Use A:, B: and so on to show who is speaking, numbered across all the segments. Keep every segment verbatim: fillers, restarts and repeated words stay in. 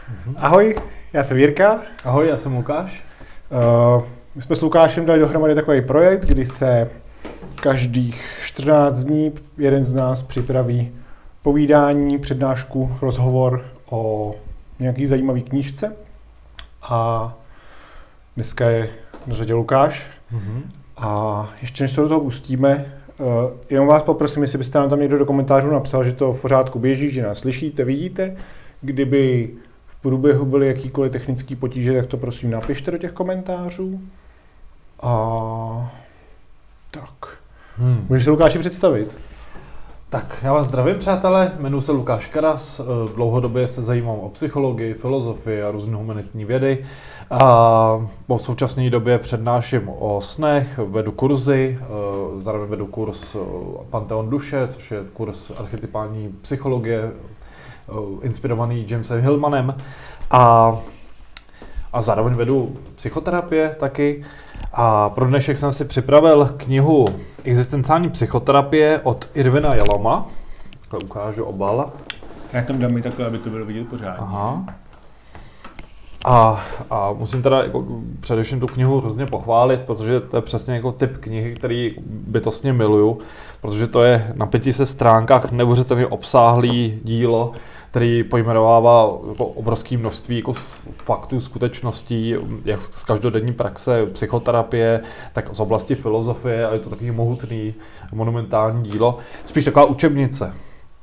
A: Ahoj, já jsem Jirka.
B: Ahoj, já jsem Lukáš.
A: Uh, my jsme s Lukášem dali dohromady takový projekt, kdy se každých čtrnáct dní jeden z nás připraví povídání, přednášku, rozhovor o nějaký zajímavý knížce. A dneska je na řadě Lukáš. Mm-hmm. A ještě než se do toho pustíme, uh, jenom vás poprosím, jestli byste nám tam někdo do komentářů napsal, že to v pořádku běží, že nás slyšíte, vidíte. Kdyby v průběhu byly jakýkoliv technický potíže, tak to prosím napište do těch komentářů. A tak. Hmm. Můžeš se Lukáši představit?
B: Tak, já vás zdravím, přátelé, jmenuji se Lukáš Karas, dlouhodobě se zajímám o psychologii, filozofii a různé humanitní vědy. A v současné době přednáším o snech, vedu kurzy, zároveň vedu kurz Panteon duše, což je kurz archetypální psychologie, inspirovaný Jamesem Hillmanem. A, a zároveň vedu psychoterapie taky. A pro dnešek jsem si připravil knihu Existenciální psychoterapie od Irvina Yaloma. Takhle ukážu obal.
A: Já tam dám i takhle, aby to bylo vidět pořádně.
B: Aha. A, a musím teda jako především tu knihu hrozně pochválit, protože to je přesně jako typ knihy, který bytostně miluju, protože to je na pěti se stránkách neuvěřitelně obsáhlý dílo, který pojmenovává jako obrovské množství jako faktů, skutečností, jak z každodenní praxe psychoterapie, tak z oblasti filozofie, a je to takový mohutný, monumentální dílo. Spíš taková učebnice.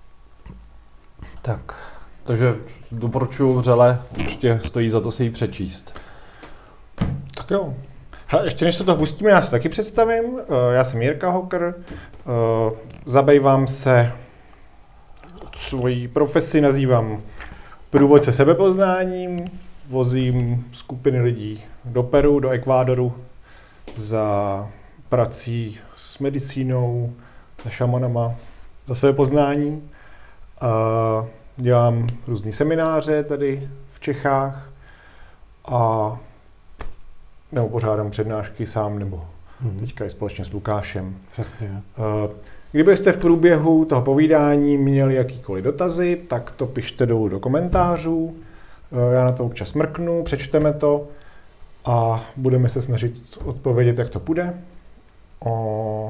B: Tak, takže doporučuji vřele, určitě stojí za to si ji přečíst.
A: Tak jo. Ha, ještě než se toho pustíme, já se taky představím. Já jsem Jirka Hocker, zabývám se svoji profesi, nazývám průvodce sebepoznáním, vozím skupiny lidí do Peru, do Ekvádoru za prací s medicínou, za šamanama, za sebepoznáním. A dělám různý semináře tady v Čechách a nebo pořádám přednášky sám, nebo hmm. teďka i společně s Lukášem.
B: Přesně.
A: Kdybyste v průběhu toho povídání měli jakýkoliv dotazy, tak to pište dolů do komentářů. Já na to občas mrknu, přečteme to a budeme se snažit odpovědět, jak to půjde. O...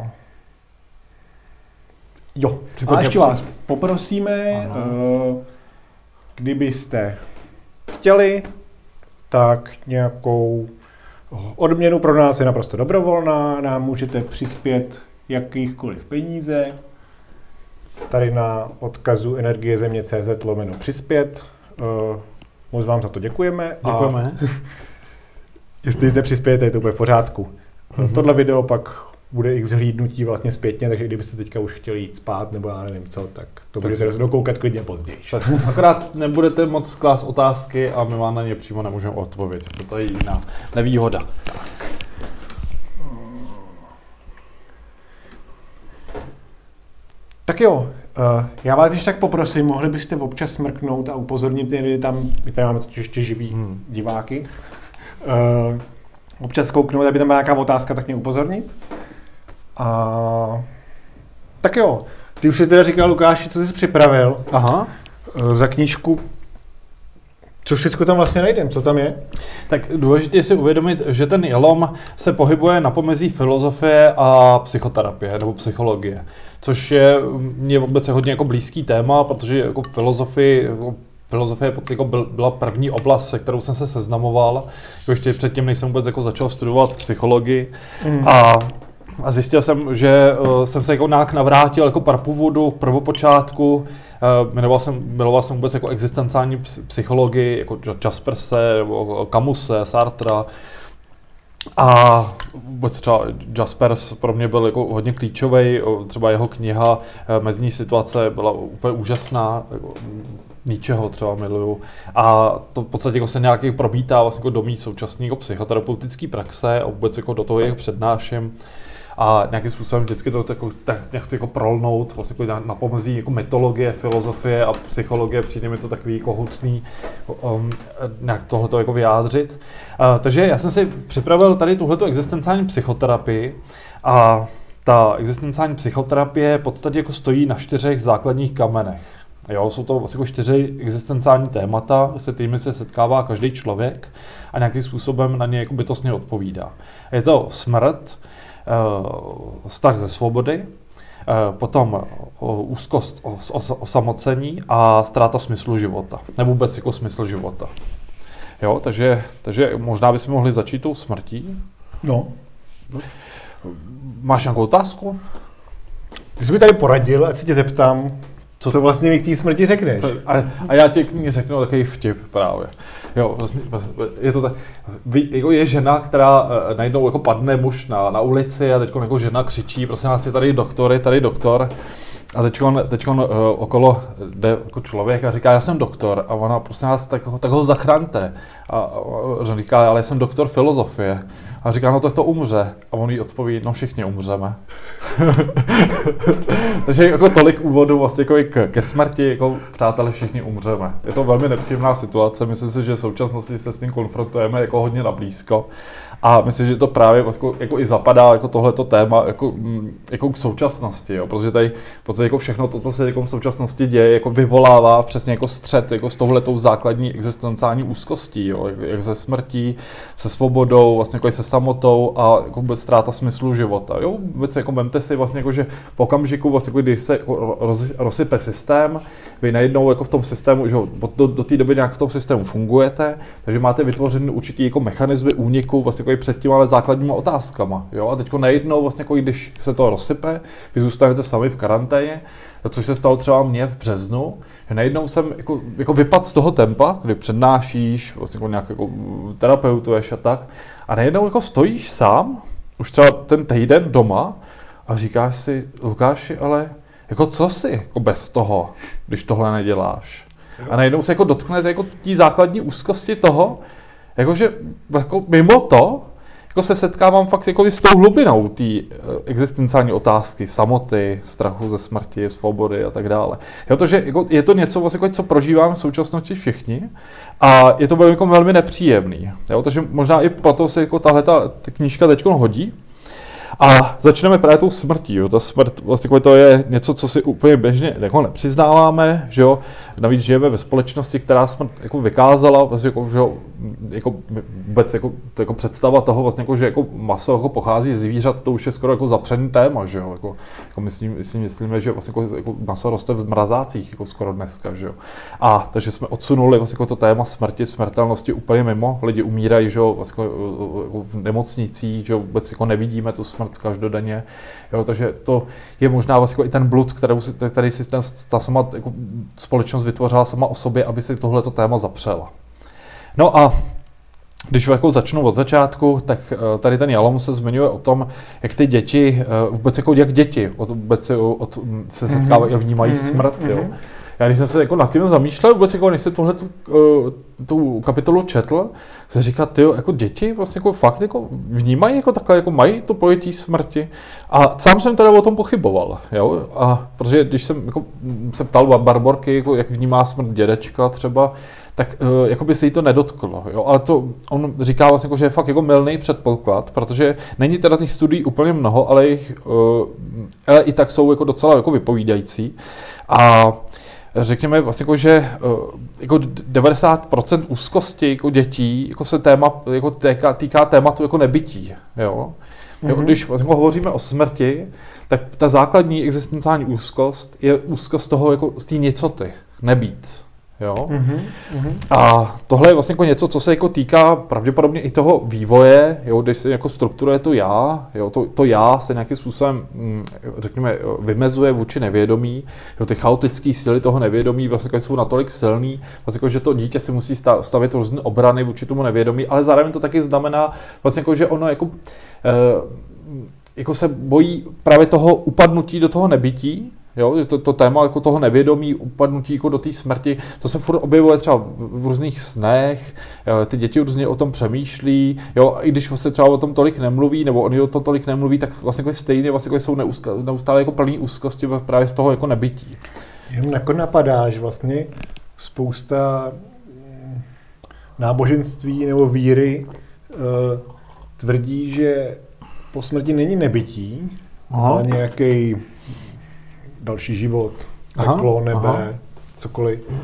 A: Jo, a ještě vás poprosíme, ano. Kdybyste chtěli, tak nějakou odměnu pro nás je naprosto dobrovolná, nám můžete přispět jakýchkoliv peníze. Tady na odkazu energiezemě.cz lomeno přispět. Uh, moc vám za to děkujeme.
B: Děkujeme.
A: A jestli zde přispějete, je to bude v pořádku. Mm-hmm. Tohle video pak bude x hlídnutí vlastně zpětně, takže kdybyste teďka už chtěli jít spát nebo já nevím co, tak to tak budete dokoukat klidně později.
B: Akorát nebudete moc klást otázky a my vám na ně přímo nemůžeme odpovědět. To je jiná nevýhoda.
A: Tak. Tak jo, já vás ještě tak poprosím, mohli byste občas smrknout a upozornit, že tam, my tady máme totiž ještě živý hmm. diváky, uh, občas kouknout, aby tam byla nějaká otázka, tak mě upozornit. A tak jo, ty už jsi teda říkal, Lukáši, co jsi připravil.
B: Aha.
A: Uh, za knížku. Co všechno tam vlastně najdeme, co tam je?
B: Tak důležité je si uvědomit, že ten Yalom se pohybuje na pomezí filozofie a psychoterapie nebo psychologie, což je mě vůbec hodně jako blízký téma, protože jako filozofii, filozofie jako byla první oblast, se kterou jsem se seznamoval, ještě předtím, než jsem vůbec jako začal studovat psychologii. Mm. A A zjistil jsem, že uh, jsem se jako nějak navrátil jako prapůvodu, prvopočátku. Uh, miloval jsem, miloval jsem vůbec jako existenciální psychologii, jako Jasperse, nebo Camuse, Sartra. A vůbec třeba Jaspers pro mě byl jako hodně klíčový, třeba jeho kniha Mezní situace byla úplně úžasná, jako Nietzscheho třeba miluju. A to v podstatě jako se nějaký promítá vlastně jako do mý současné jako psychoterapeutické praxe a vůbec jako do toho, jak přednáším. A nějakým způsobem vždycky to jako, tak nechci jako prolnout vlastně jako na, na pomezí jako mytologie, filozofie a psychologie, přijde mi to takový jako hutný um, nějak tohleto jako vyjádřit. Uh, takže já jsem si připravil tady tuhleto existenciální psychoterapii a ta existenciální psychoterapie v podstatě jako stojí na čtyřech základních kamenech. Jo, jsou to vlastně jako čtyři existenciální témata, se kterými se setkává každý člověk a nějakým způsobem na ně jako bytostně odpovídá. Je to smrt, strach ze svobody, potom úzkost, osamocení a ztráta smyslu života, nebo vůbec jako smysl života. Jo, takže, takže možná bychom mohli začít tou smrtí.
A: No.
B: Máš nějakou otázku?
A: Ty jsi mi tady poradil, ať se tě zeptám, co, co vlastně mi k té smrti řekneš.
B: Co, a, a já ti k ní řeknu takový vtip právě. Jo, vlastně, je to tak, jako je žena, která uh, najednou jako padne muž na, na ulici a teď jako žena křičí, prosím nás, je tady doktor, je tady doktor. A teď uh, okolo jde jako člověk a říká, já jsem doktor. A ona, prosím nás, tak, tak ho zachraňte. A, a říká, ale já jsem doktor filozofie. A říká, no tak to umře. A on jí odpoví, no všichni umřeme. Takže jako tolik úvodu vlastně jako k, ke smrti, jako přátelé, všichni umřeme. Je to velmi nepříjemná situace, myslím si, že v současnosti se s tím konfrontujeme jako hodně nablízko. A myslím, že to právě jako, jako i zapadá jako tohleto téma jako, jako k současnosti, jo? Protože tady protože jako všechno to, co se jako v současnosti děje, jako vyvolává přesně jako střet jako s touhletou základní existenciální úzkostí, jo? Jak, jak se smrtí, se svobodou, vlastně jako i se samotou a jako vůbec ztráta smyslu života. Jo? Vůbec jako vemte si vlastně jako, že v okamžiku, vlastně, jako, kdy se jako roz, rozsype systém, vy najednou jako v tom systému, že do, do té doby nějak v tom systému fungujete, takže máte vytvořený určitý jako mechanizmy úniku vlastně jako před těmi základními otázkama. Jo? A teď najednou, vlastně, jako když se to rozsype, vy zůstanete sami v karanténě, což se stalo třeba mně v březnu, že najednou jsem jako, jako vypadl z toho tempa, kdy přednášíš, vlastně jako nějak jako terapeutuješ a tak, a najednou jako stojíš sám, už třeba ten týden doma a říkáš si, Lukáši, ale jako co si jako bez toho, když tohle neděláš? A najednou se jako dotknete jako tí základní úzkosti toho, jakože jako mimo to, jako se setkávám fakt jako s tou hlubinou té existenciální otázky, samoty, strachu ze smrti, svobody a tak dále. Jo, to, že jako je to něco, vlastně, co prožívám v současnosti všichni a je to velmi, jako velmi nepříjemný. Jo, takže možná i proto se jako tahle ta knížka teď hodí. A začneme právě tou smrtí. Jo. Ta smrt vlastně to je něco, co si úplně běžně jako nepřiznáváme. Že jo. Navíc žijeme ve společnosti, která smrt jako vykázala, vlastně jako, že jo, jako vůbec jako, to jako představa toho, vlastně jako, že jako maso jako pochází z zvířat, to už je skoro jako zapřený téma. Že jo. Jako, jako myslím, myslím, myslíme, že vlastně jako, jako maso roste v mrazácích jako skoro dneska. Že jo. A takže jsme odsunuli vlastně jako to téma smrti, smrtelnosti úplně mimo. Lidi umírají, že jo, vlastně jako, jako v nemocnicích, že jo, vůbec jako nevidíme tu smrt každodenně, jo, takže to je možná vlastně i ten blud, který si, který si ten, ta sama jako společnost vytvořila sama o sobě, aby si tohleto téma zapřela. No a když jako začnu od začátku, tak tady ten Jalom se zmiňuje o tom, jak ty děti, vůbec jako jak děti vůbec se, od, se setkávají a vnímají mm-hmm. smrt, jo. Já když jsem se jako nad tím zamýšlel, vůbec jako než se tuhle tu, uh, tu kapitolu četl, se říká, tyjo, jako děti vlastně jako fakt jako vnímají jako takhle, jako mají to pojetí smrti. A sám jsem teda o tom pochyboval, jo, a protože když jsem jako, se ptal Barborky, jako, jak vnímá smrt dědečka třeba, tak uh, jako by se jí to nedotklo, jo, ale to on říká vlastně, jako, že je fakt jako mylný předpoklad, protože není teda těch studií úplně mnoho, ale, jich, uh, ale i tak jsou jako docela jako vypovídající. A řekněme vlastně, jako, že jako devadesát procent úzkosti jako dětí jako se téma, jako týká, týká tématu jako nebytí. Jo? Mm-hmm. Jo, když vlastně hovoříme o smrti, tak ta základní existenciální úzkost je úzkost toho, jako z té nicoty, nebýt. Jo? Mm-hmm. A tohle je vlastně jako něco, co se jako týká pravděpodobně i toho vývoje, jo, když se jako strukturuje to já, jo, to, to já se nějakým způsobem, řekněme, vymezuje vůči nevědomí, jo, ty chaotické síly toho nevědomí vlastně jsou natolik silný, vlastně jako, že to dítě si musí stavět různé obrany vůči tomu nevědomí, ale zároveň to taky znamená vlastně jako, že ono jako, eh, jako se bojí právě toho upadnutí do toho nebytí. Jo, to, to téma jako toho nevědomí, upadnutí jako do té smrti, to se furt objevuje třeba v, v různých snech, jo, ty děti různě o tom přemýšlí, jo, i když se třeba o tom tolik nemluví, nebo oni o tom tolik nemluví, tak vlastně jako stejně vlastně jako jsou neustále, neustále jako plný úzkosti právě z toho jako nebytí.
A: Jenom jako napadá, že vlastně spousta náboženství nebo víry uh, tvrdí, že po smrti není nebytí, aha, ale nějaký další život, peklo, nebe, aha, cokoliv. Uh,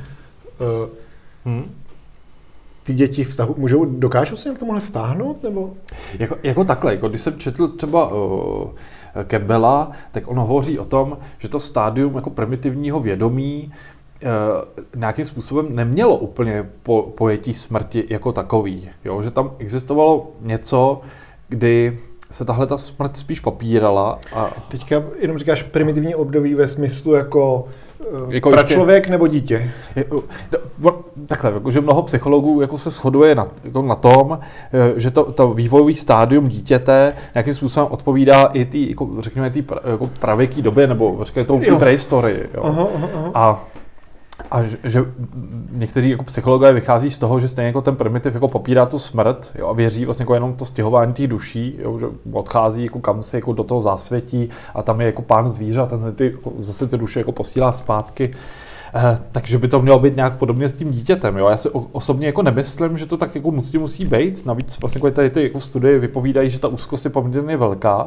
B: hmm?
A: Ty děti vztahu, můžou, dokážou se k tomuhle vztáhnout, nebo?
B: Jako, jako takhle, jako když jsem četl třeba uh, Campbella, tak on hovoří o tom, že to stádium jako primitivního vědomí uh, nějakým způsobem nemělo úplně po, pojetí smrti jako takový. Jo? Že tam existovalo něco, kdy se tahle ta smrt spíš popírala. A...
A: Teďka jenom říkáš primitivní období ve smyslu jako,
B: jako
A: pračlověk nebo dítě?
B: Je, takhle, jako, že mnoho psychologů jako se shoduje na, jako na tom, že to, to vývojový stádium dítěte nějakým způsobem odpovídá i té, jako, řekněme, té pra, jako pravěké době, nebo řekněme tou prehistorii. Aha, aha, aha. A A že, že někteří jako psychologové vychází z toho, že stejně jako ten primitiv jako popírá tu smrt, jo, a věří vlastně jako jenom to stěhování těch duší, jo, že odchází jako kam se jako do toho zásvětí a tam je jako pán zvířat a ty, jako, zase ty duše jako posílá zpátky. Eh, takže by to mělo být nějak podobně s tím dítětem. Jo. Já si osobně jako nemyslím, že to tak jako musí, musí být. Navíc vlastně jako tady ty jako studie vypovídají, že ta úzkost je poměrně velká.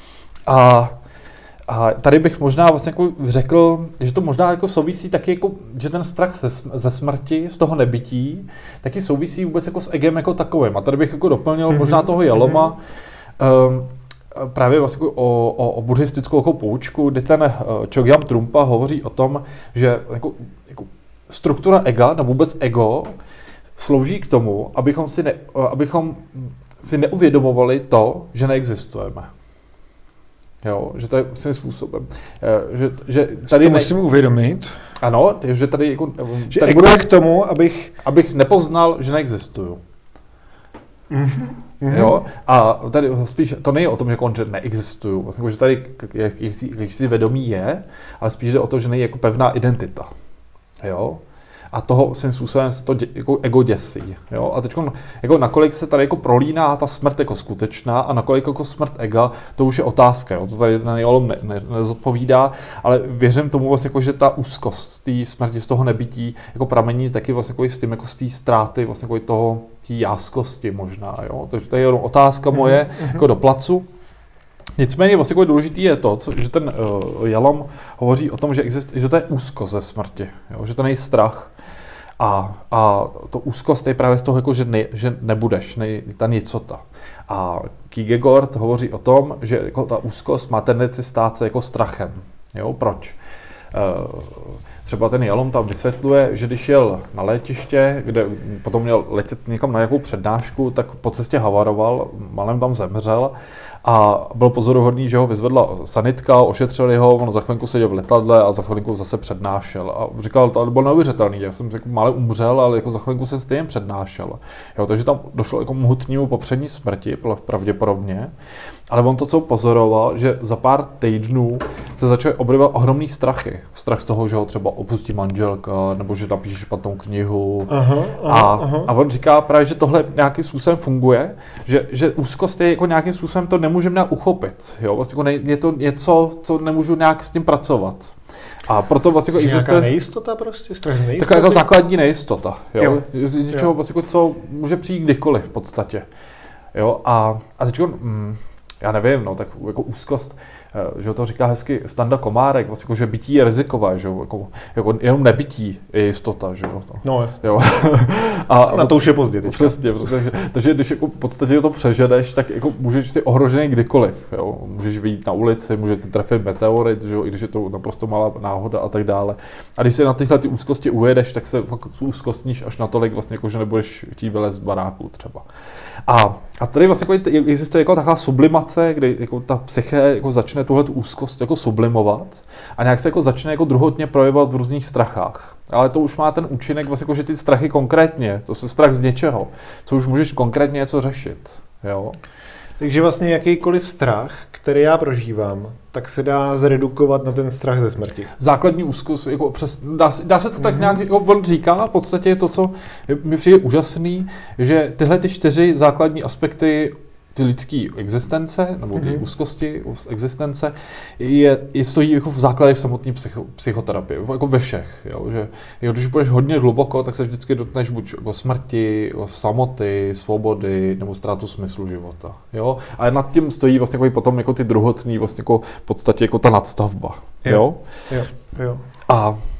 B: A A tady bych možná vlastně jako řekl, že to možná jako souvisí taky jako, že ten strach ze, ze smrti, z toho nebytí, taky souvisí vůbec jako s egem jako takovým. A tady bych jako doplnil mm-hmm. možná toho Yaloma um, právě vlastně o, o, o buddhistickou jako poučku, kdy ten uh, Chogyam Trungpa hovoří o tom, že jako, jako struktura ega, nebo vůbec ego, slouží k tomu, abychom si, ne, abychom si neuvědomovali to, že neexistujeme. Jo, že to je svým způsobem. Že, že tady
A: to musím ne... uvědomit.
B: Ano, že tady jako...
A: Že tady ego je k tomu, abych...
B: Abych nepoznal, že neexistuju. Mm-hmm. Jo, a tady spíš, to není o tom, že, že neexistuju, že tady jakýsi vědomí je, ale spíš jde o to, že není jako pevná identita. Jo. A toho svým způsobem se to dě, jako ego děsí. Jo? A teď jako nakolik se tady jako prolíná ta smrt jako skutečná a nakolik jako smrt ega, to už je otázka. Jo? To tady ten Yalom ne, ne, nezodpovídá, ale věřím tomu, vlastně, jako, že ta úzkost z té smrti, z toho nebytí jako pramení taky vlastně, jako, s tím jako z té ztráty vlastně, jako, toho té jáskosti možná. Jo? Takže to je jenom otázka moje mm-hmm. jako do placu. Nicméně vlastně jako důležitý je to, co, že ten uh, Yalom hovoří o tom, že, exist, že to je úzkost ze smrti, jo? Že to není strach. A, a to úzkost je právě z toho, jako, že, ne, že nebudeš, ne, ta nicota. A Kierkegaard hovoří o tom, že jako, ta úzkost má tendenci stát se jako strachem. Jo? Proč? Uh, třeba ten Yalom tam vysvětluje, že když jel na létiště, kde potom měl letět někam na nějakou přednášku, tak po cestě havaroval, malem tam zemřel a byl pozoruhodný, že ho vyzvedla sanitka, ošetřili ho, on za chvilku seděl v letadle a za chvilku zase přednášel. A říkal, to byl neuvěřitelný, já jsem jako mále umřel, ale jako za chvilku se stejně přednášel. Jo, takže tam došlo jako mohutnímu popřední smrti, pravděpodobně. Ale on to, co pozoroval, že za pár týdnů se začaly objevovat ohromný strachy. Strach z toho, že ho třeba opustí manželka, nebo že napíše špatnou knihu. Aha, aha, a, aha. a on říká právě, že tohle nějakým způsobem funguje, že, že úzkost je jako nějakým způsobem to nemůžeme nějak uchopit. Jo? Vlastně jako ne, je to něco, co nemůžu nějak s tím pracovat. A proto vlastně jako
A: existuje... Nějaká nejistota prostě? Strach z nejistoty?
B: Taková jako základní nejistota. Jo? Jo. Z něčeho, vlastně jako, co může přijít kdykoliv v podstatě. Jo? A, a teď mm, já nevím, no, tak jako úzkost, že to říká hezky Standa Komárek, vlastně jako, že bytí je rizikové, že jako, jako jenom nebytí je jistota, že jo.
A: No jasně.
B: Jo.
A: A na to už je pozdě.
B: Přesně, protože, takže když jako v podstatě to přeženeš, tak jako můžeš si ohrožený kdykoliv, jo. Můžeš vyjít na ulici, může ty trefit meteorit, že jo, i když je to naprosto malá náhoda a tak dále. A když si na tyhle ty úzkosti ujedeš, tak se fakt úzkostníš až natolik, vlastně, jako, že nebudeš chtít vylézt z baráku třeba. A, a tady vlastně jako existuje jako taková sublimace, kdy jako ta psyché jako začne tuhle úzkost jako sublimovat a nějak se jako začne jako druhotně projevovat v různých strachách. Ale to už má ten účinek, vlastně jako, že ty strachy konkrétně, to je strach z něčeho, co už můžeš konkrétně něco řešit. Jo?
A: Takže vlastně jakýkoliv strach, který já prožívám, tak se dá zredukovat na ten strach ze smrti.
B: Základní úzkost, jako přes, dá, dá se to tak mm-hmm. nějak, jako on říká, v podstatě to, co mi přijde úžasný, že tyhle ty čtyři základní aspekty ty lidské existence, nebo ty mm-hmm. úzkosti existence, je, je stojí jako v základě v samotné psycho, psychoterapii, jako ve všech. Jo? Že, jo, když půjdeš hodně hluboko, tak se vždycky dotkneš buď o smrti, o samoty, svobody, nebo ztrátu smyslu života. Jo? A nad tím stojí vlastně jako potom jako ty druhotný, vlastně jako v podstatě jako ta nadstavba. Jo?
A: Jo, jo.
B: A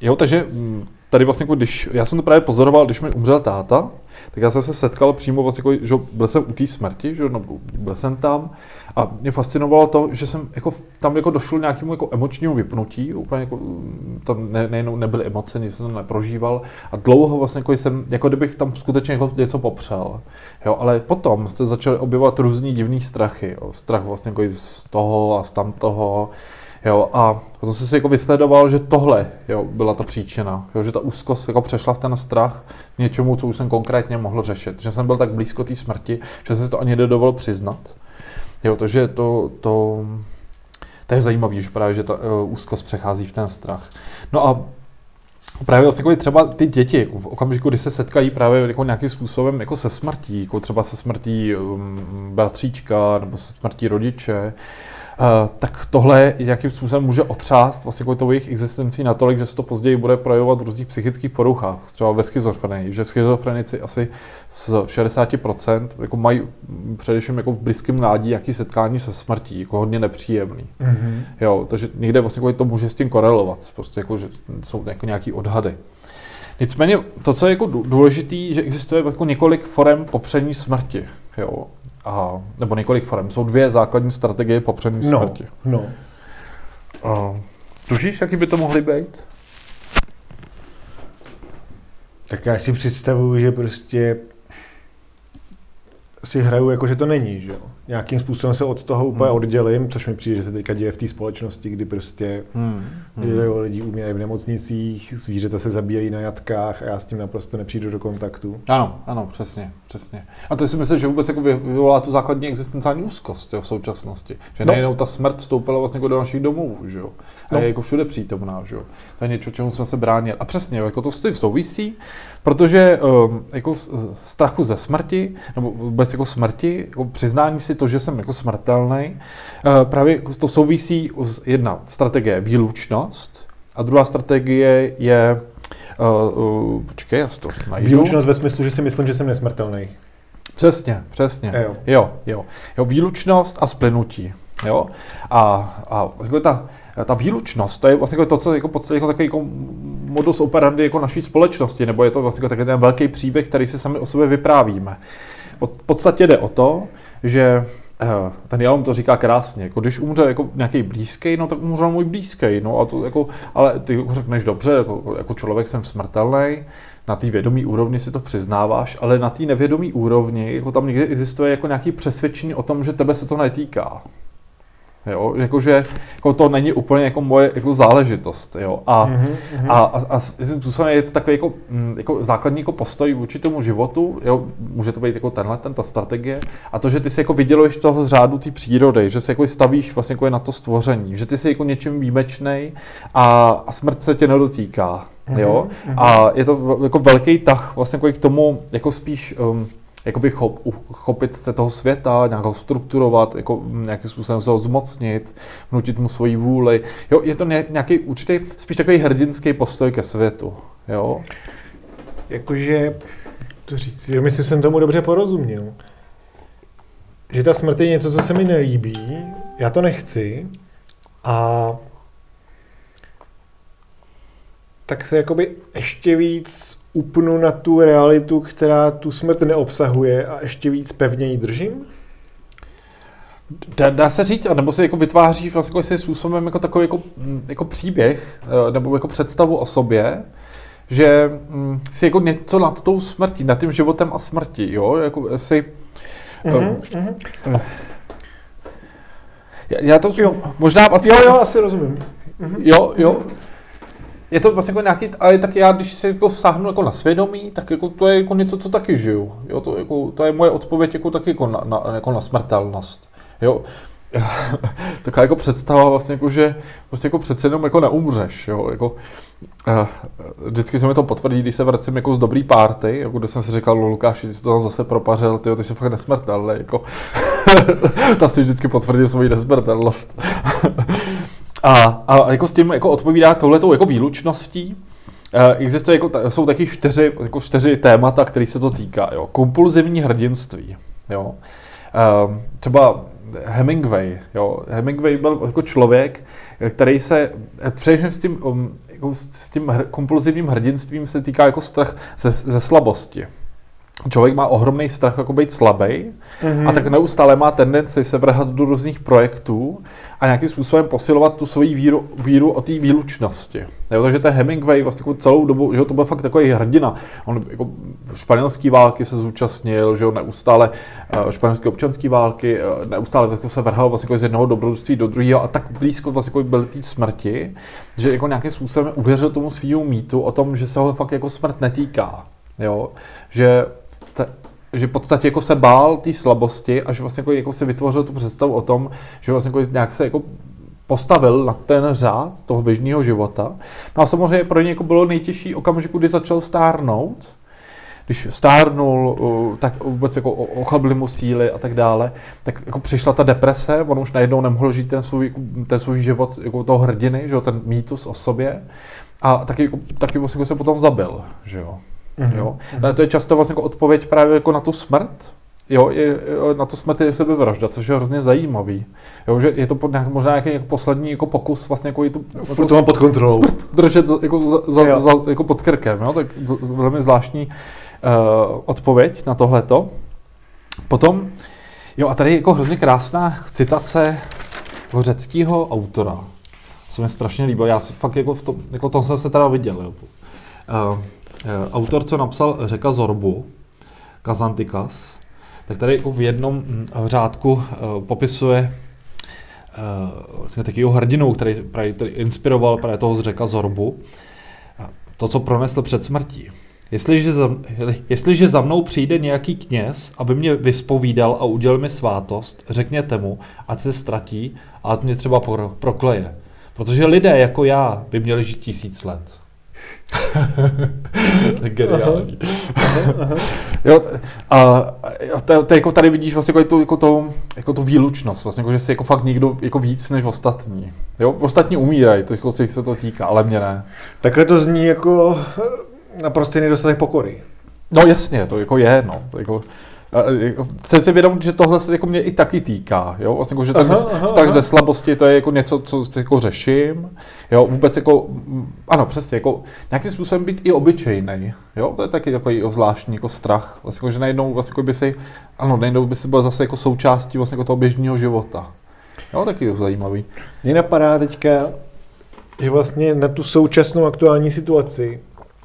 B: Jo, takže tady vlastně, jako když, já jsem to právě pozoroval, když mi umřel táta, tak já jsem se setkal přímo vlastně, jako, že byl jsem u té smrti, že no, byl jsem tam a mě fascinovalo to, že jsem jako, tam jako došlo nějakému jako emočnímu vypnutí, úplně jako, tam ne, nejenom nebyly emoce, nic jsem neprožíval a dlouho vlastně jako jsem, jako kdybych tam skutečně jako něco popřel, jo, ale potom se začaly objevovat různý divný strachy, jo, strach vlastně jako z toho a z tamtoho. Jo, a potom jsem si jako vysledoval, že tohle jo, byla ta příčina, jo, že ta úzkost jako přešla v ten strach k něčemu, co už jsem konkrétně mohl řešit. Že jsem byl tak blízko té smrti, že jsem si to ani nedovolil přiznat. Jo, takže to, to, to je zajímavé, že právě že ta uh, úzkost přechází v ten strach. No a právě vlastně jako třeba ty děti jako v okamžiku, kdy se setkají právě jako nějakým způsobem jako se smrtí, jako třeba se smrtí um, bratříčka nebo se smrtí rodiče, Uh, tak tohle nějakým způsobem může otřást vlastně jako tou jejich existencí natolik, že se to později bude projevovat v různých psychických poruchách, třeba ve schizofrenii, že schizofrenici asi z šedesát procent jako mají především jako v blízkém mládí nějaké setkání se smrtí, jako hodně nepříjemný. Mm-hmm. Jo, takže někde vlastně jako to může s tím korelovat, prostě jako, že jsou jako nějaký odhady. Nicméně to, co je jako důležitý, že existuje jako několik forem popření smrti, jo. A, nebo několik forem. Jsou dvě základní strategie popření smrti.
A: No,
B: no. Tužíš, jaký by to mohly být?
A: Tak já si představuju, že prostě si hraju jako, že to není, že jo. Nějakým způsobem se od toho úplně hmm. oddělím, což mi přijde, že se teďka děje v té společnosti, kdy prostě hmm. Hmm. lidi umírají v nemocnicích, zvířata se zabíjejí na jatkách a já s tím naprosto nepřijdu do kontaktu.
B: Ano, ano, přesně, přesně. A to si myslím, že vůbec jako vyvolá tu základní existenciální úzkost jo, v současnosti. Že no. nejenom ta smrt vstoupila vlastně jako do našich domů, že jo. A no. je jako všude přítomná, že jo. To je něco, čemu jsme se bránili. A přesně, jako to s tím souvisí, protože um, jako strachu ze smrti, nebo vůbec jako smrti, jako přiznání si to, že jsem jako smrtelný, uh, právě to souvisí s jedna strategie výlučnost a druhá strategie je, uh, uh, počkej, já si to najdu.
A: Výlučnost ve smyslu, že si myslím, že jsem nesmrtelný.
B: Přesně, přesně.
A: Jo.
B: Jo, jo. Jo, výlučnost a splynutí. Jo? A, a jako ta, ta výlučnost, to je vlastně to, co je jako podstatě jako takový jako modus operandi jako naší společnosti, nebo je to vlastně takový ten velký příběh, který si sami o sobě vyprávíme. V podstatě jde o to, že ten Jalom to říká krásně, jako když umře jako nějaký blízký, no tak umřel můj blízký, no a to jako, ale ty jako řekneš dobře, jako, jako člověk jsem smrtelný, na té vědomí úrovni si to přiznáváš, ale na té nevědomí úrovni jako tam někde existuje jako nějaké přesvědčení o tom, že tebe se to netýká. Jo, jakože jako to není úplně jako moje jako záležitost, jo. A, mm-hmm. a, a, a způsobem je to takový jako, jako základní jako postoj vůči tomu životu, jo, může to být jako tenhle, ten, ta strategie, a to, že ty si jako vyděluješ toho z řádu té přírody, že se jako stavíš vlastně jako na to stvoření, že ty jsi jako něčím výjimečnej a, a smrt se tě nedotýká, jo. Mm-hmm. A je to jako velký tah vlastně jako k tomu, jako spíš um, jakoby chop, chopit se toho světa, nějak ho strukturovat, jako nějakým způsobem se ho zmocnit, vnutit mu svoji vůli. Jo, je to nějaký určitý, spíš takový hrdinský postoj ke světu. Jo?
A: Jakože, to říct, já myslím, že jsem tomu dobře porozuměl. Že ta smrt je něco, co se mi nelíbí, já to nechci a tak se jakoby ještě víc upnu na tu realitu, která tu smrt neobsahuje a ještě víc pevně ji držím?
B: Dá, dá se říct, nebo si jako vytváříš vlastně jako způsobem jako takový jako, jako příběh, nebo jako představu o sobě, že si jako něco nad tou smrtí, nad tím životem a smrtí, jo, jako si... Mm-hmm, um, mm-hmm. Já, já to jo. možná...
A: Jo, jo, asi rozumím.
B: Mm-hmm. Jo, jo. Je to vlastně jako nějaký, ale tak já, když se jako sáhnu jako na svědomí, tak jako to je jako něco, co taky žiju. Jo, to, jako, to je moje odpověď jako taky jako na, na, jako na smrtelnost. Jo. Taková jako představa vlastně jako, že prostě jako přece jenom jako neumřeš. Jo. Jako, uh, vždycky se mi to potvrdí, když se vracím jako z dobrý party, jako když jsem si říkal, Lukáši, ty jsi to tam zase propařil, tyjo, ty jsi fakt nesmrtelný. Jako. Tam si vždycky potvrdil svoji nesmrtelnost. A, a jako s tím jako odpovídá touhletou jako výlučností. E, existuje jako, jsou taky čtyři, jako čtyři témata, které se to týká. Jo. Kompulzivní hrdinství. Jo. E, třeba Hemingway. Jo. Hemingway byl jako člověk, který se především s tím um, jako s tím hr, kompulzivním hrdinstvím se týká jako strach ze, ze slabosti. Člověk má ohromný strach jako být slabý mm-hmm. a tak neustále má tendenci se vrhat do různých projektů a nějakým způsobem posilovat tu svoji víru, víru o té výlučnosti. Jo, takže ten Hemingway vlastně celou dobu, že jo, to byl fakt takový hrdina. On jako španělské války se zúčastnil, že jo, neustále španělské občanské války, neustále vlastně se vrhal vlastně z jednoho dobrodružství do druhého a tak blízko vlastně byl té smrti, že jako nějakým způsobem uvěřil tomu svýmu mýtu o tom, že se ho fakt jako smrt netýká. Jo, že Ta, že v podstatě jako se bál té slabosti a že vlastně jako, jako si vytvořil tu představu o tom, že vlastně jako nějak se jako postavil na ten řád toho běžného života. No a samozřejmě pro něj jako bylo nejtěžší okamžiku, kdy začal stárnout. Když stárnul, tak vůbec jako ochably mu síly a tak dále, tak jako přišla ta deprese, on už najednou nemohl žít ten svůj, ten svůj život jako toho hrdiny, že jo, ten mýtus o sobě a taky, taky vlastně se potom zabil, že jo. Mm-hmm. Jo. To je často vlastně jako odpověď právě jako na tu smrt. Jo, je, na tu smrt je sebevražda, což je hrozně zajímavý. Jo, že je to pod nějak, možná nějaký jako poslední jako pokus vlastně jako tu
A: furt to mám pod kontrolou.
B: Smrt držet za, jako, za, za, za, jako pod krkem, jo, tak z, velmi zvláštní uh, odpověď na tohleto. Potom, jo, a tady je jako hrozně krásná citace řeckého autora. To se mi strašně líbilo, já si fakt jako v tom, jako tom jsem se teda viděl, jo. Uh, Autor, co napsal Řeka Zorbu, Kazantikas, tak tady v jednom řádku uh, popisuje uh, takového hrdinu, který, který, který inspiroval právě toho z Řeka Zorbu, uh, to, co pronesl před smrtí. Jestliže za, jestliže za mnou přijde nějaký kněz, aby mě vyspovídal a udělal mi svátost, řekněte mu, ať se ztratí a ať mě třeba pro, prokleje. Protože lidé jako já by měli žít tisíc let. Tak geniální. Aha, aha. Jo, a to, to, jako tady vidíš vlastně jako, to, jako, to, jako to výlučnost, vlastně, jako, že jsi jako fakt někdo jako víc než ostatní. Jo, ostatní umírají, to jako se to týká, ale mě ne.
A: Takhle to zní jako naprostý nedostatek pokory.
B: No jasně, to jako je, no. Jako, jsem si vědom, že tohle se jako mě i taky týká, jo, vlastně jako, že ten aha, aha, strach aha. ze slabosti, to je jako něco, co jako řeším, jo, vůbec jako, ano, přesně, jako nějakým způsobem být i obyčejnej, jo, to je taky takový zvláštní jako strach, vlastně jako, že najednou vlastně jako by si, ano, najednou by si byl zase jako součástí vlastně jako toho běžného života, jo, taky to zajímavý.
A: Mně napadá teďka, že vlastně na tu současnou aktuální situaci,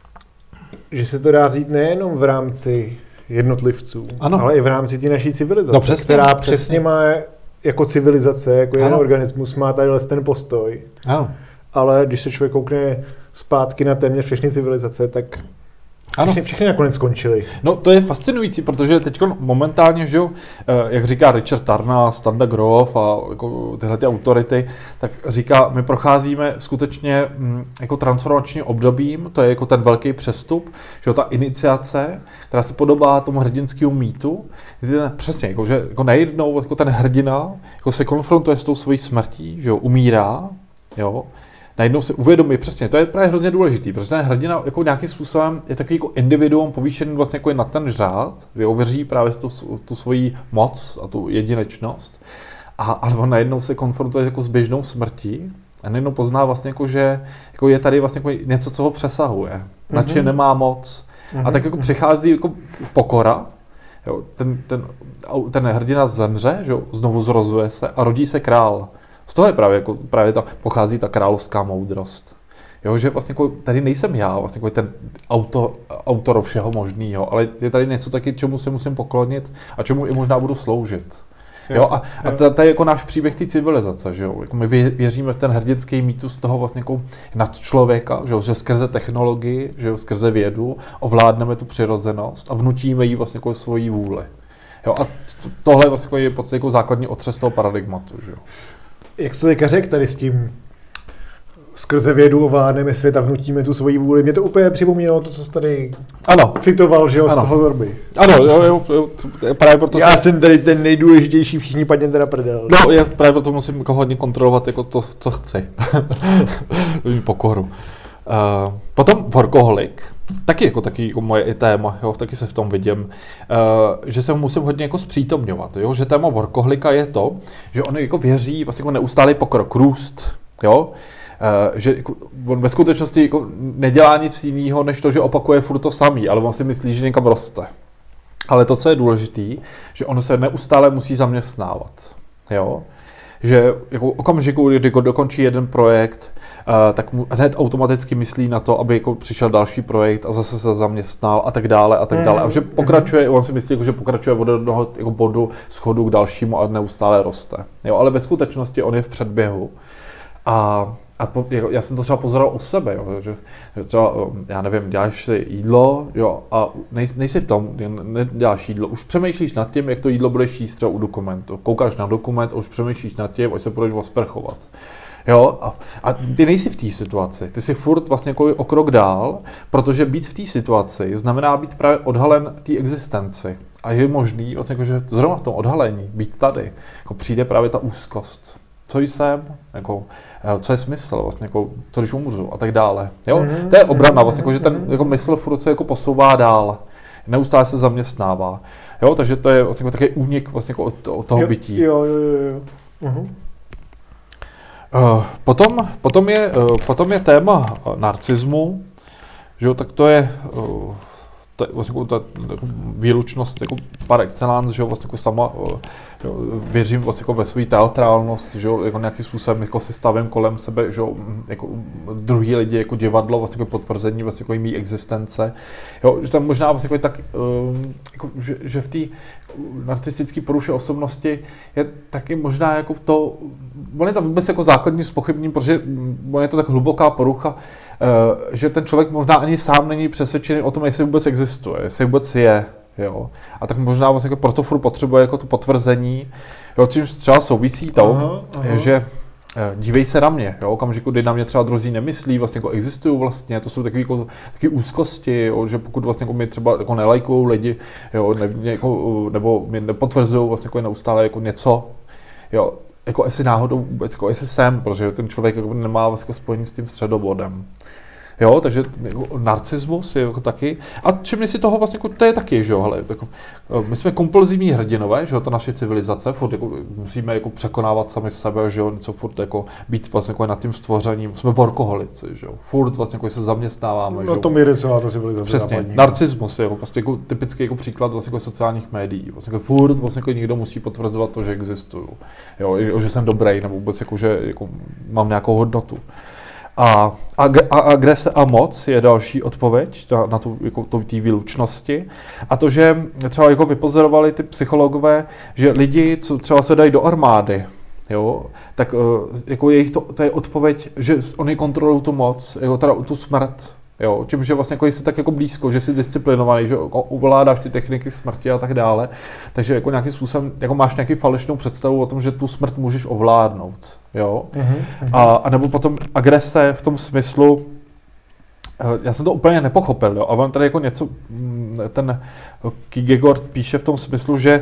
A: že se to dá vzít nejenom v rámci jednotlivců, ano. ale i v rámci té naší civilizace, no, přesně, která přesně. přesně má jako civilizace, jako jeden organismus, má tady ten postoj. Ano. Ale když se člověk koukne zpátky na téměř všechny civilizace, tak všechny, všechny nakonec skončily.
B: No to je fascinující, protože teď momentálně, že jo, jak říká Richard Tarnas, Standa Grof a jako tyhle ty autority, tak říká, my procházíme skutečně jako transformačním obdobím, to je jako ten velký přestup, že jo, ta iniciace, která se podobá tomu hrdinskému mýtu, přesně, jako, že jako najednou jako ten hrdina jako se konfrontuje s tou svojí smrtí, že jo, umírá, jo, najednou si uvědomí, přesně, to je právě hrozně důležitý, protože ten hrdina jako nějakým způsobem je takový jako individuum povýšený vlastně jako je na ten řád, věří právě tu, tu svoji moc a tu jedinečnost, a, ale on najednou se konfrontuje jako s běžnou smrtí a najednou pozná vlastně jako, že jako je tady vlastně jako něco, co ho přesahuje, mm-hmm. na čem nemá moc. Mm-hmm. A tak jako přichází jako pokora, jo, ten, ten, ten hrdina zemře, že jo, znovu zrozuje se a rodí se král. Z toho je právě, jako, právě ta, pochází ta královská moudrost. Jo, že vlastně jako, tady nejsem já, vlastně jako ten auto, autor všeho možného, ale je tady něco taky, čemu se musím poklonit a čemu i možná budu sloužit. Jo, jo, a, a to, to je jako náš příběh té civilizace, že jo. Jako my věříme v ten hrdinský mýtus toho vlastně jako nad člověka, že jo, že skrze technologii, že jo, skrze vědu ovládneme tu přirozenost a vnutíme jí vlastně jako svoji vůli. Jo, a tohle vlastně je podstatě jako základní otřes toho paradigmatu, že jo.
A: Jak to teďka řekl tady s tím skrze vědu ovládneme svět a vnutíme tu svoji vůli. Mě to úplně připomínalo to, co jsi tady
B: ano.
A: citoval, že jo, ano. z toho Zorby.
B: Ano, jo, jo, jo, právě proto
A: Já jsem... jsem tady ten nejdůležitější, všichni padněte na prdel.
B: No, já právě proto musím jako hodně kontrolovat jako to, co chci. Pokoru. Uh, potom workoholik, taky jako taky jako moje téma, jo, taky se v tom vidím, uh, že se mu musím hodně jako zpřítomňovat, jo, že téma workoholika je to, že on jako věří vlastně jako neustálý pokrok, růst, jo, že jako, on ve skutečnosti jako nedělá nic jiného, než to, že opakuje furt to samý, ale on si myslí, že někam roste. Ale to, co je důležité, že on se neustále musí zaměstnávat. Jo? Že jako okamžiku, kdy dokončí jeden projekt, uh, tak mu hned automaticky myslí na to, aby jako přišel další projekt a zase se zaměstnal a tak dále a tak dále. A že pokračuje, on si myslí, jako, že pokračuje od jednoho jako bodu schodu k dalšímu a neustále roste. Jo? Ale ve skutečnosti on je v předběhu. A A po, jako, já jsem to třeba pozoroval u sebe, jo, že třeba, já nevím, děláš si jídlo, jo, a nej, nejsi v tom, neděláš jídlo, už přemýšlíš nad tím, jak to jídlo budeš jíst třeba u dokumentu. Koukáš na dokument a už přemýšlíš nad tím, až se budeš osprchovat. Jo, a, a ty nejsi v té situaci, ty jsi furt vlastně jako o krok dál, protože být v té situaci znamená být právě odhalen té existenci. A je možný, vlastně jako, že zrovna v tom odhalení, být tady, jako přijde právě ta úzkost. Co jsem, jako, co je smysl, vlastně, jako, co když umřu a tak dále. Jo? Mm-hmm. To je obrana, vlastně, jako, že ten jako, mysl furt se jako, posouvá dál, neustále se zaměstnává. Jo? Takže to je vlastně, jako, takový únik vlastně, jako, od, od toho
A: jo,
B: bytí.
A: Jo, jo, jo. jo. Uh-huh.
B: Uh, potom, potom, je, uh, potom je téma uh, narcismu, že jo? Tak to je... Uh, To je vlastně ta výlučnost jako par excellence, že jo, vlastně jako sama jo, věřím vlastně jako ve svou teatrálnost, že jo, jako nějakým způsobem jako se stavím kolem sebe, že jo, jako druhý lidi jako divadlo, vlastně jako potvrzení vlastně jako mý existence, jo, že tam možná vlastně jako tak, jako, že, že v té narcistické poruše osobnosti je taky možná jako to, on je tam vůbec jako základní zpochybním, protože on je to tak hluboká porucha, Uh, že ten člověk možná ani sám není přesvědčený o tom, jestli vůbec existuje, jestli vůbec je, jo. A tak možná vlastně jako proto furt potřebuje jako to potvrzení, jo, čímž třeba souvisí to, aha, aha. že uh, dívej se na mě, jo, okamžiku, kdy na mě třeba druzí nemyslí, vlastně jako existují vlastně, to jsou takové jako, takové úzkosti, jo, že pokud vlastně jako mě třeba jako nelajkují lidi, jo, ne, jako, nebo mě nepotvrzují vlastně jako neustále jako něco, jo, jako jestli náhodou vůbec, jako jestli jsem, protože ten člověk jako nemá vlastně spojení s tím středobodem. Jo, takže jako, narcismus je jako taky. A všimni si toho vlastně, jako, to je taky, že jo, hele, jako, my jsme kompulzivní hrdinové, že jo, to naše civilizace, furt jako, musíme jako překonávat sami sebe, že jo, něco furt jako být vlastně jako nad tím stvořením, jsme workoholici, že jo, furt vlastně jako se zaměstnáváme,
A: no,
B: že
A: to míry celá ta civilizace.
B: Přesně, napadní. Narcismus je jako, prostě jako typický jako příklad vlastně jako sociálních médií, vlastně jako furt vlastně jako někdo musí potvrzovat to, že existuju, jo, že jsem dobrý, nebo vůbec jako, že jako, mám nějakou hodnotu. A, a, a agrese a moc je další odpověď na, na tu, jako, to, té výlučnosti. A to, že třeba jako vypozorovali ty psychologové, že lidi, co třeba se dají do armády, jo, tak jako jejich to, to je odpověď, že oni kontrolují tu moc, jako teda tu smrt. Jo, tím, že vlastně jako jsi tak jako blízko, že jsi disciplinovaný, že ovládáš ty techniky smrti a tak dále, takže jako nějakým způsobem jako máš nějaký falešnou představu o tom, že tu smrt můžeš ovládnout, jo. Uh-huh, a, a nebo potom agrese v tom smyslu, já jsem to úplně nepochopil, jo, a on tady jako něco, ten Kierkegaard píše v tom smyslu, že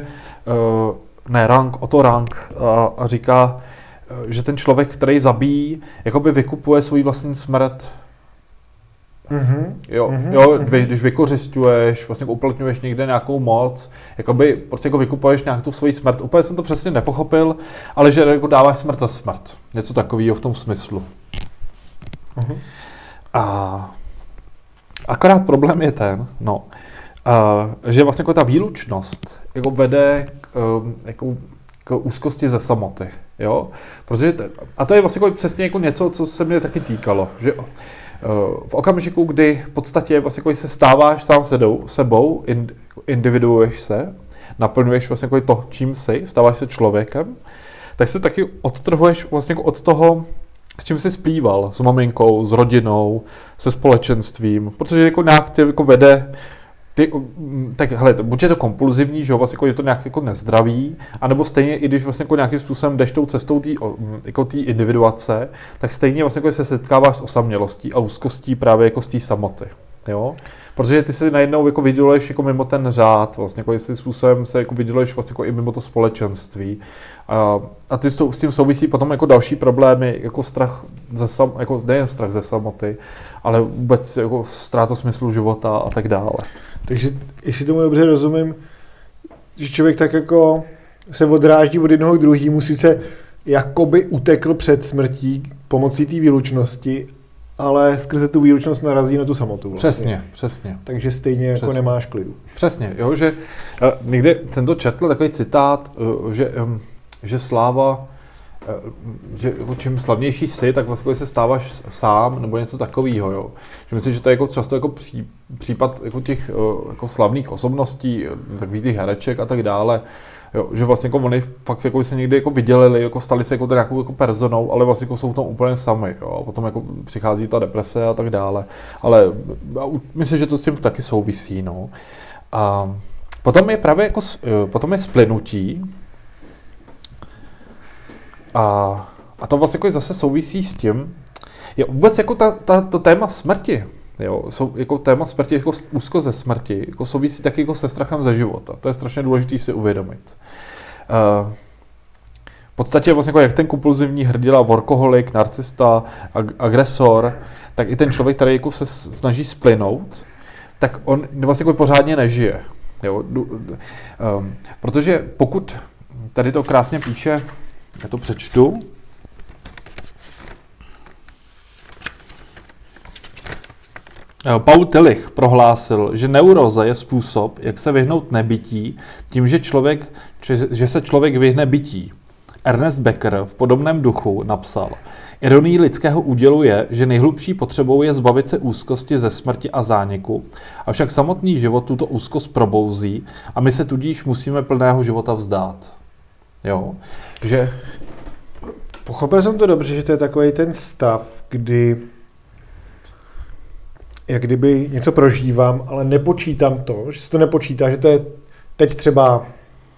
B: ne rank, o to rank a, a říká, že ten člověk, který zabíjí, jakoby vykupuje svůj vlastní smrt. Mm-hmm. Jo, mm-hmm. jo, když vykořisťuješ, vlastně uplatňuješ někde nějakou moc, jakoby prostě jako vykupuješ nějak tu svoji smrt. Úplně jsem to přesně nepochopil, ale že jako dáváš smrt za smrt. Něco takového v tom smyslu. Mm-hmm. A akorát problém je ten, no, a, že vlastně jako ta výlučnost jako vede k, jako, k úzkosti ze samoty, jo, protože, a to je vlastně jako přesně jako něco, co se mě taky týkalo, že v okamžiku, kdy v podstatě vlastně jako se stáváš sám sedou, sebou, individuuješ se, naplňuješ vlastně jako to, čím jsi, stáváš se člověkem, tak se taky odtrhuješ vlastně jako od toho, s čím jsi splýval, s maminkou, s rodinou, se společenstvím, protože jako nějak tě jako vede, ty, tak hele, buď je to kompulzivní, že jo, vlastně jako je to nějak jako nezdravý, anebo stejně, i když vlastně jako nějakým způsobem jdeš tou cestou té jako individuace, tak stejně vlastně jako se setkáváš s osamělostí a úzkostí právě jako z té samoty, jo. Protože ty se najednou jako vyděluješ jako mimo ten řád, vlastně jako jestli způsobem se jako vyděluješ vlastně jako i mimo to společenství. A, a ty s tím souvisí potom jako další problémy, jako strach ze sam, jako nejen strach ze samoty, ale vůbec jako ztráta smyslu života a tak dále.
A: Takže jestli tomu dobře rozumím, že člověk tak jako se odráždí od jednoho k druhému, sice jakoby utekl před smrtí pomocí té výlučnosti, ale skrze tu výlučnost narazí na tu samotu. Vlastně.
B: Přesně, přesně.
A: Takže stejně přesně. Jako nemáš klidu.
B: Přesně, jo, že uh, někde jsem to četl, takový citát, uh, že, um, že sláva, uh, že jako čím slavnější jsi, tak vlastně se stáváš sám, nebo něco takového, jo. Že myslím, že to je jako často jako pří, případ jako těch uh, jako slavných osobností, takových těch hereček a tak dále. Jo, že vlastně jako oni fakt jako se někdy jako vydělili, jako stali se jako nějakou jako personou, ale vlastně jako jsou tam úplně sami, jo, a potom jako přichází ta deprese a tak dále, ale myslím, že to s tím taky souvisí, no. A potom je právě jako, potom je splynutí a, a to vlastně jako zase souvisí s tím, je vůbec jako ta, ta, to téma smrti, jo, jsou, jako téma smrti, jako úzko ze smrti, jako souvisí taky jako se strachem ze života. To je strašně důležité si uvědomit. Uh, v podstatě vlastně jako jak ten kompulzivní hrdina, workoholik, narcista, ag- agresor, tak i ten člověk, který jako se snaží splynout, tak on vlastně jako pořádně nežije. Jo, um, protože pokud, tady to krásně píše, já to přečtu, Paul Tillich prohlásil, že neuróza je způsob, jak se vyhnout nebytí, tím, že, člověk, že se člověk vyhne bytí. Ernest Becker v podobném duchu napsal, ironií lidského údělu je, že nejhlubší potřebou je zbavit se úzkosti ze smrti a zániku, avšak samotný život tuto úzkost probouzí a my se tudíž musíme plného života vzdát. Jo, že...
A: Pochopil jsem to dobře, že to je takový ten stav, kdy jak kdyby něco prožívám, ale nepočítám to, že si to nepočítá, že to je teď třeba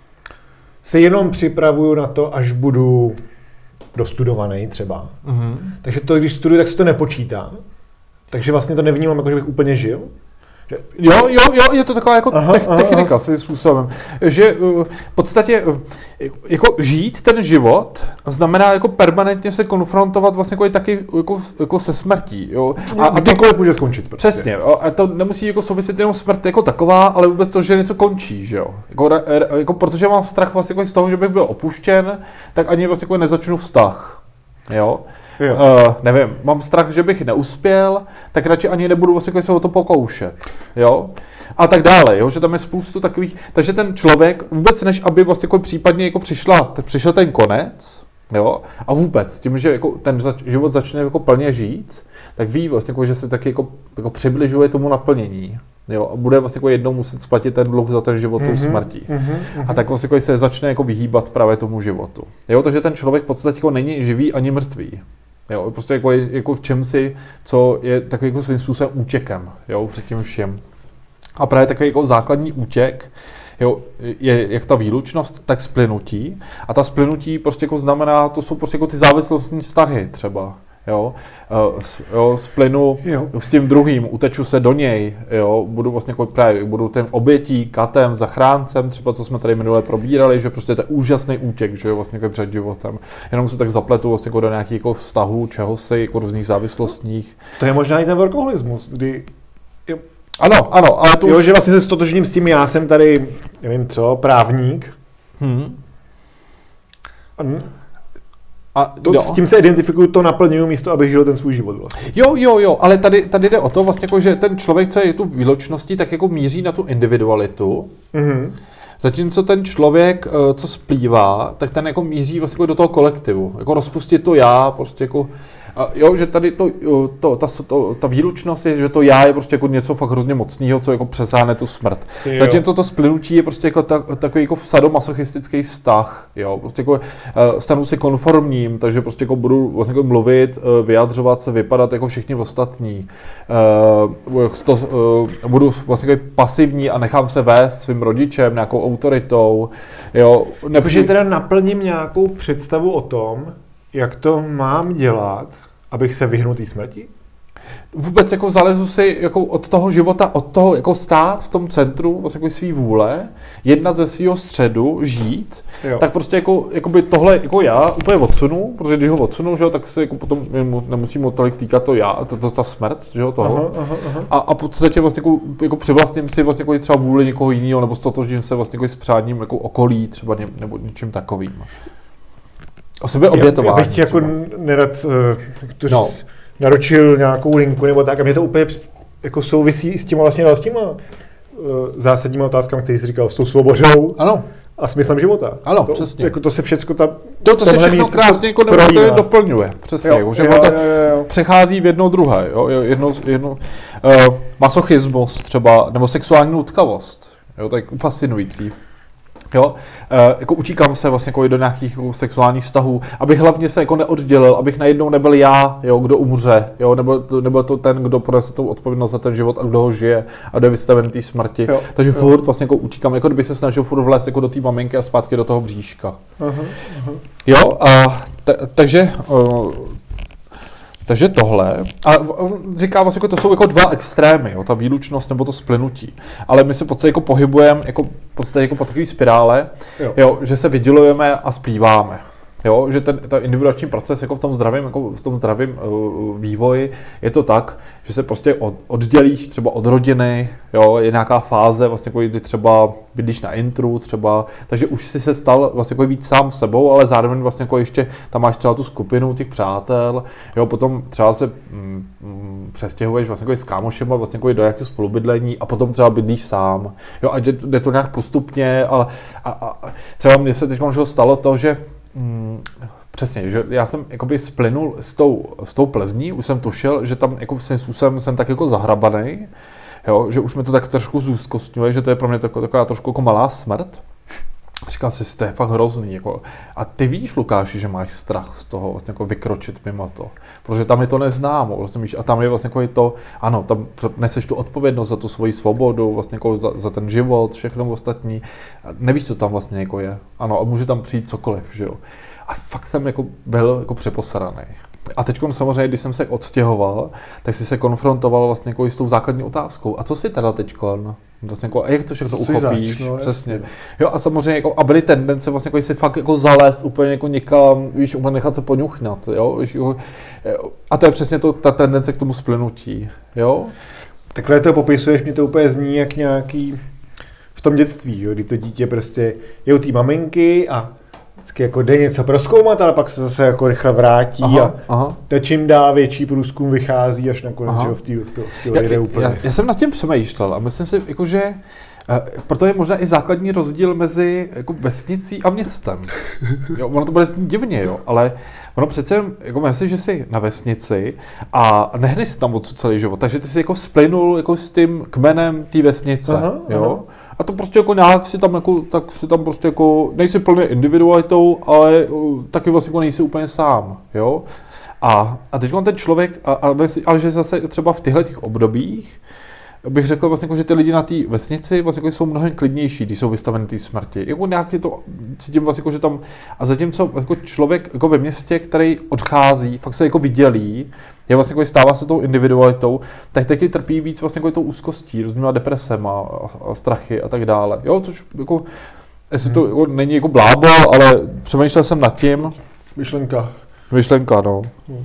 A: se jenom připravuju na to, až budu dostudovaný třeba. Mm-hmm. Takže to, když studuju, tak se to nepočítá. Takže vlastně to nevnímám, jako že bych úplně žil.
B: Jo, jo, jo, je to taková jako aha, te- technika aha. svým způsobem, že uh, v podstatě uh, jako žít ten život znamená jako permanentně se konfrontovat vlastně jako taky jako, jako se smrtí, jo.
A: A, a kdykoliv může skončit. Prostě.
B: Přesně, jo, a to nemusí jako souviset jenom smrt jako taková, ale vůbec to, že něco končí, že jo. Jako, jako, protože mám strach vlastně jako z toho, že bych byl opuštěn, tak ani vlastně jako nezačnu vztah, jo. Uh, nevím, mám strach, že bych neuspěl, tak radši ani nebudu vlastně se o to pokoušet, jo, a tak dále, jo, že tam je spoustu takových, takže ten člověk vůbec než aby vlastně jako případně jako přišla, přišel ten konec, jo, a vůbec tím, že jako ten zač, život začne jako plně žít, tak ví vlastně jako, že se taky jako, jako přibližuje tomu naplnění, jo, a bude vlastně jako jednou muset splatit ten dluh za ten život tou mm-hmm, smrtí. Mm-hmm. A tak vlastně jako se začne jako vyhýbat právě tomu životu, jo, takže ten člověk v podstatě jako není živý ani mrtvý. Jo, prostě jako, jako v čemsi, co je takový jako svým způsobem útěkem, jo, před tím všem. A právě takový jako základní útěk, jo, je jak ta výlučnost, tak splynutí. A ta splynutí prostě jako znamená, to jsou prostě jako ty závislostní vztahy třeba. Jo, s, jo, splynu jo. s tím druhým, uteču se do něj, jo, budu vlastně jako právě, budu tím obětí, katem, zachráncem, třeba co jsme tady minule probírali, že prostě to je úžasný útěk, že jo, vlastně jako před životem. Jenom se tak zapletu vlastně jako do nějakých jako vztahů, čehosi, jako různých závislostních.
A: To je možná i ten workoholismus, kdy... Jo.
B: Ano, ano, ale to
A: jo,
B: už...
A: že vlastně se stotožním s tím, já jsem tady, nevím co, právník. Hmm. A A to, s tím se identifikuju, to naplňuju místo, abych žil ten svůj život vlastně.
B: Jo, jo, jo, ale tady, tady jde o to vlastně, jako, že ten člověk, co je tu výločností, tak jako míří na tu individualitu. Mm-hmm. Zatímco ten člověk, co splývá, tak ten jako míří vlastně jako do toho kolektivu. Jako rozpustit to já, prostě jako... A jo, že tady to, to, ta, to, ta výlučnost je, že to já je prostě jako něco fakt hrozně mocného, co jako přesáhne tu smrt. Jo. Zatímco to splynutí je prostě jako ta, takový jako sadomasochistický vztah, jo, prostě jako uh, stanu si konformním, takže prostě jako budu vlastně jako mluvit, uh, vyjadřovat se, vypadat jako všichni ostatní. Uh, to, uh, budu vlastně jako pasivní a nechám se vést svým rodičem, nějakou autoritou, jo.
A: Nepři... teda naplním nějakou představu o tom, jak to mám dělat, abych se vyhnul té smrti?
B: Vůbec jako zalezu si jako od toho života, od toho jako stát v tom centru vlastně jako svý vůle, jednat ze svého středu, žít, jo. Tak prostě jako, jako by tohle jako já úplně odsunu, protože když ho odsunu, že jo, tak se jako potom nemusím o tolik týkat to já, to, to ta smrt, že jo, toho. Aha, aha, aha. A, a v podstatě vlastně jako, jako přivlastním si vlastně jako třeba vůli někoho jiného, nebo stotožním se vlastně jako s přáním jako okolí třeba ně, nebo něčím takovým. O sebeobětování.
A: Já bych ti jako nerad, jak to říct, no. naročil nějakou linku nebo tak, a mě to úplně jako souvisí s těma vlastně dalšíma uh, zásadníma otázkami, které jsi říkal, s tou svobodou.
B: Ano.
A: A smyslem života.
B: Ano,
A: to,
B: přesně.
A: Jako to se všechno ta,
B: to, to se všechno krásně jako nebo to je doplňuje. Přesně, jo, jako, že jo, jo, jo. přechází v jedno druhé. Jo, jedno, jedno, uh, masochismus třeba, nebo sexuální nutkavost. Jo, to je fascinující. Jo, e, jako utíkám se vlastně jako do nějakých jako sexuálních vztahů, abych hlavně se jako neoddělil, abych najednou nebyl já, jo, kdo umře, jo, nebo, nebo to ten, kdo ponese tu odpovědnost za ten život a kdo ho žije a jde vystaven té smrti. Jo, Takže jo. furt vlastně jako utíkám, jako kdyby se snažil furt vlézt jako do té maminky a zpátky do toho bříška. Aha, aha. Jo, a t- takže... Uh, Takže tohle, a říká vlastně, jako to jsou jako dva extrémy, jo, ta výlučnost nebo to splynutí. Ale my se v podstatě jako pohybujeme jako, v podstatě jako po takové spirále, jo. Jo, že se vydělujeme a splýváme. Jo, že ten, ten individuační proces jako v tom zdravém, jako v tom zdravém uh, vývoji je to tak, že se prostě od, oddělíš třeba od rodiny, jo, je nějaká fáze, vlastně jako kdy třeba bydlíš na intru třeba, takže už jsi se stal vlastně jako víc sám sebou, ale zároveň vlastně jako ještě tam máš třeba tu skupinu těch přátel, jo, potom třeba se mm, mm, přestěhuješ vlastně jako s kámošema vlastně jako do jakého spolubydlení a potom třeba bydlíš sám, jo, a jde, jde to nějak postupně, ale a, a, třeba mně se teď stalo to, že Mm, přesně, že já jsem jakoby splynul s tou, s tou Plzní, už jsem tušil, že tam jako svým způsobem jsem tak jako zahrabanej, jo, že už mi to tak trošku zúzkostňuje, že to je pro mě taková, taková trošku jako malá smrt. Říkal si, to je fakt hrozný. Jako. A ty víš, Lukáši, že máš strach z toho vlastně jako vykročit mimo to. Protože tam je to neznámo. Vlastně, a tam je vlastně jako to, ano, tam neseš tu odpovědnost za tu svoji svobodu, vlastně jako za, za ten život, všechno ostatní. A nevíš, co tam vlastně jako je. Ano, a může tam přijít cokoliv, že jo. A fakt jsem jako byl jako přeposraný. A teď samozřejmě, když jsem se odstěhoval, tak si se konfrontoval vlastně jako s tou základní otázkou. A co si teda teďkon? Vlastně jako, a jak to všechno uchopíš? Zač, no, přesně. Jasně. Jo, a samozřejmě jako, a byly tendence vlastně jako si fakt jako zalézt úplně jako někam, víš, úplně nechat se poňuchnat, jo? A to je přesně to, ta tendence k tomu splynutí, jo?
A: Takhle to popisuješ, mě to úplně zní jak nějaký v tom dětství, jo? Kdy to dítě prostě je u té maminky a vždycky jako jde něco prozkoumat, ale pak se zase jako rychle vrátí aha, a aha. čím dál větší průzkum vychází, až nakonec že v té dospělosti jde úplně.
B: Já, já jsem nad tím přemýšlel a myslím si, jako, že uh, proto je možná i základní rozdíl mezi jako vesnicí a městem. Jo, ono to bude znít divně, jo, ale ono přece, jako myslím, že jsi na vesnici a nehneš si tam odsud celý život, takže ty jsi jako splynul jako s tím kmenem té vesnice, aha, jo. Aha. A to prostě jako nějak si tam jako, tak si tam prostě jako, nejsi plně individualitou, ale uh, taky vlastně jako nejsi úplně sám, jo. A, a teď ten člověk, a, a, ale že zase třeba v těchto těch obdobích, bych řekl vlastně, jako, že ty lidi na té vesnici vlastně jako jsou mnohem klidnější, když jsou vystaveni té smrti. Jako nějaký to, cítím vlastně, jako, že tam, a zatímco jako člověk jako ve městě, který odchází, fakt se jako vydělí, je vlastně jako stává se tou individualitou, tak taky trpí víc vlastně jako tou úzkostí, různýma depresema a, a strachy a tak dále. Jo, což jako, jestli to jako, není jako blábo, ale přemýšlel jsem nad tím.
A: Myšlenka.
B: Myšlenka, no. Hmm.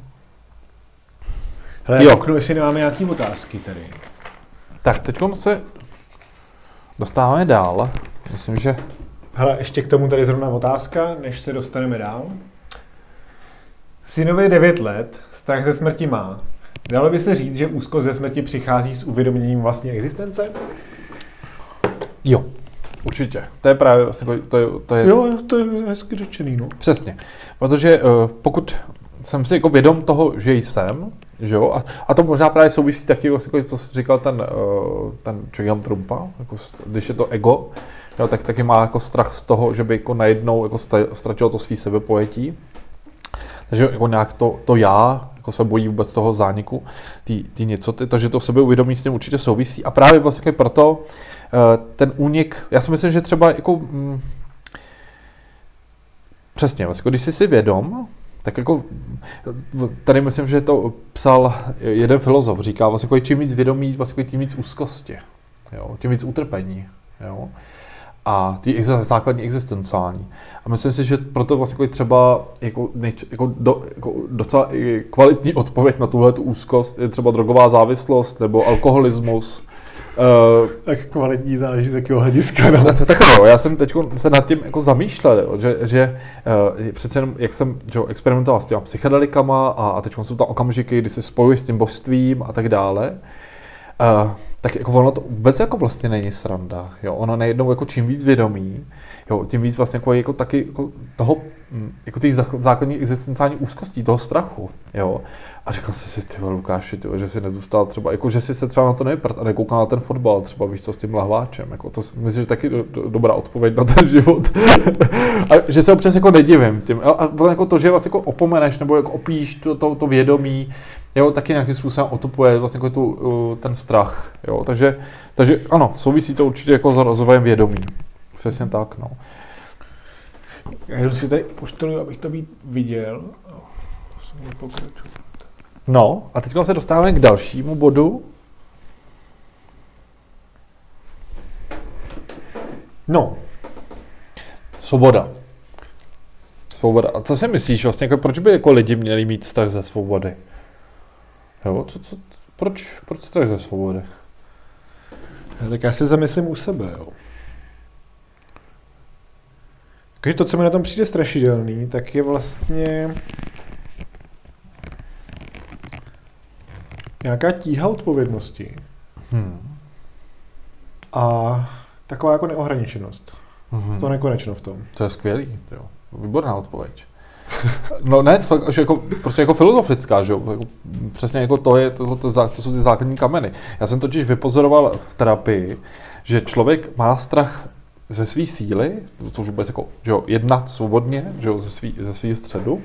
A: Hele, jo. Okno, jestli nemáme nějaký otázky tady.
B: Tak, teď se dostáváme dál. Myslím, že...
A: Hele, ještě k tomu tady zrovna otázka, než se dostaneme dál. Synovi devět let, strach ze smrti má. Dalo by se říct, že úzkost ze smrti přichází s uvědoměním vlastní existence?
B: Jo, určitě. To je právě vlastně, to je... To je...
A: Jo, to je hezky řečený, no.
B: Přesně. Protože uh, pokud jsem si jako vědom toho, že jsem, že jo, a, a to možná právě souvisí taky, jako, co říkal ten, uh, ten William Trumpa, jako, když je to ego, jo, tak taky má jako strach z toho, že by jako najednou jako ztratilo to svý sebepojetí. Takže jako nějak to, to já jako se bojí vůbec toho zániku, ty, ty něco, ty, takže to sebeuvědomí s tím určitě souvisí. A právě vlastně proto uh, ten únik, já si myslím, že třeba jako mm, přesně, vlastně, když jsi si vědom, tak jako tady myslím, že to psal jeden filozof, říká vlastně, jako čím víc vědomí, vlastně, tím víc úzkosti, jo, tím víc utrpení, jo. A ty základní existenciální. A myslím si, že proto vlastně třeba jako, jako, do, jako docela kvalitní odpověď na tuhle tu úzkost je třeba drogová závislost nebo alkoholismus,
A: Uh, tak kvalitní záleží z jakého hlediska. No.
B: Tak jo, já jsem teď se nad tím jako zamýšlel, jo, že, že uh, přece jenom, jak jsem že, experimentoval s těma psychedelikama a, a teď jsou tam okamžiky, kdy se spojuji s tím božstvím a tak dále, uh, tak jako ono to vůbec jako vlastně není sranda. Jo. Ono nejednou jako čím víc vědomí, jo, tím víc vlastně jako, jako taky jako toho, jako těch základních existenciálních úzkostí, toho strachu. Jo. A říkal jsem si, ty Lukáši, tyjo, že si nezůstal třeba, jako že si se třeba na to nevyprt a nekoukal na ten fotbal, třeba víš co s tím lahváčem. Jako to myslím, že taky do, do, dobrá odpověď na ten život. A že se občas jako nedivím tím. A, a jako to, že vlastně jako opomeneš nebo jako opíš to, to, to vědomí, jo, taky nějakým způsobem otupuje vlastně jako tu, uh, ten strach. Jo. Takže, takže ano, souvisí to určitě jako s rozvojem vědomí. Přesně tak, no.
A: Já si tady pošteluji, abych to být viděl.
B: No, a teď se dostáváme k dalšímu bodu.
A: No.
B: Svoboda. Svoboda. A co si myslíš vlastně, jako proč by jako lidi měli mít strach ze svobody? Jo, co, co, proč, proč strach ze svobody?
A: Tak já si zamyslím u sebe, jo. Takže to, co mi na tom přijde strašidelný, tak je vlastně nějaká tíha odpovědnosti
B: Hmm.
A: a taková jako neohraničenost.
B: Hmm.
A: To nekonečno v tom.
B: To je skvělý, jo. Výborná odpověď. No ne, fakt, že jako, prostě jako filozofická, že jo, jako, přesně jako to, je, to, to, to, to jsou ty základní kameny. Já jsem totiž vypozoroval v terapii, že člověk má strach ze své síly, což vůbec jako, že jo, jednat svobodně, že jo, ze svý, ze svého středu,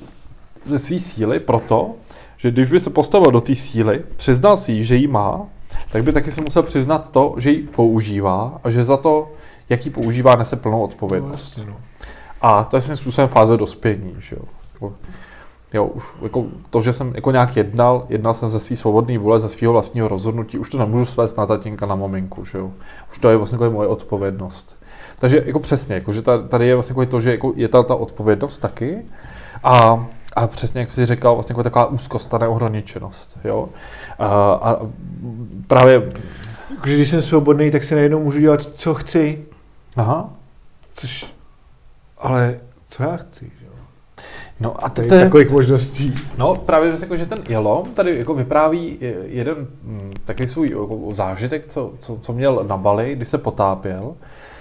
B: ze své síly proto, že když by se postavil do té síly, přiznal si ji, že ji má, tak by taky se musel přiznat to, že ji používá a že za to, jak ji používá, nese plnou odpovědnost.
A: No, no.
B: A to je svým způsobem fáze dospění, že jo. Jo, už jako to, že jsem jako nějak jednal, jednal jsem ze svý svobodné vůle, ze svého vlastního rozhodnutí, už to nemůžu svést na tatínka, na maminku, že jo. Už to je vlastně jako moje odpovědnost. Takže jako přesně, jako, že tady je vlastně jako to, že jako je ta, ta odpovědnost taky a, a přesně, jak jsi říkal, vlastně jako taková úzkost, ta neohraničenost, jo. A, a právě...
A: Když jsem svobodný, tak si najednou můžu dělat, co chci.
B: Aha.
A: Což... Ale co já chci, že jo?
B: No a
A: to je
B: takových
A: možností.
B: No právě jako, že ten Ilom tady jako vypráví jeden m, takový svůj jako, zážitek, co, co, co měl na Bali, když se potápěl.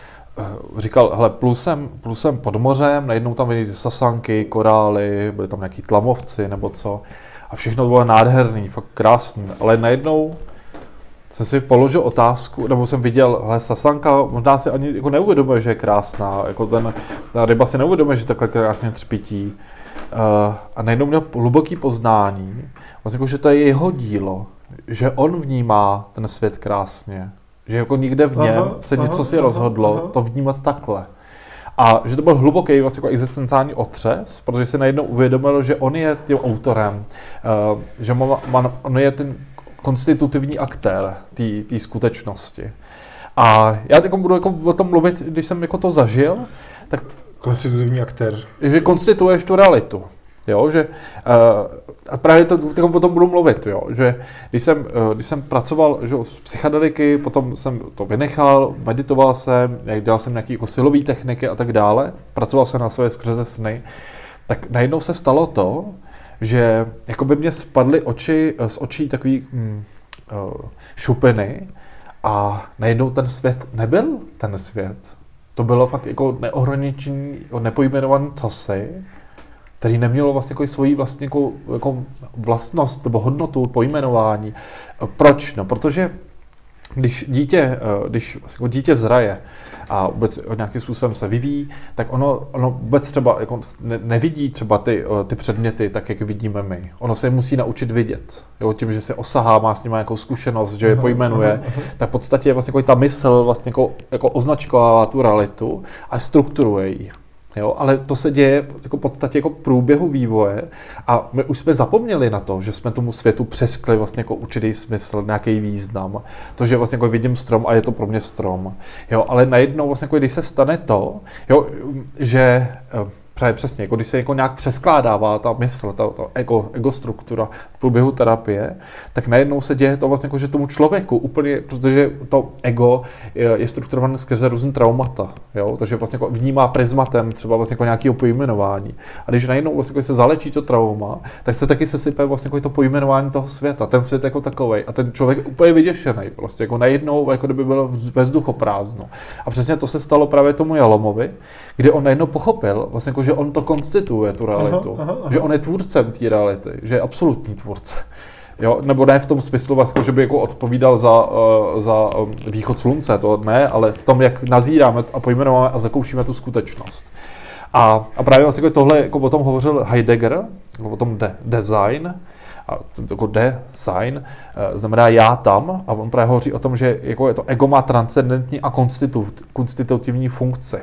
B: Říkal, hele, plul jsem, plul jsem pod mořem, najednou tam vidíte sasanky, korály, byly tam nějaký tlamovci nebo co. A všechno bylo nádherný, fakt krásný, ale najednou jsem si položil otázku, nebo jsem viděl, hele, sasanka, možná si ani jako neuvědomuje, že je krásná, jako ten, ta ryba si neuvědomuje, že takhle krásně třpití. Uh, a najednou měl hluboký poznání, vlastně jako, že to je jeho dílo, že on vnímá ten svět krásně, že jako nikde v něm aha, se aha, něco si aha, rozhodlo aha. to vnímat takhle. A že to byl hluboký vlastně jako existenciální otřes, protože si najednou uvědomil, že on je tím autorem, uh, že man, on je ten konstitutivní aktér té skutečnosti. A já teď budu jako o tom mluvit, když jsem jako to zažil, tak
A: konstitutivní aktér.
B: Že konstituuješ tu realitu. Jo, že, uh, a právě to, o tom budu mluvit, jo, že když jsem, uh, když jsem pracoval že, s psychedeliky, potom jsem to vynechal, meditoval jsem, dělal jsem nějaké jako silové techniky a tak dále, pracoval jsem na své skrze sny, tak najednou se stalo to, že jako by mě spadly oči, z očí takový mm, uh, šupiny a najednou ten svět nebyl ten svět. To bylo fakt jako neohraničený, nepojmenovaný cosi, který nemělo vlastně jako svoji vlastně jako, jako vlastnost nebo hodnotu pojmenování. Proč? No, protože když dítě, když jako dítě zraje a vůbec nějakým způsobem se vyvíjí, tak ono, ono vůbec třeba jako ne, nevidí třeba ty, ty předměty tak, jak vidíme my. Ono se je musí naučit vidět. Jo, tím, že se osahá, má s nimi nějakou zkušenost, že je pojmenuje, aha, aha. tak v podstatě vlastně jako ta mysl vlastně jako, jako označkovává tu realitu a strukturuje ji. Jo, ale to se děje jako v podstatě jako průběhu vývoje a my už jsme zapomněli na to, že jsme tomu světu přeskli vlastně jako určitý smysl, nějaký význam. To, že vlastně jako vidím strom a je to pro mě strom. Jo, ale najednou vlastně jako když se stane to, jo, že právě přesně, jako když se jako nějak přeskládává ta mysl, ta, ta ego, ego struktura v průběhu terapie, tak najednou se děje to vlastně jako, že tomu člověku úplně, protože to ego je, je strukturované skrze různý traumata, jo? Takže vlastně jako vnímá prismatem třeba vlastně jako nějakého pojmenování. A když najednou vlastně jako se zalečí to trauma, tak se taky sesype vlastně jako to pojmenování toho světa, ten svět jako takovej. A ten člověk je úplně vyděšený, prostě jako najednou, jako kdyby byl ve vzduchoprázdnu. A přesně to se stalo právě tomu Jalomovi, kde on najednou pochopil, vlastně jako, že on to konstituuje tu realitu, aha, aha, aha. Že on je tvůrcem té reality, že je absolutní tvůrce. Jo? Nebo ne v tom smyslu, vlastně, že by jako odpovídal za, uh, za um, východ slunce, to ne, ale v tom, jak nazíráme a pojmenujeme a zakoušíme tu skutečnost. A, a právě vlastně jako tohle, jako o tom hovořil Heidegger, jako o tom de, design, a jako design znamená já tam, a on právě hovoří o tom, že jako je to ego má transcendentní a konstitu, konstitutivní funkci.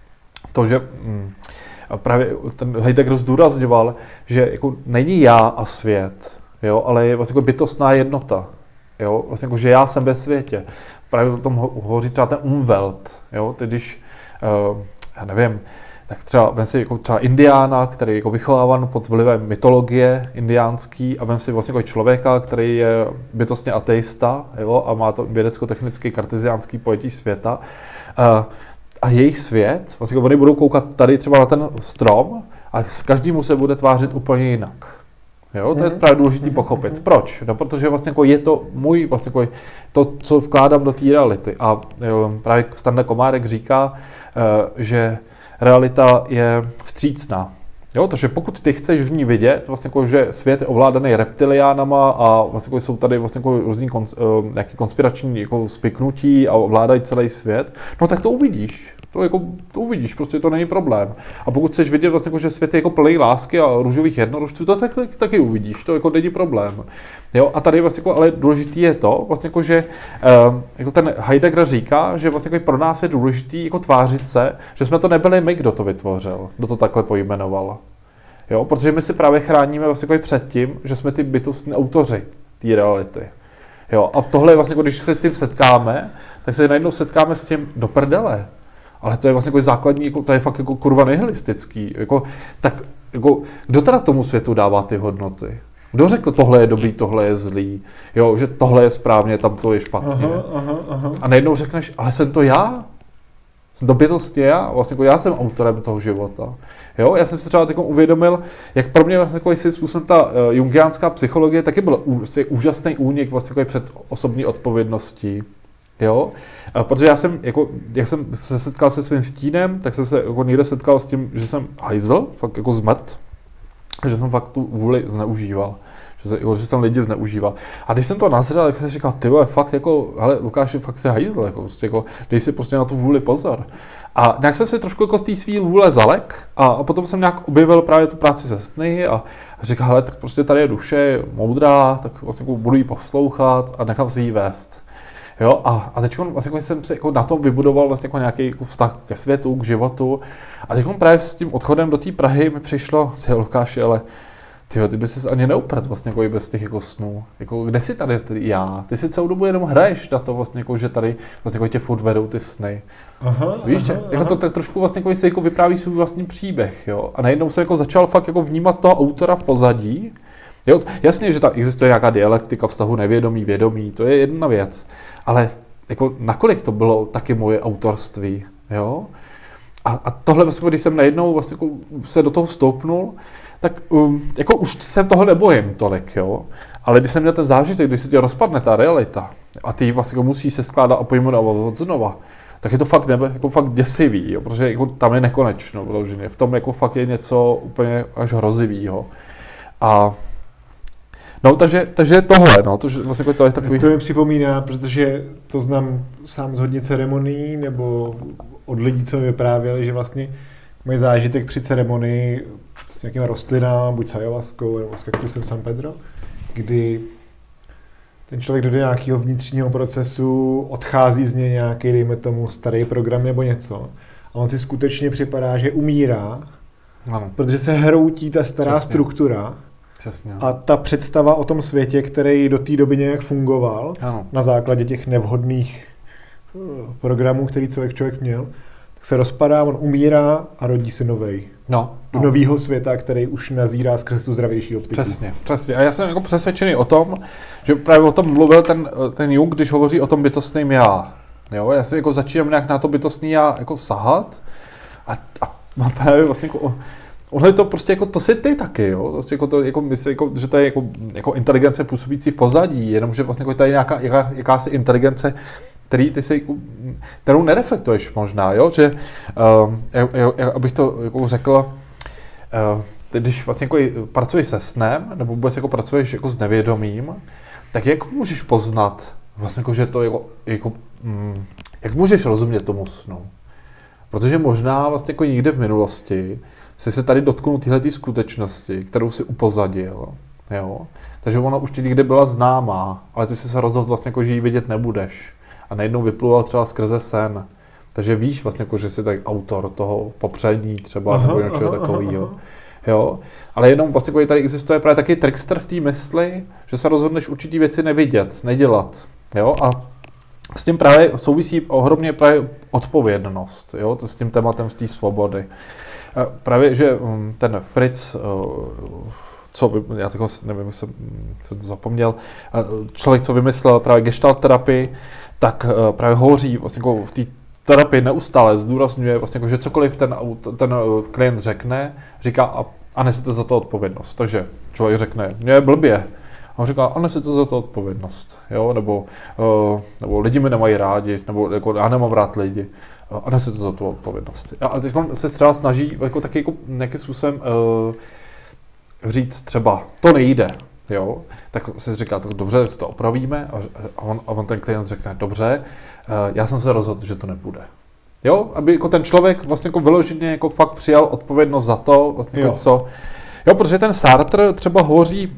B: To, že hm, právě ten Heidegger zdůrazňoval, že jako není já a svět, jo, ale je vlastně jako bytostná jednota. Jo, vlastně jako, že já jsem ve světě. Právě o tom hovoří třeba ten Umwelt. Jo, ty když, uh, já nevím, tak třeba vem si jako třeba indiána, který je jako vychovávan pod vlivem mytologie indiánský, a vem si vlastně jako člověka, který je bytostně ateista, jo, a má to vědecko-technický karteziánský pojetí světa. Uh, a jejich svět, vlastně jako oni budou koukat tady třeba na ten strom a každému se bude tvářit úplně jinak. Jo, to je právě důležité pochopit. Proč? No, protože vlastně jako je to můj, vlastně jako to, co vkládám do té reality. A jo, právě Standa Komárek říká, uh, že realita je vstřícná. Jo, takže pokud ty chceš v ní vidět, vlastně jako, že svět je ovládaný reptiliánama a vlastně jako jsou tady vlastně jako různý kons, uh, nějaký konspirační jako spiknutí a ovládají celý svět, no tak to uvidíš. To, jako, to uvidíš, prostě to není problém. A pokud chceš vidět, vlastně, jako, že svět je jako plný lásky a růžových jednorožců, to tak, tak, taky uvidíš, to jako není problém. Jo? A tady vlastně, jako, ale důležitý je to, vlastně, jako, že uh, jako ten Heidegger říká, že vlastně, jako, pro nás je důležitý jako tvářit se, že jsme to nebyli my, kdo to vytvořil, kdo to takhle pojmenoval. Jo? Protože my si právě chráníme vlastně, jako, před tím, že jsme ty bytostní autoři té reality. Jo? A tohle je vlastně, jako, když se s tím setkáme, tak se najednou setkáme s tím do prdele. Ale to je vlastně jako základní, jako, to je fakt jako kurva nihilistický. Jako, tak jako, kdo teda tomu světu dává ty hodnoty? Kdo řekl, tohle je dobrý, tohle je zlý, jo, že tohle je správně, tam to je špatně. Aha, aha, aha. A najednou řekneš, ale jsem to já? Jsem to bytostně já? Vlastně jako já jsem autorem toho života. Jo, já jsem se třeba teď uvědomil, jak pro mě vlastně jako jestli způsobem ta uh, jungiánská psychologie taky byl vlastně úžasný únik vlastně jako před osobní odpovědností. Jo, protože já jsem, jako, jak jsem se setkal se svým stínem, tak jsem se jako někde setkal s tím, že jsem hajzl, fakt jako zmrt, že jsem fakt tu vůli zneužíval, že, se, jako, že jsem lidi zneužíval. A když jsem to nazřel, tak jsem říkal, ty vole, fakt jako, hele, Lukáš, fakt se hajzl, jako, prostě, jako, dej si prostě na tu vůli pozor. A nějak jsem si trošku jako z té svý vůle zalek a, a potom jsem nějak objevil právě tu práci se sny a, a říkal, hele, tak prostě tady je duše moudrá, tak vlastně jako budu jí poslouchat a nechám si jí vést. Jo, a, a teď vlastně jsem se jako na tom vybudoval vlastně jako nějaký jako vztah ke světu, k životu. A teď právě s tím odchodem do té Prahy mi přišlo, ty Lukáši, ale tyjo, ty bys se ani neuprat vlastně jako i bez těch jako snů. Jako, kde jsi tady ty já? Ty si celou dobu jenom hraješ na to vlastně jako, že tady vlastně jako tě furt vedou ty sny. Aha, víš, aha, jako aha. To tak trošku vlastně jako, jako vypráví svůj vlastní příběh, jo. A najednou jsem jako začal fakt jako vnímat toho autora v pozadí. Jo, jasně, že tam existuje nějaká dialektika vztahu nevědomí, vědomí, to je jedna věc. Ale jako nakolik to bylo taky moje autorství, jo? A, a tohle vlastně, když jsem najednou vlastně jako se do toho stoupnul, tak um, jako už se toho nebojím tolik, jo? Ale když jsem měl ten zážitek, když se ti rozpadne ta realita a ty vlastně jako musí se skládat a pojmenovat od znova, tak je to fakt nebe, jako fakt děsivý, jo? Protože jako tam je nekonečno vloženě. V tom jako fakt je něco úplně až hrozivýho. A no, takže, takže tohle, no, to, vlastně to je takový...
A: To mi připomíná, protože to znám sám z hodně ceremonií, nebo od lidí, co mi vyprávěli, že vlastně mají zážitek při ceremonii s nějakým rostlinám, buď s ayahuaskou, nebo s kaktusem San Pedro, kdy ten člověk jde do nějakého vnitřního procesu, odchází z něj nějaký, dejme tomu, starý program nebo něco. A on si skutečně připadá, že umírá, ano. Protože se hroutí ta stará Přesně. struktura.
B: Přesně.
A: A ta představa o tom světě, který do té doby nějak fungoval, ano. Na základě těch nevhodných programů, který člověk člověk měl, tak se rozpadá, on umírá a rodí se novej.
B: No,
A: Do
B: no.
A: nového světa, který už nazírá skrze tu zdravější optiku.
B: Přesně, přesně. A já jsem jako přesvědčený o tom, že právě o tom mluvil ten, ten Jung, když hovoří o tom bytostném já. Jo, já si jako začínám nějak na to bytostný já jako sahat a, a mám právě vlastně jako, ono je to prostě jako, to si ty taky, jo, prostě jako to, jako myslím, jako, že to je jako, jako inteligence působící v pozadí, jenomže vlastně jako tady nějaká, jaká, jakási inteligence, který ty si, kterou nereflektuješ možná, jo, že, um, já, já, abych to jako řekl, uh, ty, když vlastně jako pracuješ se snem, nebo vůbec jako pracuješ jako s nevědomím, tak jak můžeš poznat, vlastně jako, že to jako, jako mm, jak můžeš rozumět tomu snu? Protože možná vlastně jako někde v minulosti jsi se tady dotknul téhletý skutečnosti, kterou si upozadil, jo? Takže ona už ti někde byla známá, ale ty jsi se rozhodl vlastně jako, že ji vidět nebudeš. A najednou vypluval třeba skrze sen. Takže víš vlastně jako, že jsi tak autor toho popřední třeba, aha, nebo něčeho takového. Jo? Ale jenom vlastně jako tady existuje právě taky trickster v té mysli, že se rozhodneš určitý věci nevidět, nedělat. Jo? A s tím právě souvisí ohromně právě odpovědnost, jo? To s tím tématem z té svobody. Právě, že ten Fritz, co, já tako nevím, jsem, jsem to zapomněl, člověk, co vymyslel právě gestalt terapii, tak právě hovoří vlastně jako v té terapii neustále zdůrazňuje, vlastně jako, že cokoliv ten, ten klient řekne, říká a, a nesete za to odpovědnost. Takže člověk řekne, mě je blbě. A on říká, a nesete za to odpovědnost. Jo? Nebo, uh, nebo lidi mi nemají rádi, nebo jako, já nemám rád lidi. A nesete za to odpovědnost. A teď se třeba snaží jako, taky jako, nějakým způsobem uh, říct třeba, to nejde. Jo? Tak se říká, tak dobře, tak to opravíme. A on, a on ten klient řekne, dobře, uh, já jsem se rozhodl, že to nebude. Jo? Aby jako ten člověk vlastně jako vyloženě jako fakt přijal odpovědnost za to, vlastně jako co. Jo, protože ten Sartre třeba hovoří,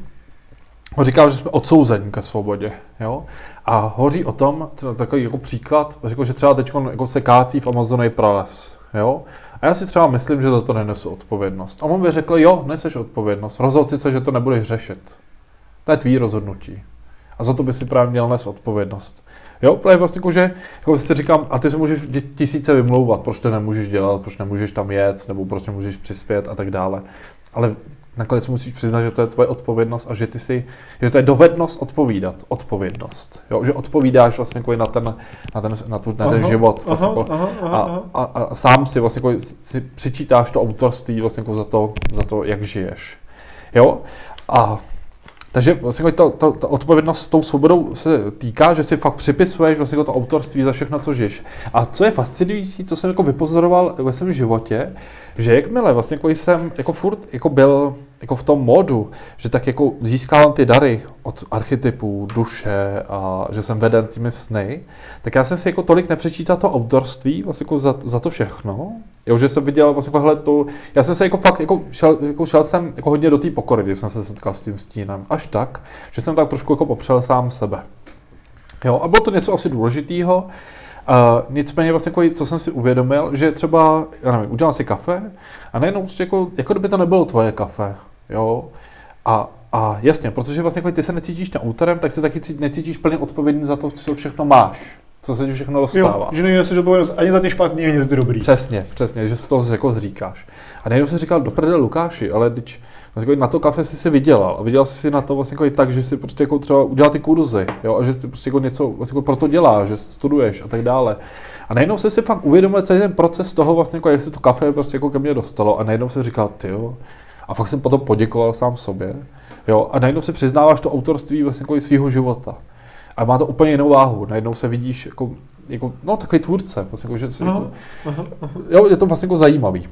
B: ho říká, že jsme odsouzeni ke svobodě, jo? A hovoří o tom, takový jako příklad, jako, že třeba teď jako se kácí v Amazonii prales, jo? A já si třeba myslím, že za to nenesu odpovědnost. A on by řekl, jo, neseš odpovědnost, rozhodl si se, že to nebudeš řešit. To je tvý rozhodnutí. A za to by si právě měl nést odpovědnost. Jo, právě vlastně jako, že jako si říkám, a ty si můžeš tisíce vymlouvat, proč to nemůžeš dělat, proč nemůžeš tam jet, nebo proč nemůžeš přispět a tak dále. Ale nakonec musíš přiznat, že to je tvoje odpovědnost a že ty si, že to je dovednost odpovídat, odpovědnost. Jo, že odpovídáš vlastně jako na ten, na ten, na tu, na ten aha, život. Vlastně aha, jako, aha, aha. A, a, a sám si vlastně jako si přičítáš to autorství vlastně jako za to, za to, jak žiješ. Jo? A takže vlastně to, to, ta odpovědnost s tou svobodou se týká, že si fakt připisuješ vlastně to autorství za všechno, co žiješ. A co je fascinující, co jsem jako vypozoroval ve svém životě, že jakmile vlastně jako jsem jako furt jako byl jako v tom módu, že tak jako získávám ty dary od archetypů, duše a že jsem veden těmi sny, tak já jsem si jako tolik nepřečítal to autorství vlastně jako za, za to všechno. Jo, že jsem viděl vlastně jako hele to, já jsem se jako fakt jako šel, jako šel jsem jako hodně do té pokory, když jsem se setkal s tím stínem, až tak, že jsem tak trošku jako popřel sám sebe. Jo, a bylo to něco asi důležitého. Uh, nicméně vlastně jako, co jsem si uvědomil, že třeba, já nevím, udělám si kafe a najednou prostě jako, jako kdyby to nebylo tvoje kafe, jo, a, a jasně, protože vlastně jako ty se necítíš tím autorem, tak se taky necítíš plně odpovědný za to, co všechno máš, co se ti všechno dostává.
A: Jo, že nejde se odpovědnost ani za ty špatný, ani za ty dobrý.
B: Přesně, přesně, že z toho jako zříkáš. A najednou jsem říkal, do prdele Lukáši, ale teď vlastně na to kafe jsi si vydělal a vydělal jsi si na to vlastně jako i tak, že si prostě jako třeba udělal ty kurzy, jo, a že ty prostě jako něco vlastně jako pro to děláš, že studuješ a tak dále. A najednou se si fakt uvědomil celý ten proces toho vlastně jako jak se to kafe prostě jako ke mně dostalo a najednou se říkal, ty jo, a fakt jsem potom poděkoval sám sobě, jo, a najednou si přiznáváš to autorství vlastně jako i svýho života. A má to úplně jinou váhu, najednou se vidíš jako, jako no takový tvůrce, vlastně jako, že si, aha, jako, aha, aha. Jo, je to vlastně jako zajímavý.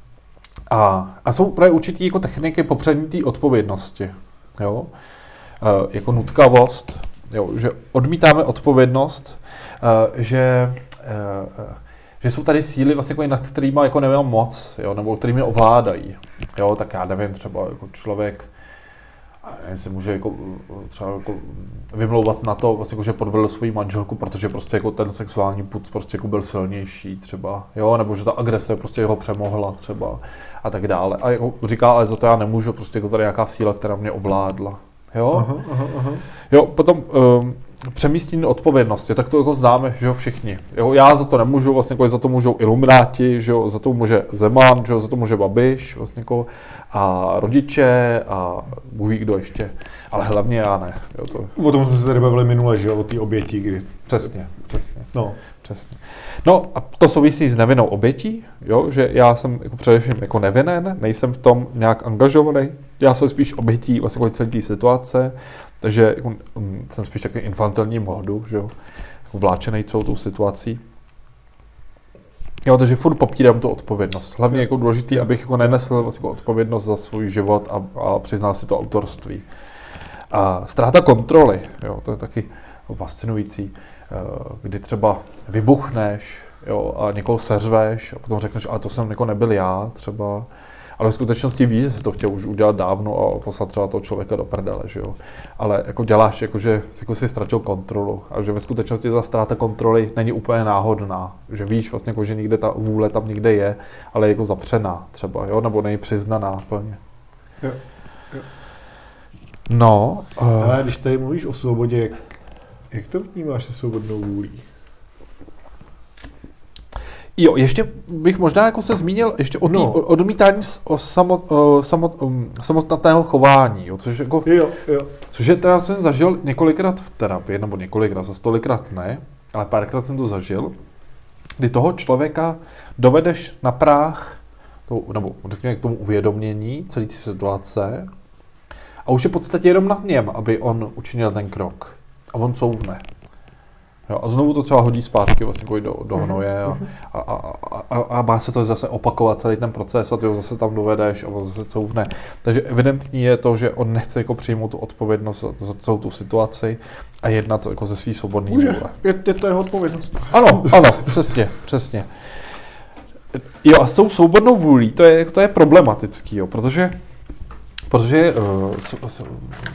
B: A, a jsou právě určitý jako techniky popřední té odpovědnosti, jo? E, jako nutkavost, jo? Že odmítáme odpovědnost, e, že, e, že jsou tady síly, vlastně jako nad kterými jako nemám moc, jo? Nebo kterými ovládají. Jo? Tak já nevím, třeba jako člověk se může jako, třeba jako vymlouvat na to, vlastně jako, že podvedl svou manželku, protože prostě jako ten sexuální pud prostě jako byl silnější třeba, jo, nebo že ta agrese prostě ho přemohla třeba a tak dále. A jako říká, ale za to já nemůžu, prostě jako tady nějaká síla, která mě ovládla, jo. Aha, aha, aha. Jo, potom um, přemístění odpovědnosti, tak to jako známe, že jo, všichni. Jo, já za to nemůžu, vlastně jako za to můžou ilumináti, že jo, za to může Zeman, že jo, za to může Babiš, vlastně jako, a rodiče a Bůh ví kdo ještě, ale hlavně já ne. Jo, to...
A: O tom jsme se tady bavili minule, že jo, o té oběti, kdy...
B: Přesně, přesně.
A: No.
B: Přesně. No a to souvisí s nevinnou obětí, jo, že já jsem jako především jako nevinen, nejsem v tom nějak angažovaný, já jsem spíš obětí vlastně celé té situace, takže jako, um, jsem spíš takový infantilní módu, že jo, jako vláčený celou tou situací. Jo, takže furt popírám tu odpovědnost. Hlavně jako důležitý, abych jako nenesl vlastně jako odpovědnost za svůj život a, a přiznal si to autorství. A ztráta kontroly, jo, to je taky fascinující, kdy třeba vybuchneš, jo, a někoho seřveš a potom řekneš, ale to jsem jako nebyl já třeba, ale v skutečnosti víš, že jsi to chtěl už udělat dávno a poslat třeba toho člověka do prdele, že jo. Ale jako děláš, jako že jako si ztratil kontrolu a že ve skutečnosti ta ztráta kontroly není úplně náhodná, že víš vlastně, jako, že někde ta vůle tam někde je, ale je jako zapřená třeba, jo, nebo není přiznaná plně.
A: Jo. Jo.
B: No. Uh...
A: Ale když tady mluvíš o svobodě, jak, jak to vnímáš se svobodnou vůlí?
B: Jo, ještě bych možná jako se zmínil ještě o, tý, no. o odmítání o samot, o samot, um, samotného chování, jo, což, jako,
A: jo, jo.
B: což je teda jsem zažil několikrát v terapii, nebo několikrát, za stolikrát ne, ale párkrát jsem to zažil, kdy toho člověka dovedeš na práh, to, nebo řekněme k tomu uvědomění celé té situace a už je v podstatě jenom nad něm, aby on učinil ten krok a on couvne. Jo, a znovu to třeba hodí zpátky vlastně do, do hnoje a, a, a, a, a má se to zase opakovat celý ten proces a ty ho zase tam dovedeš a on zase couvne. Takže evidentní je to, že on nechce jako přijmout tu odpovědnost za, za celou tu situaci a jednat jako ze svý svobodný vůle.
A: Je, je to jeho odpovědnost.
B: Ano, ano, přesně, přesně. Jo, a s tou svobodnou vůlí to je, to je problematický, jo, protože, protože uh, s, s,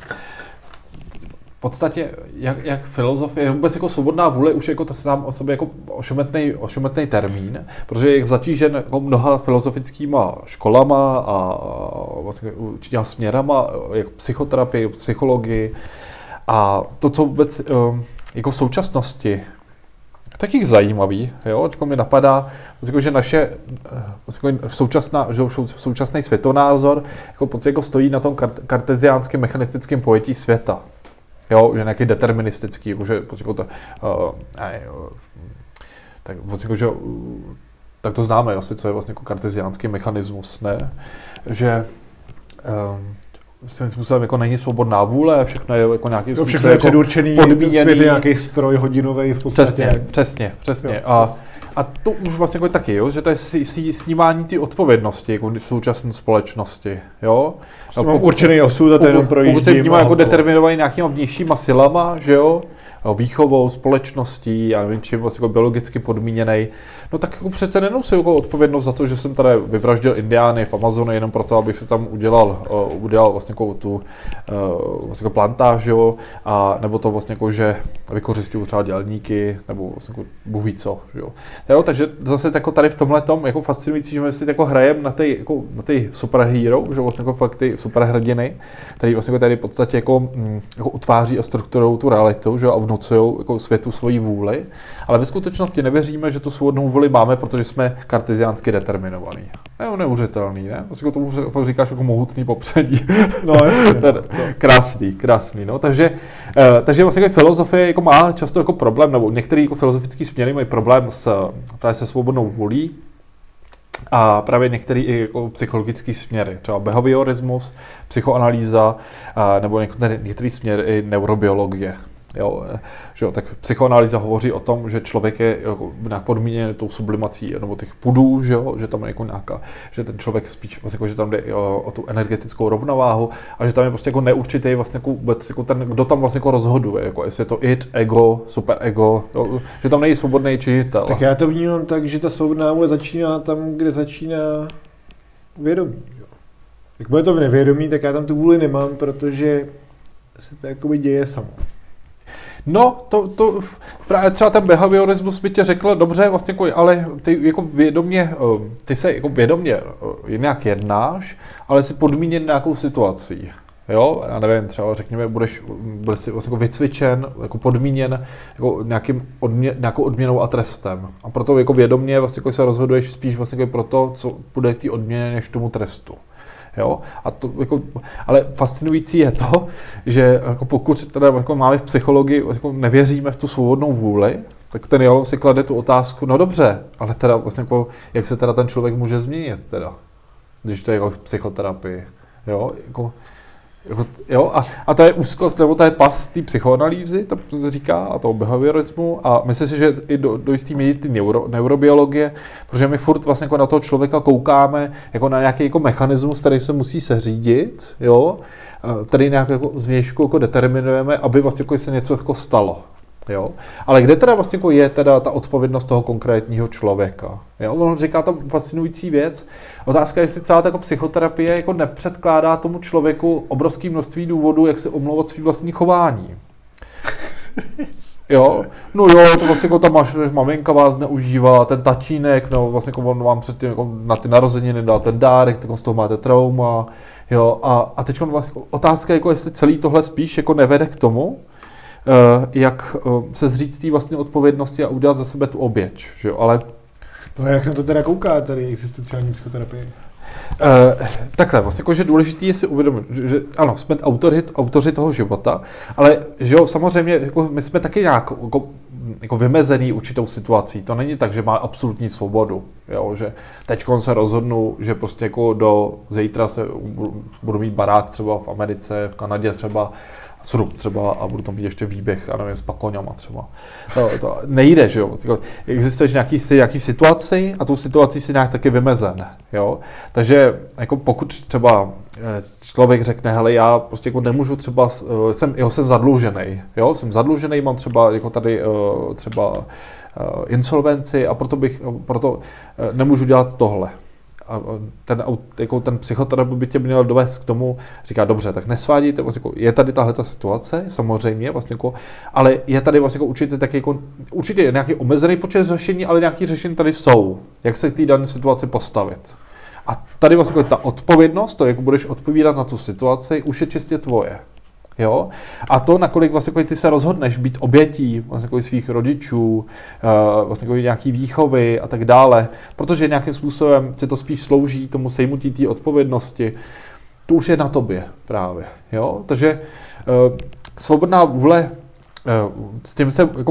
B: v podstatě, jak, jak filozofie, vůbec jako svobodná vůle už je jako sám o sobě jako ošemetný, ošemetný termín, protože je zatížen jako mnoha filozofickýma školama a vlastně určitě směrama, jako psychoterapii, psychologii a to, co vůbec jako v současnosti taky zajímavý, jo, jako mi napadá, jako, že naše jako současná, že současný světonázor jako, jako stojí na tom karteziánském mechanistickém pojetí světa. Jo, že nějaký deterministický, že jako to, uh, ne, uh, tak vlastně že, uh, tak to známe asi, co je vlastně jako karteziánský mechanismus, ne? Že um, svým způsobem jako není svobodná vůle, všechno je jako nějaký
A: způsob všechno je jako předurčený, podmíněný. Svět je nějaký stroj hodinový v podstatě.
B: Přesně, přesně, přesně. A, a to už vlastně jako taky, jo, že to je snímání ty odpovědnosti jako v současné společnosti, jo.
A: A mám určený osud a to jenom projíždím.
B: Pokud se vnímá jako determinovaný nějakýma vnějšíma silama, že jo, výchovou, společností, já nevím, čím vlastně jako biologicky podmíněnej, no tak jako přece nenosí jako odpovědnost za to, že jsem tady vyvraždil indiány v Amazonu jenom proto, abych si tam udělal, uh, udělal vlastně jako tu uh, vlastně jako plantáž, jo, a nebo to vlastně jako, že vykořistuju třeba dělníky, nebo vlastně jako Bůh ví co, jo. jo. Takže zase jako tady v tomhle tom jako fascinující, že my si jako hrajeme na ty, jako, na ty superhero, že vlastně jako fakt ty superhrdiny, který vlastně jako tady v podstatě jako, mm, jako utváří a strukturují tu realitu, že jo, a vnucují jako světu svoji vůli, ale ve skutečnosti nevěříme, že tu svobodnou vůli máme, protože jsme karteziánsky determinovaní. Je neuvěřitelný, ne? Vlastně tomu fakt říkáš jako mohutný popředí.
A: No, jasně, no.
B: Krásný, krásný, no. Takže, uh, takže vlastně filozofie jako má často jako problém, nebo některé jako filozofické směry mají problém s, právě se svobodnou vůlí a právě některé i jako psychologické směry, třeba behaviorismus, psychoanalýza, uh, nebo některé, některé směry i neurobiologie. Jo, že jo, tak psychoanalýza hovoří o tom, že člověk je jako nějak podmíněn tou sublimací nebo těch pudů, že, jo, že tam je jako nějaká, že ten člověk spíš jako, že tam jde o, o tu energetickou rovnováhu a že tam je prostě jako neurčitý vlastně jako vůbec jako ten, kdo tam vlastně jako rozhoduje, jako jestli je to id, ego, superego, jo, že tam není svobodný čijitel.
A: Tak já to vnímám tak, že ta svobodná vůle začíná tam, kde začíná vědomí. Jo. Jak bude to v nevědomí, tak já tam tu vůli nemám, protože se to jakoby děje samo.
B: No, to, to právě třeba ten behaviorismus by tě řekl, dobře, vlastně jako, ale ty jako vědomě, ty se jako vědomě nějak jednáš, ale jsi podmíněn nějakou situací. Jo, já nevím, třeba řekněme, budeš, byl jsi vlastně jako vycvičen, jako podmíněn jako nějakým odmě, nějakou odměnou a trestem. A proto jako vědomě vlastně jako se rozhoduješ spíš vlastně jako pro to, co bude k té odměně, než tomu trestu. Jo? A to, jako, ale fascinující je to, že jako pokud teda jako máme v psychologii, jako nevěříme v tu svobodnou vůli, tak ten Jalom si klade tu otázku, no dobře, ale teda vlastně jako, jak se teda ten člověk může změnit teda, když to je jako v psychoterapii. Jo, jako, jako, jo a, a to je úzkost, nebo to je pas té psychoanalýzy, to se říká, a toho behaviorismu, a myslím si, že i do, do jistý míry ty neuro, neurobiologie, protože my furt vlastně jako na toho člověka koukáme jako na nějaký jako mechanismus, který se musí seřídit, jo, který nějak jako zvnějšku jako determinujeme, aby vlastně jako se něco jako stalo. Jo? Ale kde teda vlastně jako je teda ta odpovědnost toho konkrétního člověka? Jo? On říká tam fascinující věc. Otázka je, jestli celá ta jako psychoterapie jako nepředkládá tomu člověku obrovské množství důvodů, jak se omlouvat svý vlastní chování. Jo, no jo, to vlastně jako ta maminka vás neužívá, ten tatínek, no vlastně jako on vám předtím jako na ty narozeniny dal ten dárek, tak z toho máte trauma, jo, a, a teď vlastně otázka je, jako jestli celý tohle spíš jako nevede k tomu, jak se zříct té vlastně odpovědnosti a udělat za sebe tu oběť, že jo, ale...
A: No a jak na to teda kouká tady existenciální psychoterapie?
B: Uh, takhle, vlastně jako, že důležitý je si uvědomit, že, že ano, jsme autoři, autoři toho života, ale že jo, samozřejmě jako my jsme taky nějak jako, jako vymezený určitou situací. To není tak, že má absolutní svobodu, jo, že teďkon se rozhodnu, že prostě jako do zítra se budu mít barák třeba v Americe, v Kanadě třeba, srub třeba a budu tam mít ještě výběh, já nevím, s pakoňama třeba. To, to nejde, že jo. Existuje nějaký, nějaký situaci a tou situací si nějak taky vymezen, jo. Takže jako pokud třeba člověk řekne, hele, já prostě jako nemůžu třeba, jsem, jo, jsem zadlužený, jo, jsem zadlužený, mám třeba jako tady třeba insolvenci a proto bych, proto nemůžu dělat tohle. A ten, jako ten psychoterapeut by tě měl dovést k tomu, říká, dobře, tak nesvádíte, vlastně jako, je tady tahle ta situace, samozřejmě, vlastně jako, ale je tady vlastně jako určitě, tak jako, určitě je nějaký omezený počet řešení, ale nějaký řešení tady jsou, jak se k té dané situaci postavit. A tady vlastně jako ta odpovědnost, to, jak budeš odpovídat na tu situaci, už je čistě tvoje. Jo? A to, nakolik vlastně ty se rozhodneš být obětí vlastně svých rodičů, vlastně nějaký výchovy a tak dále, protože nějakým způsobem tě to spíš slouží tomu sejmutí té odpovědnosti, to už je na tobě právě. Jo? Takže svobodná vůle, s tím se jako,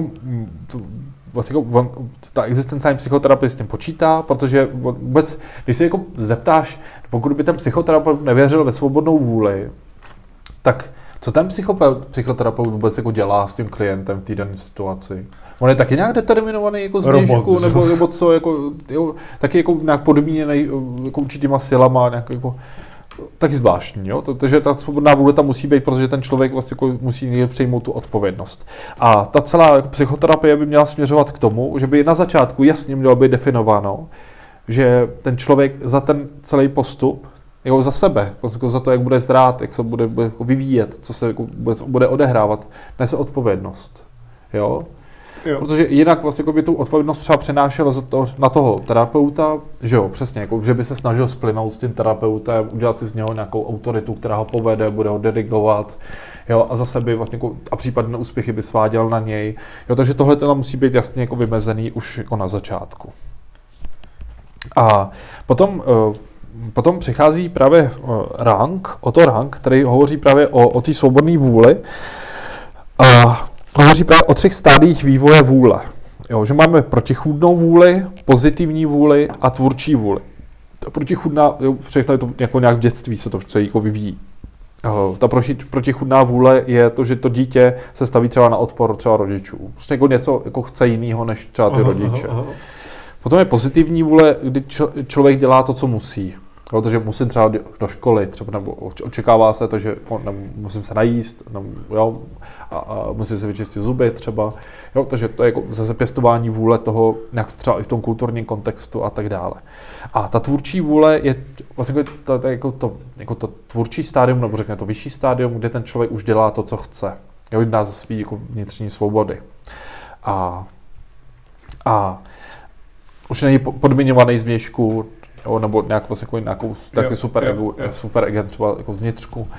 B: vlastně jako, ta existenciální psychoterapie s tím počítá, protože vůbec, když se jako zeptáš, pokud by ten psychoterapeut nevěřil ve svobodnou vůli, tak co ten psychoterapeut vůbec jako dělá s tím klientem v té dané situaci? On je taky nějak determinovaný jako zvnějšku, nebo, nebo co, jako, jo, taky jako nějak podmíněný jako určitýma silama, nějak jako, taky zvláštní, jo? Takže ta svobodná vůle tam musí být, protože ten člověk vlastně jako musí někde přejmout tu odpovědnost. A ta celá jako psychoterapie by měla směřovat k tomu, že by na začátku jasně mělo být definováno, že ten člověk za ten celý postup, jako za sebe, jako za to, jak bude zrát, jak se bude, bude jako vyvíjet, co se jako bude, bude odehrávat, nese odpovědnost. Jo? Jo. Protože jinak vlastně jako by tu odpovědnost třeba přenášela za to, na toho terapeuta, že jo, přesně, jako, že by se snažil splynout s tím terapeutem, udělat si z něho nějakou autoritu, která ho povede, bude ho dirigovat, jo, a zase by vlastně jako, a případné úspěchy by sváděl na něj. Jo, takže tohle teda musí být jasně jako vymezený už jako na začátku. A potom Potom přichází právě Rank, Otto Rank, který hovoří právě o, o té svobodné vůli a hovoří právě o třech stádiích vývoje vůle. Jo, že máme protichůdnou vůli, pozitivní vůli a tvůrčí vůli. Ta protichůdná, všechno je to jako nějak v dětství se to vše jako vyvíjí. Ta proti, protichůdná vůle je to, že to dítě se staví třeba na odpor třeba rodičů. Prostě jako něco jako chce jinýho než třeba ty rodiče. Aha, aha. Potom je pozitivní vůle, kdy člověk dělá to, co musí. Protože musím třeba do školy, třeba, nebo očekává se to, že o, nebo musím se najíst, nebo, jo, a, a musím se vyčistit zuby třeba. Jo, takže to je jako zase pěstování vůle toho, jak třeba i v tom kulturním kontextu a tak dále. A ta tvůrčí vůle je vlastně to, to, jako to, jako to tvůrčí stádium, nebo řekněme to vyšší stádium, kde ten člověk už dělá to, co chce. Jo, jedná ze svý jako vnitřní svobody. A, a už není podmiňovaný zvnějšku, jo, nebo nějak, vlastně, jako nějakou taky super, jo, ego, jo. super agent třeba jako zvnitřku.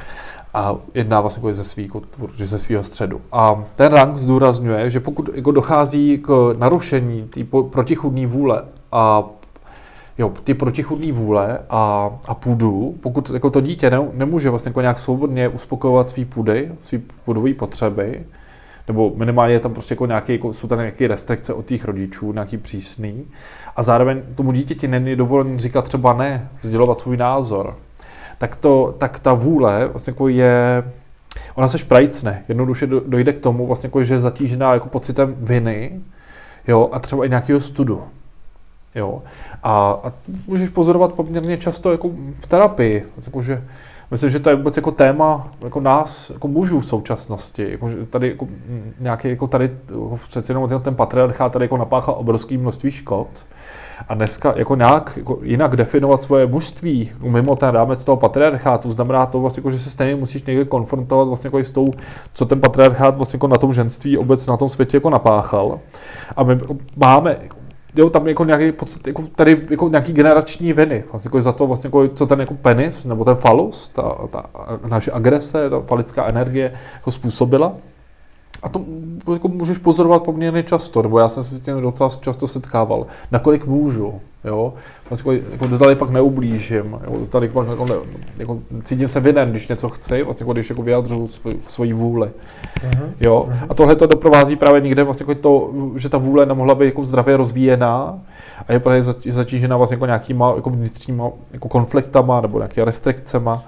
B: a jedná vlastně jako ze svého ze svého středu. A ten rank zdůrazňuje, že pokud jako dochází k narušení té protichůdné vůle a jo, ty protichůdné vůle a, a půdu, pokud jako to dítě ne, nemůže vlastně jako nějak svobodně uspokojovat svý půdy, svý půdové potřeby, nebo minimálně je tam prostě jako nějaký, jako, jsou tam nějaké restrikce od těch rodičů, nějaký přísný, a zároveň tomu dítěti není dovolen říkat třeba ne, sdělovat svůj názor, tak, to, tak ta vůle vlastně jako je, ona se šprajcne, jednoduše dojde k tomu, vlastně jako, že je zatížená jako pocitem viny, jo, a třeba i nějakého studu. Jo. A, a můžeš pozorovat poměrně často jako v terapii, jako, že myslím, že to je vůbec jako téma jako nás, jako mužů v současnosti. Jako, že tady jako, nějaký, jako tady jako přeci jenom ten patriarchát tady jako napáchal obrovské množství škod. A dneska jako nějak jako jinak definovat svoje mužství mimo ten rámec toho patriarchátu znamená to, vlastně, jako, že se stejně musíš někde konfrontovat vlastně, jako, s tou, co ten patriarchát vlastně, jako, na tom ženství obecně na tom světě jako napáchal. A my jako, máme jo, tam jako nějaký pocit, jako tady jako nějaký generační viny, vlastně jako za to, vlastně jako, co ten jako penis, nebo ten falus, ta, ta naše agrese, ta falická energie jako způsobila. A to jako můžeš pozorovat poměrně často, nebo já jsem se s tím docela často setkával. Nakolik můžu, jo? Vlastně jako, jako tady pak neublížím, jo? Tady pak jako, jako, cítím se vinen, když něco chci, vlastně jako, když jako vyjadřuju svoj, svoji vůli. Uh-huh. Jo? A tohle to doprovází právě někde, vlastně jako to, že ta vůle nemohla být jako zdravě rozvíjená a je právě zatížená vlastně jako nějakýma jako vnitřníma jako konfliktama nebo nějakými restrikcema.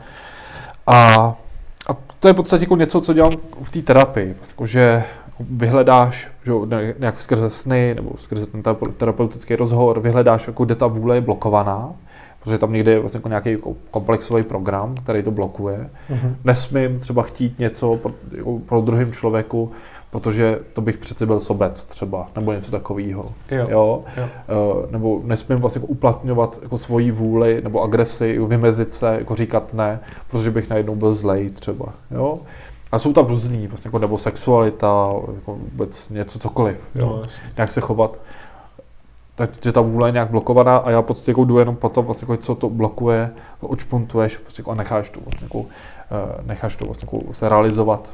B: A A to je v podstatě jako něco, co dělám v té terapii, jako že vyhledáš, že nějak skrze sny nebo skrze ten terapeutický rozhovor, vyhledáš, jako kde ta vůle je blokovaná, protože tam někde je vlastně jako nějaký jako komplexový program, který to blokuje. Mm-hmm. Nesmím třeba chtít něco pro, jako pro druhém člověku, protože to bych přece byl sobec třeba, nebo něco takového. Jo. Jo? Jo. Uh, nebo nesmím vlastně jako uplatňovat jako svoji vůli nebo agresi, vymezit se, jako říkat ne, protože bych najednou byl zlej třeba. Jo? A jsou tam různý, vlastně jako, nebo sexualita, jako vůbec něco cokoliv. Jo? No, nějak se chovat. Takže ta vůle je nějak blokovaná a já v podstatě jako jdu jenom po to, vlastně, jako, co to blokuje, odšpuntuješ prostě, jako, a necháš to, vlastně, jako, necháš to vlastně, jako, se realizovat.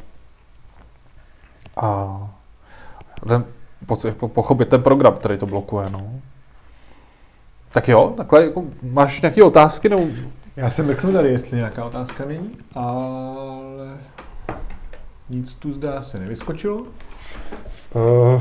B: A ten, pochopit ten program, který to blokuje. No. Tak jo, takhle jako, máš nějaké otázky? Nebo...
A: Já se mrknu tady, jestli nějaká otázka není, ale nic tu zdá se nevyskočilo. Uh...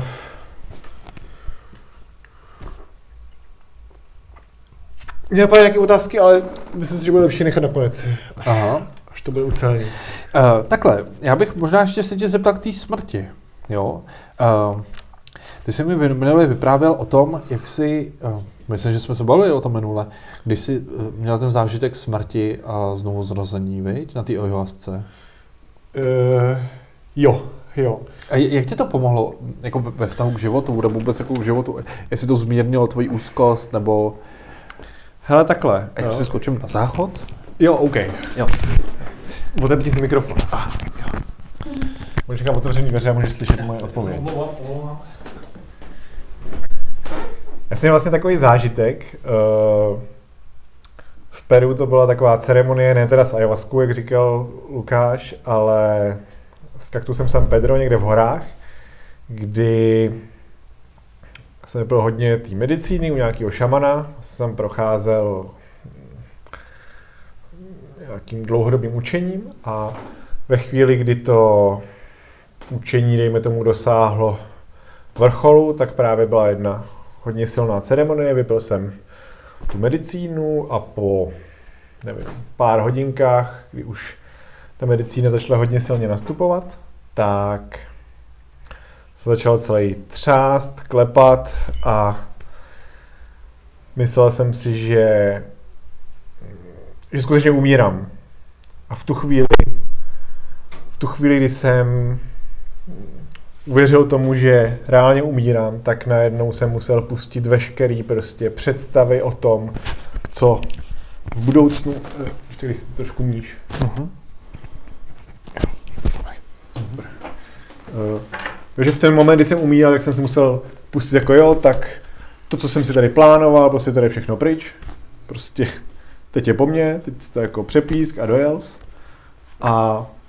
A: Mě napadají nějaké otázky, ale myslím si, že bude lepší nechat nakonec. Aha. Až to bude ucelený.
B: Uh, takhle, já bych možná ještě se tě zeptal k té smrti. Jo? Uh, ty jsi mi minule vyprávěl o tom, jak jsi, uh, myslím, že jsme se bavili o tom minule, když jsi uh, měl ten zážitek smrti a znovu zrození, viď? Na té ayahuasce.
A: Uh, jo, jo.
B: A jak ti to pomohlo jako ve vztahu k životu, nebo vůbec jako k životu? Jestli to zmírnilo tvoji úzkost, nebo...
A: Hele, takhle.
B: A jak si skočím na záchod?
A: Jo, OK.
B: Jo.
A: Otevři si mikrofon. Ah, jo. Můžeš říkat otevřený dveře a můžeš slyšet moje odpověď. Já jsem měl vlastně takový zážitek. V Peru to byla taková ceremonie, ne teda s ayahuaskou, jak říkal Lukáš, ale s kaktusem San Pedro někde v horách, kdy jsem byl hodně té medicíny u nějakého šamana, jsem procházel nějakým dlouhodobým učením a ve chvíli, kdy to učení, dejme tomu, dosáhlo vrcholu, tak právě byla jedna hodně silná ceremonie, vypil jsem tu medicínu a po, nevím, pár hodinkách, kdy už ta medicína začala hodně silně nastupovat, tak se začal celý třást, klepat a myslel jsem si, že, že skutečně umírám. A v tu chvíli, v tu chvíli, kdy jsem uvěřil tomu, že reálně umírám, tak najednou jsem musel pustit veškerý prostě představy o tom, co v budoucnu... Ještě když si trošku níž. Uh-huh. Uh, takže v ten moment, kdy jsem umíral, tak jsem si musel pustit jako jo, tak to, co jsem si tady plánoval, prostě tady všechno pryč. Prostě teď je po mně, teď to jako přepísk a dojels. A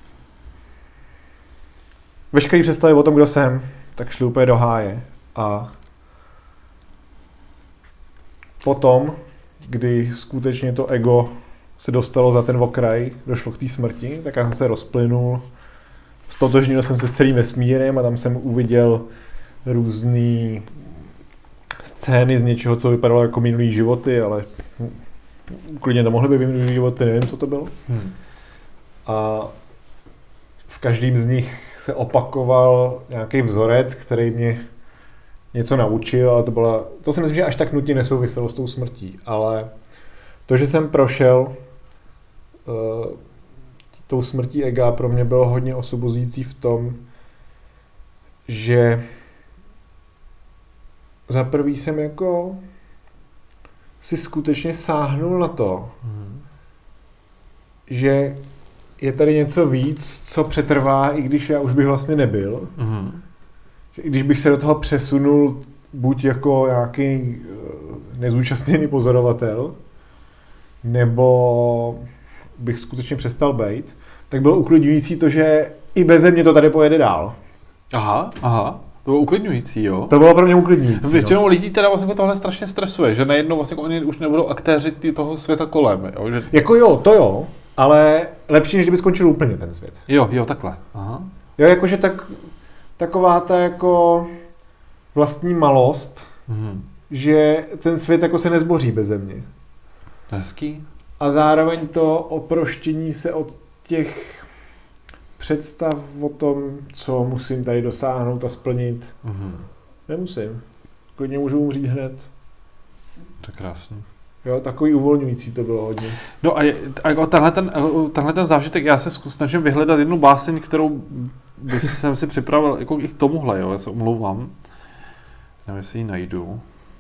A: veškerý představy o tom, kdo jsem, tak šli úplně do háje. A potom, kdy skutečně to ego se dostalo za ten okraj, došlo k té smrti, tak já jsem se rozplynul, stotožnil jsem se s celým vesmírem a tam jsem uviděl různý scény z něčeho, co vypadalo jako minulý životy, ale klidně to mohly být minulý životy, nevím, co to bylo. Hmm. A v každém z nich se opakoval nějaký vzorec, který mě něco naučil, ale to byla, to si myslím, že až tak nutně nesouviselo s tou smrtí, ale to, že jsem prošel uh, tou smrtí ega, pro mě bylo hodně osobozující v tom, že za prvý jsem jako si skutečně sáhnul na to, mm. že je tady něco víc, co přetrvá, i když já už bych vlastně nebyl. Mm. Že i když bych se do toho přesunul buď jako nějaký nezúčastněný pozorovatel, nebo bych skutečně přestal bejt, tak bylo uklidňující to, že i beze mě to tady pojede dál.
B: Aha, aha. To bylo uklidňující, jo?
A: To bylo pro mě uklidňující.
B: Většinou no. lidí teda vlastně tohle strašně stresuje, že najednou vlastně oni už nebudou aktéři toho světa kolem, jo? Že...
A: Jako jo, to jo, ale lepší, než kdyby skončil úplně ten svět.
B: Jo, jo, takhle. Aha.
A: Jo, jakože tak, taková ta jako vlastní malost, mm. že ten svět jako se nezboří beze mě.
B: Hezký.
A: A zároveň to oproštění se od těch představ o tom, co musím tady dosáhnout a splnit. Mm-hmm. Nemusím. Klidně můžu umřít hned.
B: To je krásný.
A: Jo, takový uvolňující to bylo hodně.
B: No a, je, a tenhle, ten, tenhle ten zážitek, já se snažím vyhledat jednu báseň, kterou jsem si připravil jako i k tomuhle, jo, já se omlouvám. Nevím, jestli ji najdu.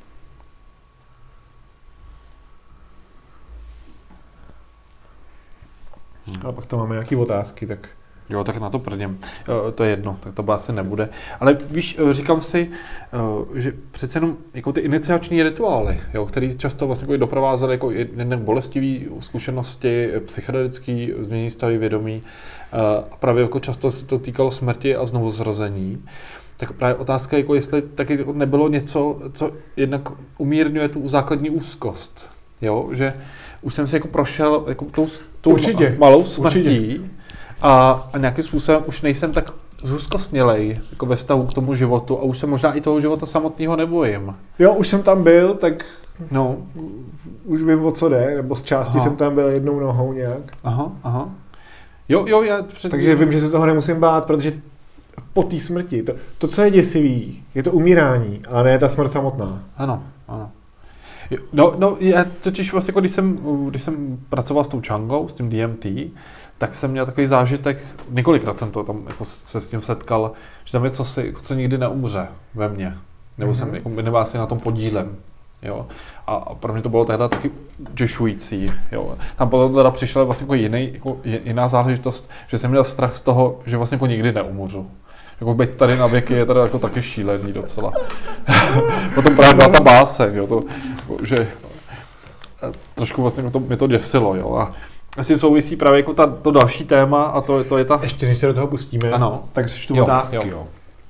A: Hmm. Ale pak tam máme nějaké otázky, tak...
B: Jo, tak na to prdím. To je jedno, tak to asi nebude. Ale víš, říkám si, že přece jenom jako ty iniciační rituály, jo, které často vlastně doprovázely jako jednak bolestivé zkušenosti, psychedelické změní stavy vědomí, a právě jako často se to týkalo smrti a znovuzrození. Tak právě otázka, jako jestli taky nebylo něco, co jednak umírňuje tu základní úzkost. Jo, že už jsem si jako prošel jako tou, tou
A: určitě,
B: malou smrtí.
A: Určitě.
B: A, a nějakým způsobem už nejsem tak zúzkostnělej jako ve vztahu k tomu životu a už se možná i toho života samotného nebojím.
A: Jo, už jsem tam byl, tak
B: no.
A: už vím, o co jde, nebo z části aha. jsem tam byl jednou nohou nějak.
B: Aha, aha. Jo, jo, já před...
A: Takže vím, že se toho nemusím bát, protože po té smrti, to, to, co je děsivý, je to umírání, a ne ta smrt samotná.
B: Ano, ano. No, no, já totiž vlastně, když jsem, když jsem pracoval s tou Changou, s tím D M T, tak jsem měl takový zážitek, několikrát jsem to tam jako se s tím setkal, že tam je cosi, co nikdy neumře ve mně, nebo mm-hmm. jsem jako minimálně asi na tom podílem, jo. A, a pro mě to bylo tehdy taky děšující, jo. Tam potom teda přišla vlastně jako jiný, jako jiná záležitost, že jsem měl strach z toho, že vlastně jako nikdy neumřu. Jako být tady na věky je teda jako taky šílený docela. Potom právě byla ta báseň, jo, to, že trošku vlastně to, mě to děsilo, jo. A asi souvisí právě jako ta, to další téma a to, to je ta...
A: Ještě než se do toho pustíme,
B: ano.
A: tak si čtu otázky, jo. jo.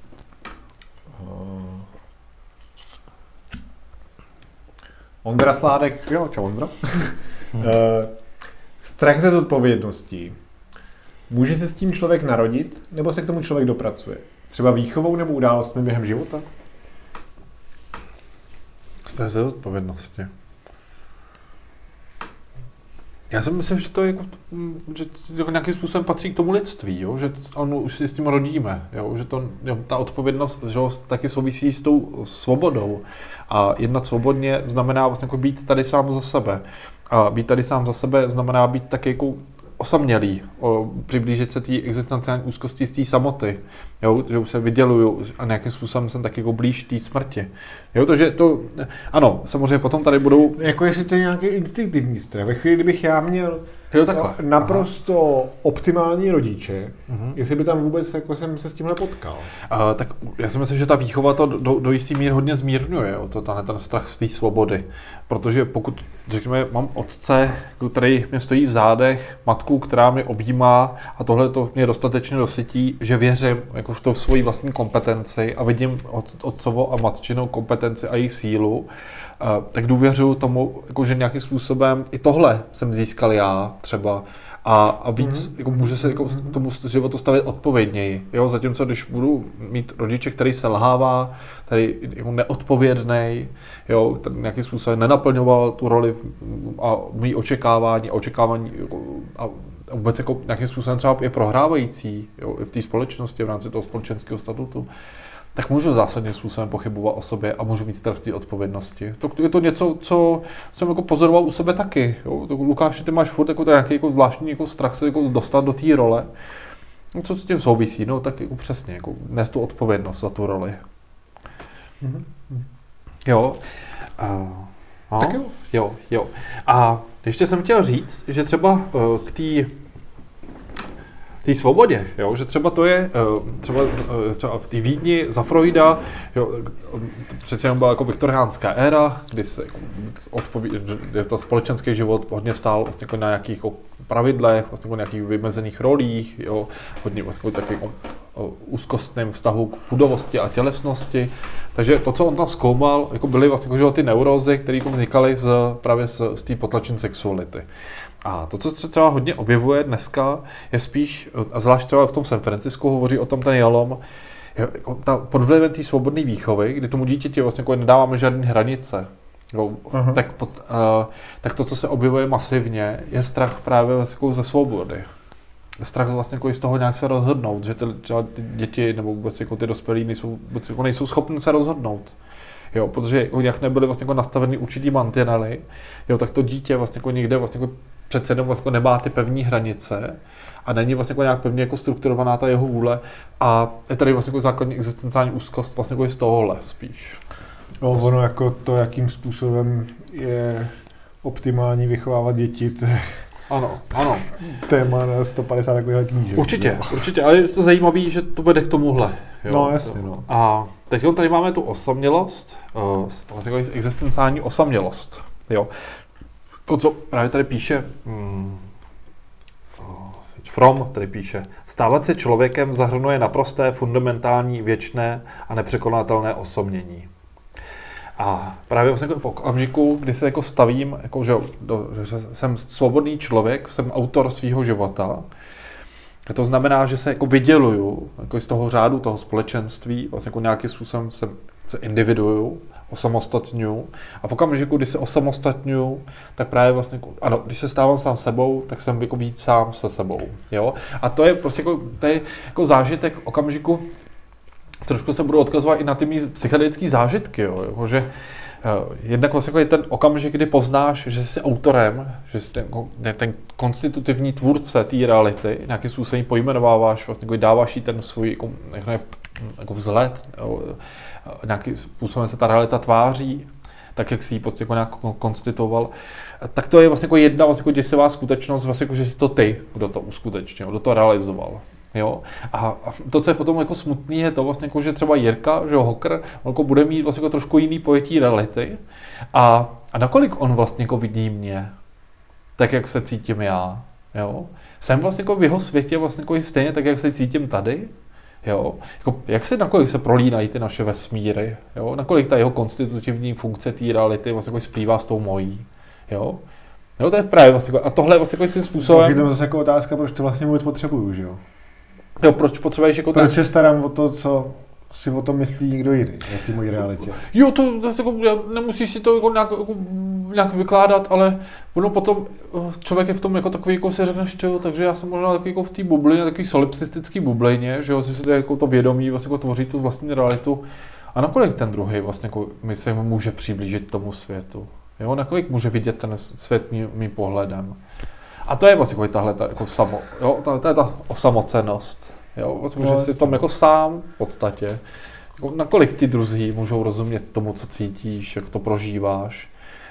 A: Ondra Sládek, jo, čau Ondra. hmm. Strach ze zodpovědností. Může se s tím člověk narodit, nebo se k tomu člověk dopracuje? Třeba výchovou nebo událostmi během života?
B: Strach ze zodpovědnosti. Já si myslím, že to je jako, že to nějakým způsobem patří k tomu lidství, jo? Že ono už si s tím rodíme, jo? Že to, jo, ta odpovědnost že taky souvisí s tou svobodou. A jednat svobodně znamená vlastně jako být tady sám za sebe. A být tady sám za sebe znamená být taky jako osamělý, o, přiblížit se té existenciální úzkosti z té samoty, jo, že už se vyděluju a nějakým způsobem jsem taky jako blíž té smrti. Jo, to, že to, ano, samozřejmě potom tady budou...
A: Jako jestli to je nějaký instinktivní strach. Ve chvíli, kdybych já měl
B: Jo, takhle.
A: naprosto Aha. optimální rodiče,
B: uh-huh.
A: jestli by tam vůbec jako jsem se s tímhle potkal.
B: Uh, tak já si myslím, že ta výchova to do, do jistý míry hodně zmírňuje, jo, to, ten, ten strach z té svobody. Protože pokud, řekněme, mám otce, který mě stojí v zádech, matku, která mě objímá a tohle to mě dostatečně dosytí, že věřím jako v to svoji vlastní kompetenci a vidím od, otcovo a matčinou kompetenci a jejich sílu, uh, tak důvěřuji tomu, jako, že nějakým způsobem i tohle jsem získal já třeba. A, a víc, mm-hmm. jako může se jako tomu životu stavit odpovědněji. Jo? Zatímco když budu mít rodiče, který selhává, který jako neodpovědnej, jo? Ten nějakým způsobem nenaplňoval tu roli a mý očekávání, očekávání jako, a vůbec jako nějakým způsobem třeba je prohrávající, jo? I v té společnosti, v rámci toho společenského statutu, tak můžu zásadním způsobem pochybovat o sobě a můžu mít strach z té odpovědnosti. To je to něco, co jsem jako pozoroval u sebe taky. Jo? Lukáši, ty máš furt jako nějaký jako zvláštní jako strach se jako dostat do té role. No, co s tím souvisí? No tak jako přesně, jako nést tu odpovědnost za tu roli.
A: Mm-hmm.
B: Jo. Uh, no.
A: Tak jo.
B: Jo, jo. A ještě jsem chtěl říct, že třeba uh, k té té svobodě, jo? Že třeba to je, třeba, třeba v té Vídni za Freuda, jo, přece jenom byla jako viktoriánská éra, kdy se jako odpoví, že to společenský život hodně stál vlastně jako na nějakých jako pravidlech, vlastně jako nějakých vymezených rolích, jo? Hodně vlastně taky jako úzkostném vztahu k pudovosti a tělesnosti. Takže to, co on tam zkoumal, jako byly vlastně jako, že ty neurózy, které jako vznikaly z, právě z, z té potlačené sexuality. A to, co se třeba hodně objevuje dneska, je spíš, a zvlášť třeba v tom San Francisku hovoří o tom ten Yalom, ta pod vlivem té svobodné výchovy, kdy tomu dítěti vlastně jako nedáváme žádné hranice. Jo, tak, pod, uh, tak to, co se objevuje masivně, je strach právě jako ze svobody. Strach vlastně jako z toho nějak se rozhodnout, že ty, ty děti nebo vůbec jako ty dospělí nejsou, vůbec jako nejsou schopni se rozhodnout. Jo, protože jak nebyly vlastně jako nastavený určitý mantinely, jo, tak to dítě vlastně jako někde vlastně jako přece jenom vlastně nemá ty pevné hranice a není vlastně jako nějak pevně jako strukturovaná ta jeho vůle a je tady vlastně jako základní existenciální úzkost vlastně jako z tohohle spíš.
A: No, ono jako to, jakým způsobem je optimální vychovávat děti, to je
B: ano, ano.
A: téma na sto padesát takovýchhle knížek.
B: Určitě, no. určitě, ale je to zajímavé, že to vede k tomuhle. Jo.
A: No jasně, no.
B: A teď tady máme tu osamělost, vlastně jako existenciální osamělost, jo. To, co právě tady píše hmm, Fromm, tady píše, stávat se člověkem zahrnuje naprosté, fundamentální, věčné a nepřekonatelné osobnění. A právě vlastně v okamžiku, kdy se jako stavím, jako, že, do, že jsem svobodný člověk, jsem autor svého života, to znamená, že se jako vyděluju jako z toho řádu, toho společenství, vlastně jako nějakým způsobem se, se individuju, osamostatňuju. A v okamžiku, kdy se osamostatňuju, tak právě vlastně, ano, když se stávám sám sebou, tak jsem jako víc sám se sebou. Jo? A to je prostě jako, to je jako zážitek okamžiku, trošku se budu odkazovat i na ty mý psychedelické zážitky, jo? Jako, že uh, jednak vlastně jako je ten okamžik, kdy poznáš, že jsi autorem, že jsi ten, ten konstitutivní tvůrce té reality, nějakým způsobem pojmenováváš, vlastně jako dáváš jí ten svůj jako, jako, jako vzhled, jo? Nějakým způsobem se ta realita tváří, tak jak si ji prostě jako nějak konstituoval, tak to je vlastně jako jedna vlastně jako děsivá skutečnost, vlastně jako, že jsi to ty, kdo to uskutečnil, kdo to realizoval. Jo? A to, co je potom jako smutný, je to vlastně jako, že třeba Jirka, že Hocker, on jako bude mít vlastně jako trošku jiný pojetí reality a, a nakolik on vlastně jako vidí mě, tak jak se cítím já. Jo? Jsem vlastně jako v jeho světě vlastně jako stejně tak, jak se cítím tady. Jo? Jako, jak se, nakolik se prolínají ty naše vesmíry, jo? Nakolik ta jeho konstitutivní funkce té reality vlastně jako splývá s tou mojí. Jo? Jo, to je právě vlastně, a tohle je vlastně jako svým způsobem.
A: Tak je to zase jako otázka, proč to vlastně vůbec potřebuju, že jo?
B: Jo, proč potřebuješ jako...
A: Proč se starám o to, co si o tom myslí někdo jiný, na té mojí realitě.
B: Jo, to zase jako, nemusíš si to jako nějak, jako, nějak vykládat, ale ono potom, člověk je v tom jako takový, jako si řekneš, jo, takže já jsem možná takový jako v té bublině, takový solipsistický bublině, že jo, si to jako to vědomí vlastně jako tvoří tu vlastní realitu. A nakolik ten druhý vlastně jako mi se může přiblížit tomu světu, jo, nakolik může vidět ten svět mým, mým pohledem. A to je vlastně jako tahle ta, jako samo, jo, ta, to je ta osamocenost, jo, vlastně, no, že si v tom jako sám v podstatě, jako, nakolik ti druzí můžou rozumět tomu, co cítíš, jak to prožíváš,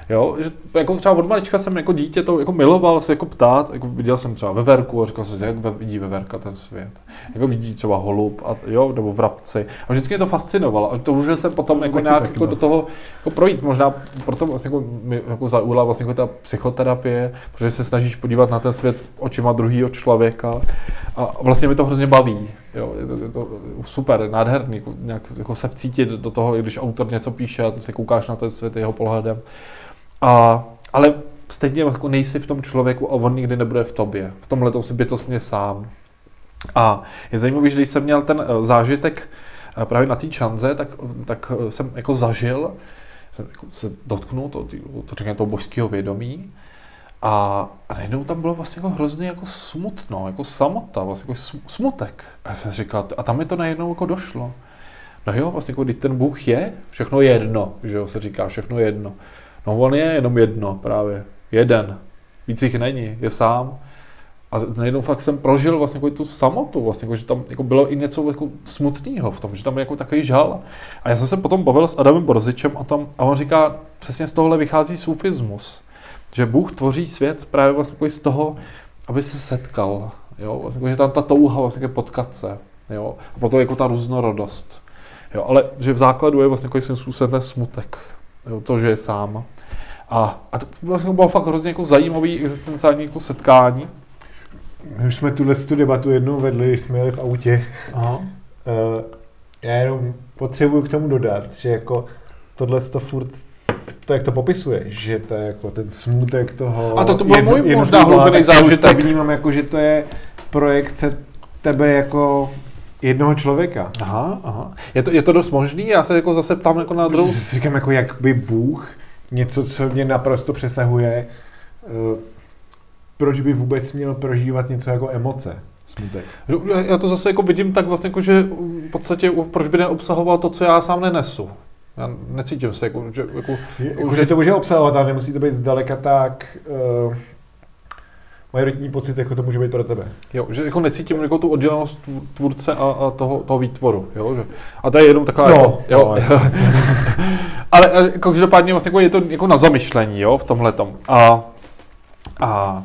B: Jo, že jako třeba od malička jsem jako dítě to jako miloval se jako ptát, jako viděl jsem třeba veverku a říkal jsem, jak vidí veverka ten svět. Jako vidí třeba holub a jo, nebo vrabci. A vždycky mě to fascinovalo. A toužil jsem potom jako nějak
A: taky,
B: jako
A: no.
B: do toho jako projít. Možná proto vlastně jako, mi jako zaujala vlastně jako ta psychoterapie, protože se snažíš podívat na ten svět očima druhého člověka. A vlastně mi to hrozně baví. Jo, je to, je to super, nádherný, nějak jako se vcítit do toho, když autor něco píše a ty se koukáš na ten svět jeho pohledem. A, ale stejně jako nejsi v tom člověku a on nikdy nebude v tobě. V tomhle tom si bytostně sám. A je zajímavé, že když jsem měl ten zážitek právě na té čanze, tak, tak jsem jako zažil, jsem jako se dotknul to, to, to, toho božského vědomí. A, a najednou tam bylo vlastně jako hrozně jako smutno, jako samota, vlastně jako smutek. A já jsem říkal, a tam mi to najednou jako došlo. No jo, vlastně jako když ten Bůh je, všechno jedno, že jo, se říká, všechno jedno. No on je jenom jedno právě, jeden, víc jich není, je sám. A najednou fakt jsem prožil vlastně jako tu samotu, vlastně jako, že tam jako bylo i něco jako smutného v tom, že tam je jako takový žal. A já jsem se potom bavil s Adamem Borzičem a, tam, a on říká, přesně z tohohle vychází sufismus. Že Bůh tvoří svět právě vlastně z toho, aby se setkal, jo, vlastně, že tam ta touha vlastně potkat se, jo, a potom jako ta různorodost, jo, ale že v základu je vlastně svým způsobem ten smutek, jo, to, že je sám. A, a to vlastně bylo fakt hrozně jako zajímavý existenciální jako setkání.
A: My už jsme tuhle tu debatu jednou vedli, když jsme jeli v autě.
B: Aha.
A: Uh, já jenom potřebuji k tomu dodat, že jako tohle to furt to, jak to popisuje, že to je jako ten smutek toho...
B: A to, to byl jedno, můj možná hlubený zážitek.
A: To vnímám jako, že to je projekce tebe jako jednoho člověka.
B: Aha, aha. Je to, je to dost možný? Já se jako zase ptám jako na druhou...
A: Protože si říkám, jako jak by Bůh, něco, co mě naprosto přesahuje, uh, proč by vůbec měl prožívat něco jako emoce, smutek.
B: Já to zase jako vidím tak vlastně, jako, že v podstatě proč by neobsahoval to, co já sám nenesu. Já necítím se, jako, že... Jako,
A: jako, že to může obsahovat, ale nemusí to být zdaleka tak uh, majoritní pocit, jako to může být pro tebe.
B: Jo, že jako necítím jako tu oddělenost tvůrce a, a toho, toho výtvoru, jo, že, a to je jenom taková...
A: No,
B: jako, jo,
A: no,
B: jo. ale jako, každopádně vlastně jako je to jako na zamyšlení, jo, v tomhletom. A... a, a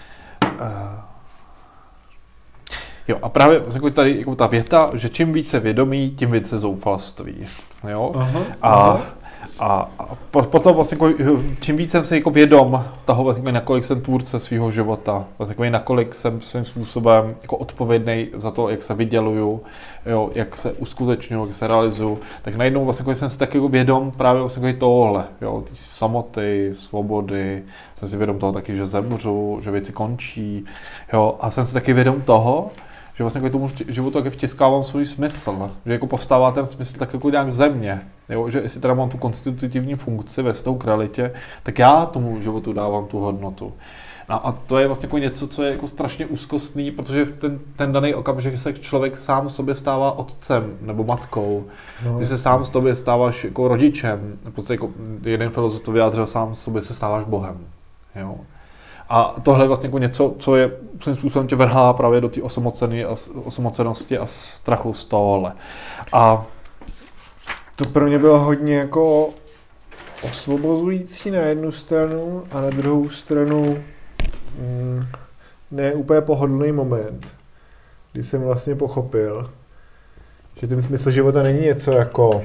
B: Jo, a právě jako tady jako ta věta, že čím více vědomí, tím více zoufalství. Jo?
A: Aha,
B: a,
A: aha.
B: a, a potom vlastně jako, čím víc jsem si jako vědom toho, vlastně, nakolik jsem tvůrce svého života, vlastně, nakolik jsem svým způsobem jako odpovědný za to, jak se vyděluju, jo, jak se uskutečňuju, jak se realizuju, tak najednou vlastně, jako jsem si taky jako vědom právě vlastně, jako tohle, jo, ty samoty, svobody, jsem si vědom toho taky, že zemřu, že věci končí, jo, a jsem si taky vědom toho, že vlastně tomu životu taky vtiskávám svůj smysl, že jako povstává ten smysl tak jako nějak ze mě, jo? Že jestli teda mám tu konstitutivní funkci ve vztahu k realitě, tak já tomu životu dávám tu hodnotu. No a to je vlastně jako něco, co je jako strašně úzkostný, protože v ten, ten daný okamžik se člověk sám sobě stává otcem nebo matkou, no, ty se sám sobě stáváš jako rodičem, prostě jako jeden filozof to vyjádřil, sám sobě se stáváš Bohem, jo. A tohle je vlastně jako něco, co je svým způsobem tě vrhá právě do té osamocenosti a strachu z tohohle. A
A: to pro mě bylo hodně jako osvobozující na jednu stranu a na druhou stranu mm, ne úplně pohodlný moment, kdy jsem vlastně pochopil, že ten smysl života není něco jako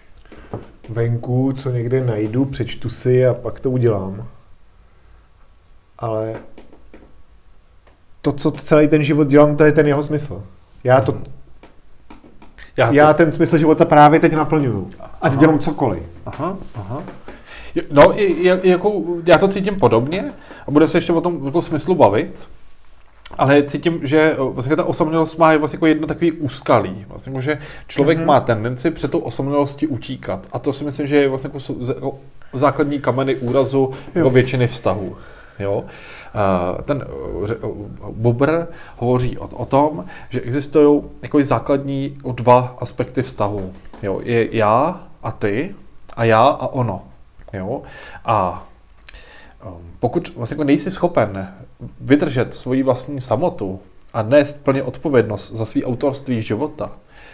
A: venku, co někde najdu, přečtu si a pak to udělám. Ale to, co celý ten život dělám, to je ten jeho smysl. Já to, já, to... já ten smysl života právě teď naplňuju. Ať dělám cokoliv. Aha, aha.
B: No, je, je, jako, já to cítím podobně a bude se ještě o tom jako smyslu bavit, ale cítím, že vlastně ta osamělost má vlastně jako jedno takový úskalí. Vlastně jako, že člověk mm-hmm. má tendenci před tou osamělostí utíkat. A to si myslím, že je vlastně jako, jako základní kameny úrazu jako většiny vztahů. Jo? Ten Buber hovoří o, o tom, že existují jako základní dva aspekty vztahu. Jo? Je já a ty a já a ono. Jo? A pokud vlastně jako nejsi schopen vydržet svoji vlastní samotu a nést plně odpovědnost za svý autorství života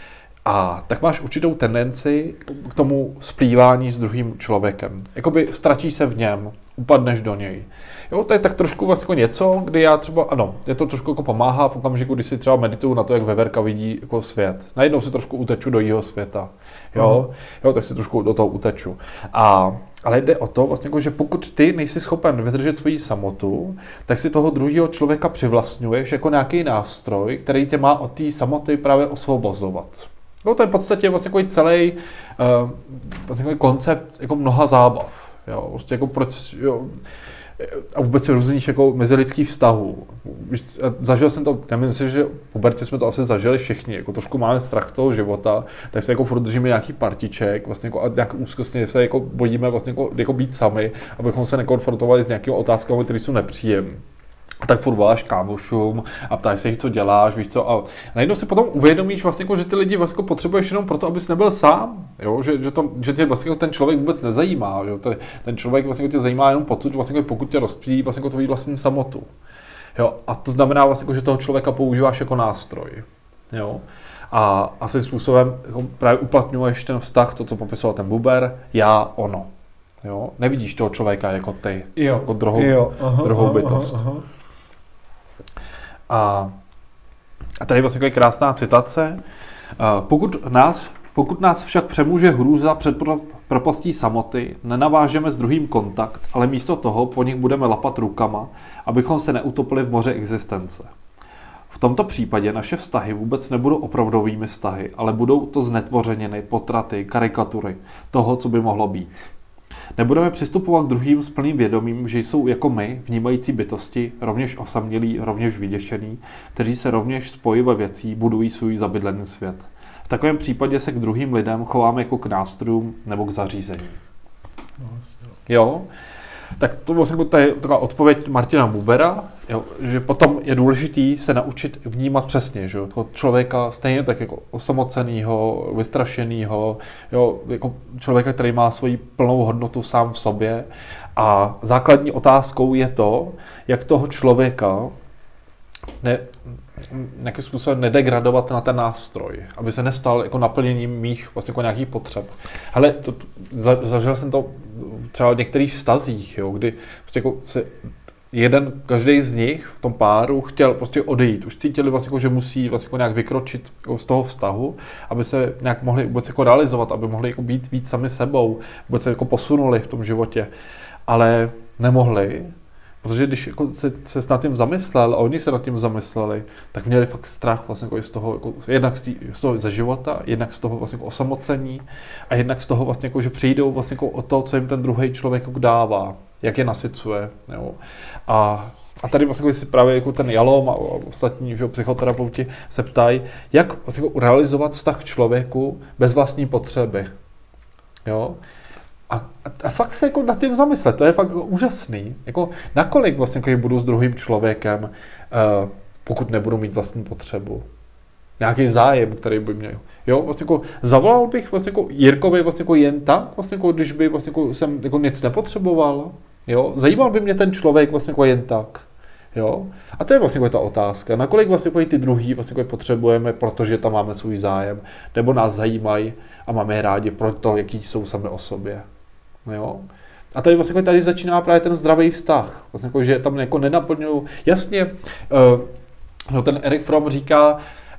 B: A tak máš určitou tendenci k tomu splývání s druhým člověkem. Jakoby ztratíš se v něm, upadneš do něj. Jo, to je tak trošku vlastně jako něco, kdy já třeba, ano, je to trošku jako pomáhá v okamžiku, kdy si třeba medituju na to, jak Veverka vidí jako svět. Najednou si trošku uteču do jeho světa. Jo, uh-huh. jo, tak si trošku do toho uteču. A, ale jde o to, vlastně jako, že pokud ty nejsi schopen vydržet svoji samotu, tak si toho druhého člověka přivlastňuješ jako nějaký nástroj, který tě má od té samoty právě osvobozovat. No, to je v podstatě vlastně jako celý uh, vlastně jako koncept jako mnoha zábav. Jo, vlastně jako proč, jo, a vůbec různých jako mezilidských vztahů. Zažil jsem to, já myslím, že v pubertě jsme to asi zažili všichni, jako trošku máme strach toho života, tak se jako furt držíme nějaký partiček, vlastně jako a nějak úzkostně se jako bojíme vlastně jako, jako být sami, abychom se nekonfrontovali s nějakými otázkami, které jsou nepříjemné. A tak furt voláš kámošům a ptáš se jich, co děláš, víš co, a najednou si potom uvědomíš vlastně, jako, že ty lidi vlastně potřebuješ jenom proto, abys nebyl sám, jo? Že, že, to, že tě vlastně ten člověk vůbec nezajímá, jo? Ten člověk vlastně tě zajímá jenom pocit, vlastně, pokud tě rozptýlí vlastně tvoji vlastní samotu. Jo? A to znamená vlastně, že toho člověka používáš jako nástroj. Jo? A asi způsobem jako právě uplatňuješ ten vztah, to, co popisoval ten Buber, já, ono. Jo? Nevidíš toho člověka jako ty,
A: jo,
B: jako druhou,
A: jo, aha,
B: druhou
A: aha,
B: bytost.
A: Aha, aha.
B: A, a tady je vlastně krásná citace. Pokud nás, pokud nás však přemůže hrůza před propastí samoty, nenavážeme s druhým kontakt, ale místo toho po nich budeme lapat rukama, abychom se neutopili v moři existence. V tomto případě naše vztahy vůbec nebudou opravdovými vztahy, ale budou to znetvořeniny, potraty, karikatury toho, co by mohlo být. Nebudeme přistupovat k druhým s plným vědomím, že jsou jako my, vnímající bytosti, rovněž osamělí, rovněž vyděšení, kteří se rovněž spojí ve věcí, budují svůj zabydlený svět. V takovém případě se k druhým lidem chováme jako k nástrojům nebo k zařízení. Jo? Tak to vlastně to je taková odpověď Martina Bubera, jo, že potom je důležitý se naučit vnímat přesně, že jo, toho člověka stejně tak jako osamocenýho, vystrašenýho, jo, jako člověka, který má svoji plnou hodnotu sám v sobě. A základní otázkou je to, jak toho člověka ne, nějakým způsobem nedegradovat na ten nástroj, aby se nestal jako naplněním mých vlastně jako nějakých potřeb. Ale to, to, za, zažil jsem to třeba v některých vztazích, jo, kdy prostě jako se jeden, každý z nich v tom páru chtěl prostě odejít. Už cítili vlastně jako, že musí vlastně jako nějak vykročit jako z toho vztahu, aby se nějak mohli vůbec jako realizovat, aby mohli jako být víc sami sebou, vůbec se jako posunuli v tom životě. Ale nemohli, protože když jako se, se nad tím zamyslel a oni se nad tím zamysleli, tak měli fakt strach vlastně jako z toho, jako, jednak z, tý, z toho ze života, jednak z toho vlastně jako osamocení a jednak z toho vlastně jako, že přijdou vlastně jako o to, co jim ten druhý člověk jako dává, jak je nasycuje. Jo. A, a tady vlastně jako si právě jako ten Jalom a ostatní že, psychoterapeuti se ptají, jak vlastně jako realizovat vztah k člověku bez vlastní potřeby. Jo. A, a, a fakt se jako nad tím zamyslet, to je fakt jako úžasný. Jako, nakolik vlastně jako budu s druhým člověkem, uh, pokud nebudu mít vlastní potřebu. Nějaký zájem, který by měl. Jo, vlastně jako zavolal bych vlastně jako Jirkovi vlastně jako jen tak, vlastně jako když by vlastně jako jsem jako nic nepotřeboval. Jo, zajímal by mě ten člověk vlastně jako jen tak. Jo, a to je vlastně jako ta otázka. Nakolik vlastně jako ty druhý vlastně jako potřebujeme, protože tam máme svůj zájem, nebo nás zajímají a máme je rádi pro to, jaký jsou sami o sobě. Jo? A tady vlastně tady začíná právě ten zdravý vztah. Vlastně jako, že tam jako nenaplňují. Jasně, uh, no ten Erik Fromm říká, uh,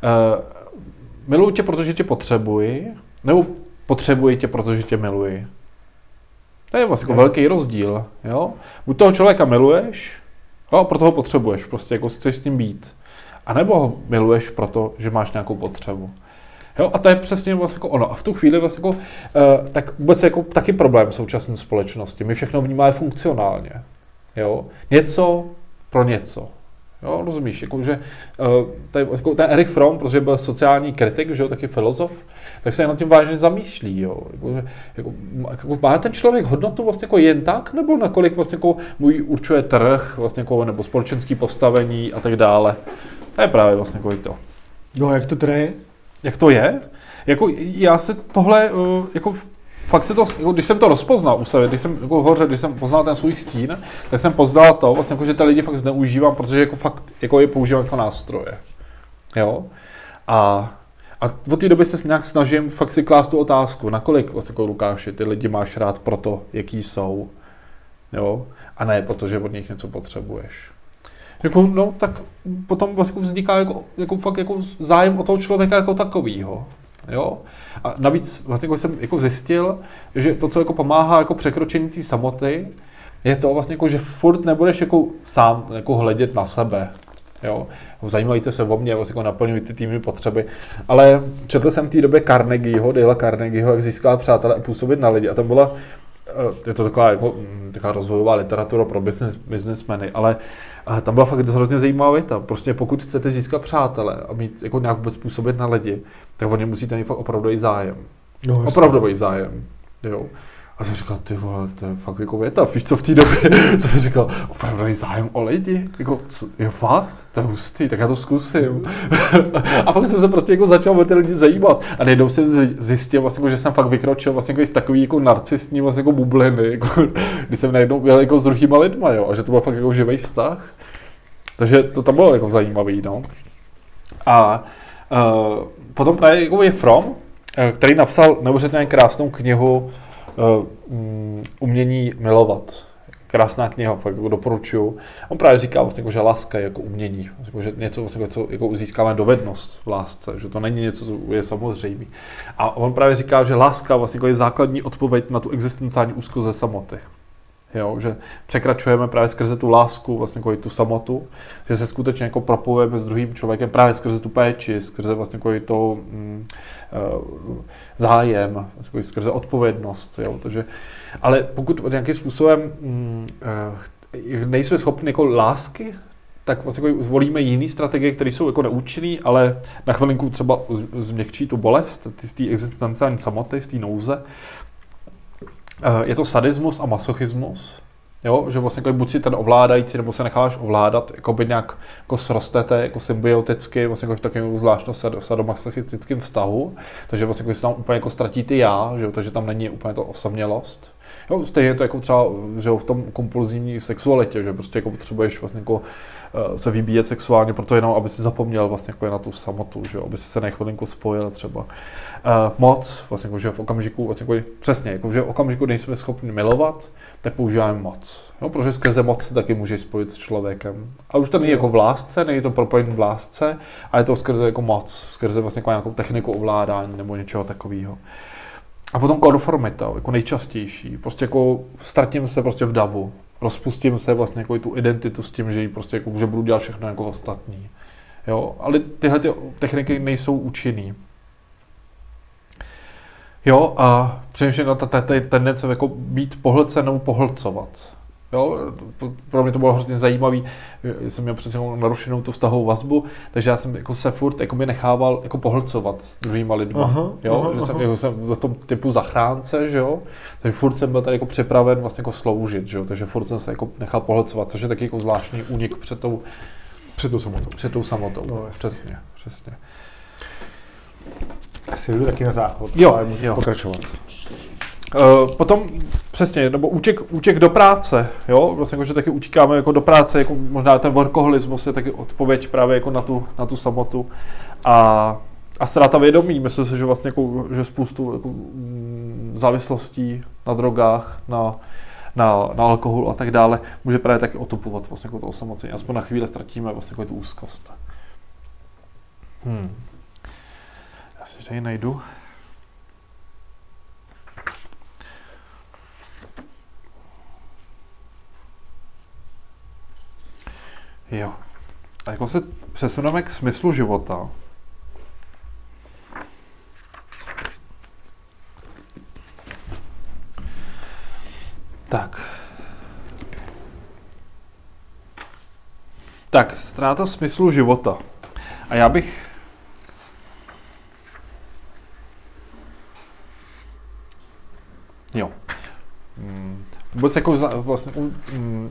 B: miluji tě, protože tě potřebuji, nebo potřebuji tě, protože tě miluji. To je vlastně jako velký rozdíl. Jo? Buď toho člověka miluješ, jo, proto ho potřebuješ, prostě jako chceš s tím být. A nebo ho miluješ proto, že máš nějakou potřebu. Jo, a to je přesně vlastně jako ono. A v tu chvíli vlastně jako, uh, tak vůbec je jako taky problém současné společnosti. My všechno vnímáme funkcionálně. Jo? Něco pro něco. Jo, rozumíš? Jako, že, uh, tady, jako ten Erik Fromm, protože byl sociální kritik, že jo, taky filozof, tak se nad tím vážně zamýšlí. Jo? Jako, že, jako, jako, má ten člověk hodnotu vlastně jako jen tak, nebo nakolik vlastně jako můj určuje trh, vlastně jako, nebo společenský postavení a tak dále. To je právě vlastně jako to.
A: No, jak to teda je?
B: Jak to je? Jako já se tohle, jako fakt se to, jako když jsem to rozpoznal u sebe, když jsem jako hoře, když jsem poznal ten svůj stín, tak jsem poznal to, vlastně jako, že ty lidi fakt zneužívám, protože jako fakt jako je používám jako nástroje. Jo? A, a od té doby se nějak snažím fakt si klást tu otázku, nakolik vlastně jako Lukáši ty lidi máš rád proto, jaký jsou, jo, a ne protože od nich něco potřebuješ. Jako, no, tak potom vlastně vzniká jako, jako fakt jako zájem o toho člověka jako takovýho, jo. A navíc vlastně jako jsem jako zjistil, že to, co jako pomáhá jako překročení té samoty, je to vlastně jako, že furt nebudeš jako sám jako hledět na sebe, jo. Zajímajte se o mě, vlastně jako naplňujte ty mými potřeby, ale četl jsem v té době Carnegieho, Dale Carnegieho, jak získat přátelé a působit na lidi, a to byla, je to taková, jako, taková rozvojová literatura pro business, businessmeny, ale tam byla fakt hrozně zajímavá věta. Prostě pokud chcete získat přátele a mít jako nějak vůbec působit na lidi, tak o ně musíte mít fakt opravdový zájem. No, opravdový zájem. Jo. A jsem říkal, ty vole, to je fakt jako věta, víš co v té době? Jsem říkal, opravdový zájem o lidi? Jako, co, je fakt? To je hustý, tak já to zkusím. A pak jsem se prostě jako začal o ty lidi zajímat. A najednou jsem zjistil, vlastně, jako, že jsem fakt vykročil vlastně jako z takový jako narcistní vlastně jako bubliny, jako, když jsem najednou byl jako s druhýma lidma, jo, a že to byl fakt jako živý vztah. Takže to tam bylo jako zajímavý, no. A uh, potom právě jako je Fromm, který napsal neuvěřitelně krásnou knihu Uh, um, Umění milovat. Krásná kniha, fakt jako doporučuju. On právě říká, vlastně, jako, že láska je jako umění, jako, že něco, vlastně, co jako získáme dovednost v lásce, že to není něco, co je samozřejmé. A on právě říká, že láska vlastně, jako, je základní odpověď na tu existenciální úzkost ze samoty. Jo, že překračujeme právě skrze tu lásku, vlastně jako tu samotu, že se skutečně jako propojujeme s druhým člověkem právě skrze tu péči, skrze vlastně jako to mm, uh, zájem, vlastně skrze odpovědnost, jo, takže, ale pokud nějakým způsobem mm, uh, nejsme schopni jako lásky, tak vlastně jako volíme jiné strategie, které jsou jako neúčinné, ale na chvilinku třeba změkčí tu bolest, z té existenciální samoty, z té nouze. Je to sadismus a masochismus, jo? Že vlastně buď si ten ovládající, nebo se necháš ovládat, jako by nějak jako srostete jako symbioticky, vlastně jako v takovém zvláštním sadomasochistickém vztahu, takže vlastně jako si tam úplně jako ztratí ty já, že jo? Takže tam není úplně to osamělost. Jo, stejně je to jako třeba, že jo, v tom kompulzivní sexualitě, že prostě jako potřebuješ vlastně jako uh, se vybíjet sexuálně, proto jenom, aby si zapomněl vlastně jako na tu samotu, že jo, aby si se na chvilinku spojil třeba. Uh, moc, vlastně jako, že v okamžiku, vlastně jako, přesně, jako, že v okamžiku nejsme schopni milovat, tak používáme moc. Jo, protože skrze moc taky můžeš spojit s člověkem. A už to není jako v lásce, není to propojení v lásce, ale je to skrze jako moc, skrze vlastně jako nějakou techniku ovládání nebo něčeho takového. A potom konformita, jako nejčastější, prostě jako ztratím se prostě v davu, rozpustím se vlastně jako tu identitu s tím, že prostě jako, že budu dělat všechno jako ostatní. Jo, ale tyhle ty techniky nejsou účinný. Jo, a především na ta tendence jako být pohlcen nebo pohlcovat. Jo, pro mě to bylo hrozně zajímavý, že jsem měl přece narušenou tu vztahovou vazbu, takže já jsem jako se furt jako by nechával jako pohlcovat druhýma lidma. Aha, jo, aha, že jsem, jako jsem v tom typu zachránce, že jo, takže furt jsem byl tady jako připraven vlastně jako sloužit, že jo, takže furt jsem se jako nechal pohlcovat, což je taky jako zvláštní únik před tou,
A: před tou samotou.
B: Před tou samotou, no, přesně, přesně.
A: Asi jdu taky na záchod,
B: jo,
A: ale můžeš
B: jo.
A: pokračovat.
B: Uh, potom přesně, nebo útěk, útěk do práce, jo, vlastně jako, že taky utíkáme jako do práce, jako možná ten workoholismus je taky odpověď právě jako na tu, na tu samotu a, a ztráta vědomí, myslím si, že vlastně jako, že spoustu jako, mm, závislostí na drogách, na, na, na alkoholu a tak dále, může právě taky otupovat vlastně jako to osamocení, aspoň na chvíli ztratíme vlastně jako tu úzkost. Hmm. Já si tady najdu. Jo. A jako se přesuneme k smyslu života. Tak. Tak, ztráta smyslu života. A já bych... Jo. Hmm. Vůbec jako vlastně... Hmm.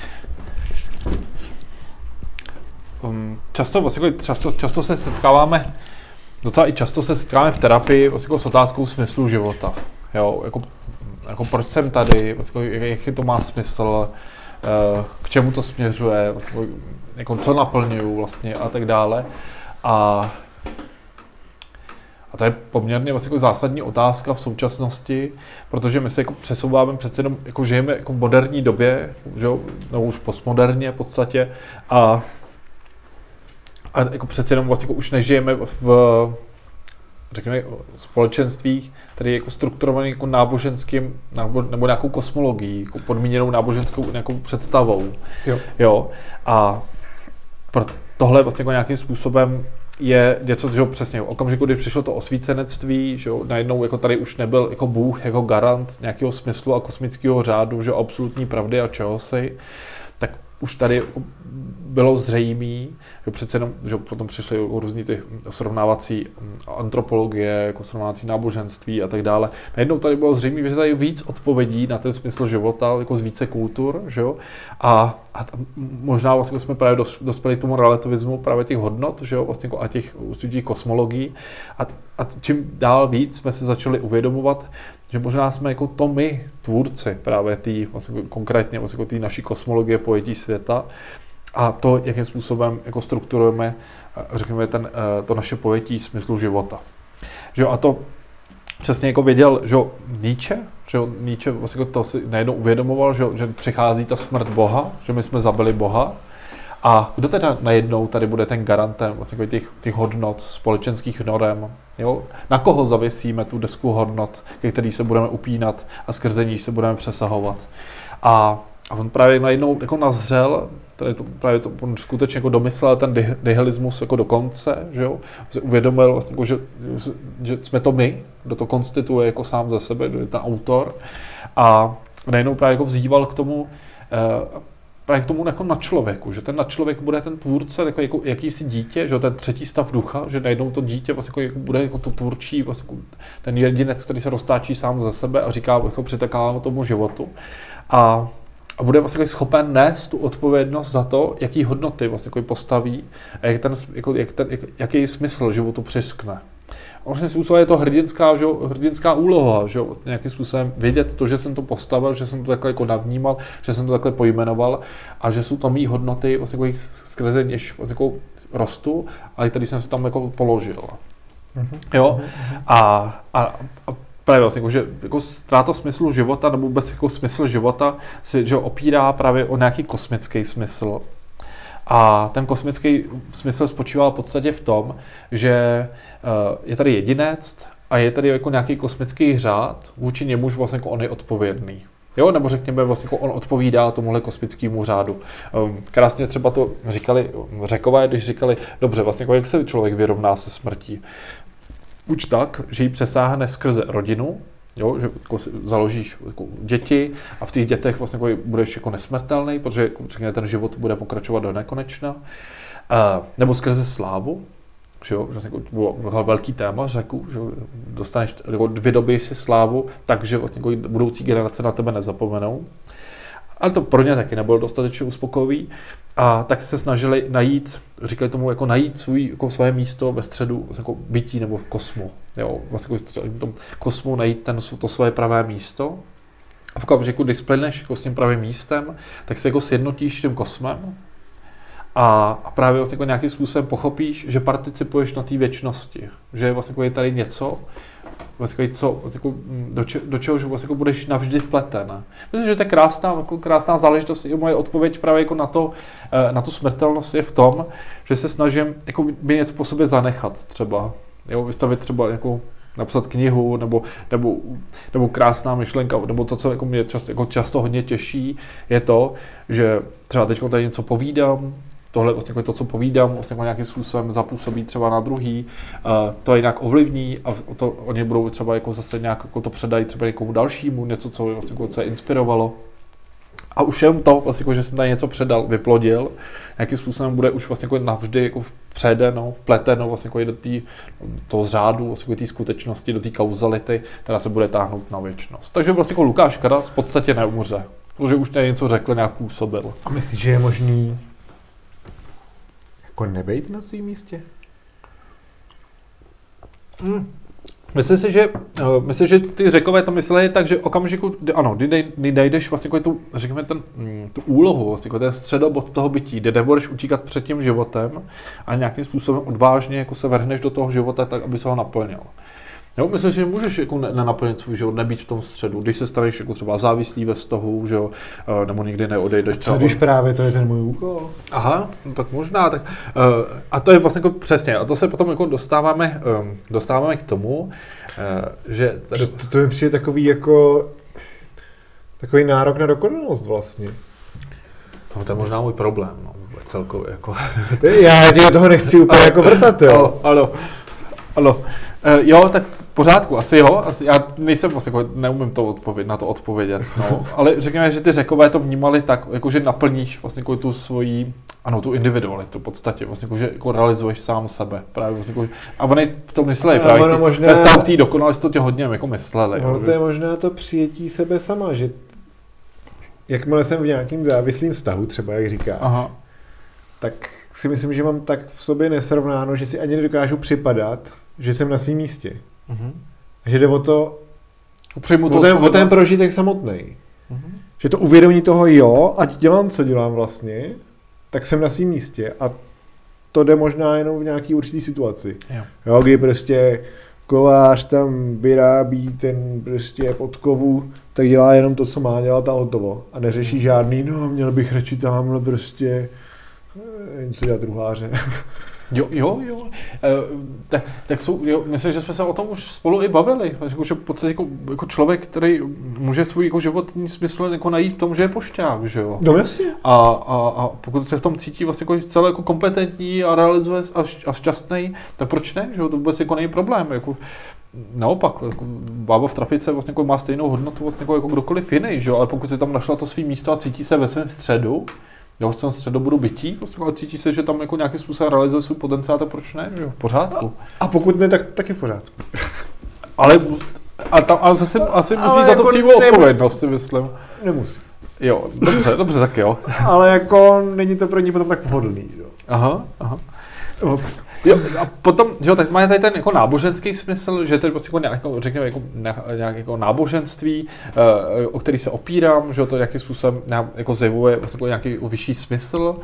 B: Často, vlastně, často, často se setkáváme, docela i často se setkáváme v terapii vlastně, s otázkou smyslu života. Jo, jako, jako proč jsem tady, vlastně, jaký to má smysl, k čemu to směřuje, vlastně, jako, co naplňuju vlastně a tak dále. A A to je poměrně vlastně jako zásadní otázka v současnosti, protože my se jako přesouváme přece jenom, jako žijeme jako v moderní době, že jo, no už postmoderně v podstatě, a, a jako přece jenom vlastně jako už nežijeme v, řekněme, společenství, které je jako strukturované jako náboženským, nebo nějakou kosmologií, jako podmíněnou náboženskou nějakou představou.
A: Jo.
B: Jo. A pro tohle vlastně jako nějakým způsobem je něco, že jo, přesně v okamžiku, kdy přišlo to osvícenectví, že jo, najednou jako tady už nebyl jako Bůh jako garant nějakého smyslu a kosmického řádu, že jo, absolutní pravdy a čehosi, tak už tady bylo zřejmé, že přece jenom, že potom přišly různý ty srovnávací antropologie, jako srovnávací náboženství a tak dále. Najednou tady bylo zřejmé, že tady je víc odpovědí na ten smysl života, jako z více kultur, že jo? A, a možná vlastně jsme právě dos, dospěli k tomu relativismu právě těch hodnot, že jo? Vlastně jako a těch, těch kosmologií. A, a čím dál víc jsme se začali uvědomovat, že možná jsme jako to my, tvůrci právě tý, vlastně konkrétně vlastně jako té naší kosmologie pojetí světa a to, jakým způsobem jako strukturujeme, řekněme, ten, to naše pojetí smyslu života. Že a to přesně jako věděl, že Nietzsche, že Nietzsche vlastně jako to si najednou uvědomoval, že, že přichází ta smrt Boha, že my jsme zabili Boha. A kdo teda najednou tady bude ten garantem vlastně těch, těch hodnot, společenských norem? Jo? Na koho zavěsíme tu desku hodnot, ke který se budeme upínat a skrze níž se budeme přesahovat? A, a on právě najednou jako nazřel, tady to, právě to on skutečně jako domyslel ten nihilismus jako do konce, že jo? Se uvědomil, vlastně, jako, že, že jsme to my, kdo to konstituje jako sám za sebe, kdo je ten autor. A najednou právě jako vzýval k tomu, eh, právě k tomu jako na člověku, že ten na člověk bude ten tvůrce, jako, jako jakýsi dítě, že ten třetí stav ducha, že najednou to dítě vlastně jako bude jako to tvůrčí, vlastně jako ten jedinec, který se roztáčí sám za sebe a říká, jako přitakává tomu životu. A, a bude vlastně schopen nést tu odpovědnost za to, jaký hodnoty vlastně jako postaví a jak ten, jako, jak ten, jak, jaký smysl životu přiskne. A vlastně způsobem je to hrdinská, že, hrdinská úloha, že nějakým způsobem vědět to, že jsem to postavil, že jsem to takhle jako navnímal, že jsem to takhle pojmenoval a že jsou tam mý hodnoty, vlastně jako skrze něž vlastně jako rostu, ale tady jsem se tam jako položil. Mm-hmm. Jo? A, a, a právě vlastně, jako, že jako ztráta smyslu života, nebo vůbec jako smysl života se že opírá právě o nějaký kosmický smysl. A ten kosmický smysl spočívá v podstatě v tom, že je tady jedinec a je tady jako nějaký kosmický řád, vůči němuž vlastně jako on je odpovědný. Jo, nebo řekněme, vlastně jako on odpovídá tomuhle kosmickému řádu. Krásně třeba to říkali Řekové, když říkali, dobře, vlastně jako jak se člověk vyrovná se smrtí. Buď tak, že ji přesáhne skrze rodinu, jo, že jako založíš jako děti a v těch dětech vlastně jako budeš jako nesmrtelný, protože jako, řekněme, ten život bude pokračovat do nekonečna. Nebo skrze slávu, že jo, vlastně jako velký téma, řeku, že dostaneš jako dvě doby si slávu, takže vlastně jako budoucí generace na tebe nezapomenou. Ale to pro ně taky nebylo dostatečně uspokojivý. A tak se snažili najít, říkali tomu, jako najít svůj, jako své místo ve středu jako bytí nebo v kosmu. Jo, vlastně jako v tom kosmu najít ten, to své pravé místo. A v okamžiku, když splyneš jako s tím pravým místem, tak se jako sjednotíš tím kosmem. A, a právě vlastně jako nějakým způsobem pochopíš, že participuješ na té věčnosti. Že vlastně jako je tady něco, vlastně co, jako, do, če, do čehož vlastně jako budeš navždy vpleten. Myslím, že to je krásná, jako krásná záležitost. I moje odpověď právě jako na, to, na tu smrtelnost je v tom, že se snažím jako by něco po sobě zanechat třeba. Jo, vystavit třeba jako napsat knihu, nebo, nebo, nebo krásná myšlenka, nebo to, co jako mě často, jako často hodně těší, je to, že třeba teď tady něco povídám, tohle vlastně jako to, co povídám, vlastně jako nějakým způsobem zapůsobí třeba na druhý, uh, to jinak ovlivní a to, oni budou třeba jako zase nějak jako to předají třeba někomu dalšímu, něco, co vlastně jako, co je inspirovalo. A už jen to, vlastně jako, že jsem tady něco předal, vyplodil, nějakým způsobem bude už vlastně jako navždy jako vpředeno, vpleteno vlastně jako do tý, toho řádu, vlastně jako té skutečnosti, do té kauzality, která se bude táhnout na věčnost. Takže vlastně jako Lukáš Karas v podstatě neumře, protože už tady něco řekl, nějak působil.
A: A myslíš, že je možný jako nebejt na svém místě?
B: Hmm. Myslím si, že, uh, myslím, že ty Řekové to mysleli tak, že okamžiku, ano, kdy najdeš vlastně tu, řekněme, ten, tu úlohu, vlastně ten středobod toho bytí, kde nebudeš utíkat před tím životem a nějakým způsobem odvážně jako se vrhneš do toho života tak, aby se ho naplnil. Jo, myslím, že můžeš jako nenaplnit svůj život, nebýt v tom středu, když se staneš jako třeba závislý ve vztahu, že jo, nebo nikdy neodejdeš.
A: Co když právě to je ten můj úkol?
B: Aha, no tak možná, tak uh, a to je vlastně jako přesně, a to se potom jako dostáváme, um, dostáváme k tomu, uh, že tady...
C: To, to mi přijde takový jako, takový nárok na dokonalost vlastně.
B: No to je možná můj problém, no, celkově jako.
C: Já tě toho nechci úplně jako vrtat, jo.
B: Ano, ano, ano. Uh, jo, tak v pořádku, asi jo, asi, já nejsem vlastně, jako, neumím to odpověd, na to odpovědět, no, ale řekněme, že ty Řekové to vnímali tak, jako, že naplníš vlastně jako tu svoji, ano, tu individualitu v podstatě, vlastně jako, že jako realizuješ sám sebe, právě vlastně jako, a oni v tom mysleli,
C: no,
B: právě ty,
C: možná,
B: ve stavu té dokonalosti to tě hodně jako mysleli.
C: No,
B: jo,
C: to je možná to přijetí sebe sama, že jakmile jsem v nějakým závislým vztahu, třeba jak říkáš,
B: aha.
C: tak si myslím, že mám tak v sobě nesrovnáno, že si ani nedokážu připadat, že jsem na svém místě.
B: Uh-huh.
C: Že jde o to,
B: Přijmu
C: o ten, o ten prožitek samotný.
B: Uh-huh.
C: Že to uvědomí toho jo, ať dělám, co dělám vlastně, tak jsem na svém místě a to jde možná jenom v nějaký určitý situaci.
B: Jo.
C: Jo, kdy prostě kovář tam vyrábí ten prostě podkovu, tak dělá jenom to, co má dělat a hotovo. A neřeší žádný, no měl bych radši tamhle prostě něco dělat druháře.
B: Jo, jo, jo. E, tak, tak jsou, jo, myslím, že jsme se o tom už spolu i bavili. Jako, že v podstatě jako, jako člověk, který může svůj jako životní smysl jako najít v tom, že je pošťák, že jo.
C: No jasně.
B: A, a, a pokud se v tom cítí vlastně jako celé jako kompetentní a realizuje a, a šťastný, tak proč ne, že jo, to vůbec jako není problém. Jako, naopak, jako bába v trafice vlastně jako má stejnou hodnotu vlastně jako, jako kdokoliv jiný, že jo, ale pokud si tam našla to svý místo a cítí se ve svém středu, jo, v tom středobodu bytí, ale cítí se, že tam jako nějakým způsobem realizuje svůj potenciál, tak proč ne, že jo, v pořádku.
C: A, a pokud ne, tak taky v pořádku.
B: Ale, a tam, ale zase asi musí
C: ale
B: za to
C: jako
B: přijmout odpovědnost, si myslím.
C: Nemusí.
B: Jo, dobře, dobře, tak jo.
C: Ale jako není to pro ní potom tak pohodlný, jo.
B: Aha, aha. Jo, a potom, že jo, tak má tady ten jako náboženský smysl, že to je prostě jako nějak, řekněme, jako, nějak jako náboženství, o který se opírám, že jo, to nějakým způsobem jako zjevuje vlastně jako nějaký vyšší smysl.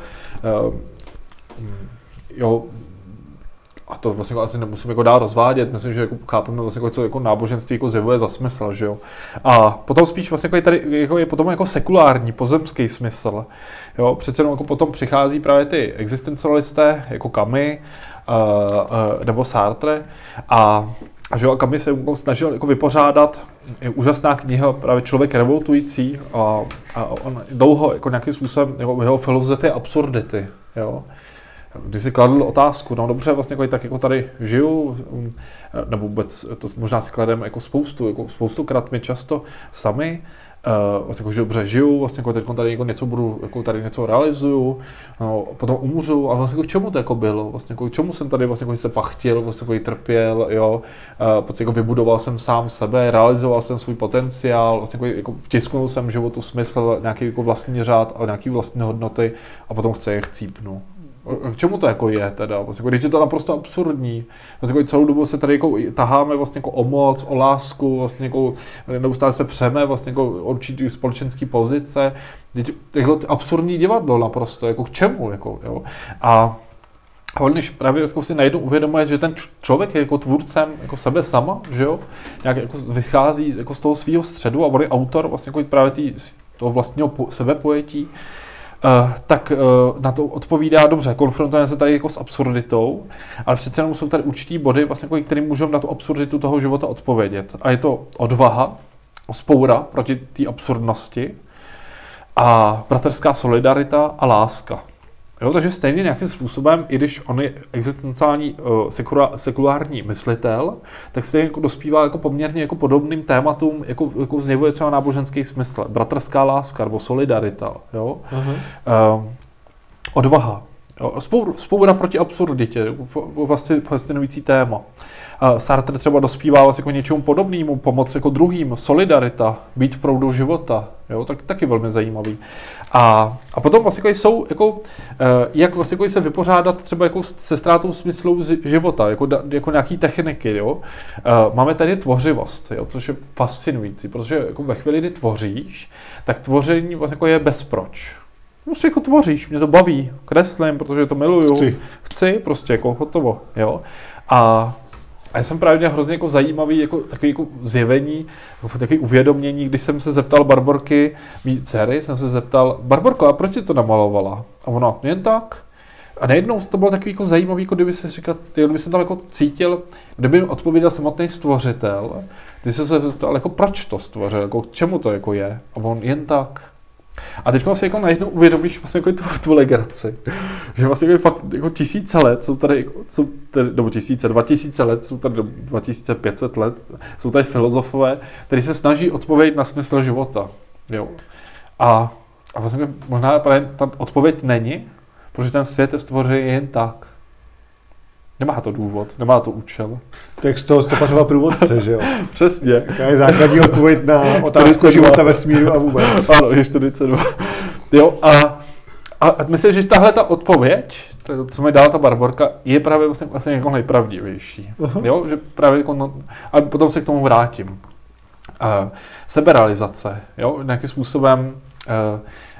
B: Jo, a to vlastně jako asi nemusím jako dál rozvádět, myslím, že jako chápeme vlastně jako, co jako náboženství jako zjevuje za smysl, že jo. A potom spíš vlastně jako je tady jako je potom jako sekulární, pozemský smysl. Jo, přece jenom jako potom přichází právě ty existencialisté, jako Camus, Uh, uh, nebo Sartre a, a že jo, Camus se snažil jako vypořádat, je úžasná kniha, právě Člověk revoltující a, a on dlouho jako nějakým způsobem jako jeho filozofie absurdity, jo. Když si kladl otázku, no dobře, vlastně jako tak jako tady žiju, nebo vůbec to možná si klademe jako spoustu, jako spoustukrát my často sami, Uh, vlastně jako, že dobře žiju, vlastně jako teď tady jako něco budu, jako tady něco realizuju, no, potom umřu a vlastně jako k čemu to jako bylo, vlastně jako k čemu jsem tady vlastně jako se pachtil, vlastně jako trpěl, jo, uh, prostě jako vybudoval jsem sám sebe, realizoval jsem svůj potenciál, vlastně jako, jako vtisknul jsem životu smysl, nějaký jako vlastní řád a nějaký vlastní hodnoty a potom chce je chcípnu. K čemu to jako je teda? Vlastně, když je to naprosto absurdní. Vlastně, jako celou dobu se tady jako taháme vlastně jako o moc, o lásku, vlastně jako neustále se přeme vlastně jako určitý společenský pozice. Jako absurdní divadlo naprosto, jako k čemu? Jako, jo? A on když právě jako si najednou uvědomuje, že ten člověk je jako tvůrcem jako sebe sama, že jo? Nějak jako vychází jako z toho svého středu a on je autor vlastně jako právě tý, toho vlastního sebepojetí, Uh, tak uh, na to odpovídá dobře, konfrontujeme se tady jako s absurditou, ale přece jenom jsou tady určitý body, vlastně, jako, které můžou na tu absurditu toho života odpovědět. A je to odvaha, vzpoura proti té absurdnosti a bratrská solidarita a láska. Jo, takže stejně nějakým způsobem, i když on je existenciální uh, sekula, sekulární myslitel, tak se jako dospívá jako poměrně jako podobným tématům, jako, jako zjevuje třeba náboženský smysl. Bratrská láska nebo solidarita. Jo? Uh, odvaha. Jo, spoura, spoura proti absurditě, vlastně fascinující téma. Uh, Sartre třeba dospívá vlastně jako něčemu podobnému, pomoc jako druhým, solidarita, být v proudu života, jo, tak taky velmi zajímavý. A, a potom vlastně jako jsou, jako, uh, jak vlastně jako se vypořádat třeba jako se ztrátou smyslu života, jako, jako nějaký techniky, jo. Uh, máme tady tvořivost, jo, což je fascinující, protože jako ve chvíli, kdy tvoříš, tak tvoření vlastně jako je bezproč. Prostě jako tvoříš, mě to baví, kreslím, protože to miluju,
C: chci,
B: chci prostě jako hotovo, jo. A A já jsem právě hrozně jako zajímavý jako, takový jako zjevení, jako takový uvědomění, když jsem se zeptal Barborky, mý dcery, jsem se zeptal, Barborko, a proč jsi to namalovala? A ona, jen tak. A najednou to bylo takový jako zajímavý, jako kdyby se říkal, kdyby jsem tam jako cítil, kdyby odpověděl samotný stvořitel, ty jsi se zeptal, jako proč to stvořil, jako k čemu to jako je? A on, jen tak. A teď si jako najednou uvědomíš vlastně jako tu, tu legraci, že vlastně jako fakt jako tisíce let jsou tady, jsou tady, nebo tisíce, dva tisíce let, jsou tady dva tisíce pět set let, jsou tady filozofové, kteří se snaží odpovědět na smysl života, jo. A, a vlastně možná právě ta odpověď není, protože ten svět je stvořený jen tak. Nemá to důvod, nemá to účel.
C: Text toho Stopařova průvodce, že jo?
B: Přesně.
C: Jaká je základní odpověď na otázku života, vesmíru a vůbec.
B: Ano, je čtyřicet dva. Jo, a, a myslím, že tahle ta odpověď, to, co mi dala ta Barborka, je právě vlastně, vlastně jako nejpravdivější. Uh-huh. Jo, že právě jako, no, a potom se k tomu vrátím. Uh, seberealizace, jo, nějakým způsobem uh,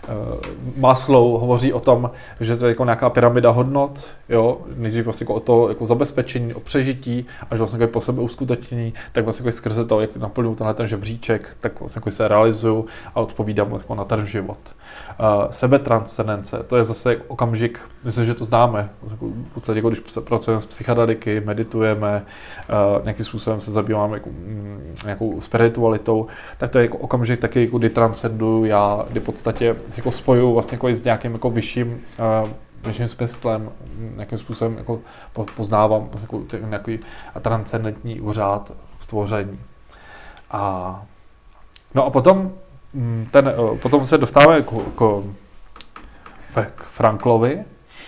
B: Maslow hovoří o tom, že to je jako nějaká pyramida hodnot, jo, nejdřív vlastně jako o to jako zabezpečení, o přežití, až vlastně jako po sebe uskutečnění, tak vlastně jako skrze to, jak naplňuji tenhle ten žebříček, tak vlastně jako se realizuju a odpovídám jako na ten život. Uh, sebetranscendence, to je zase okamžik, myslím, že to známe, v podstatě jako když pracujeme s psychedeliky, meditujeme, uh, nějakým způsobem se zabýváme jako, mm, nějakou spiritualitou, tak to je jako okamžik taky, jako kdy transcenduju já, kdy v podstatě jako spojuju vlastně jako s nějakým jako vyšším, uh, vyšším smyslem, nějakým způsobem jako poznávám jako nějaký transcendentní řád stvoření. A, no a potom Ten, potom se dostáváme k, k, k Franklovi.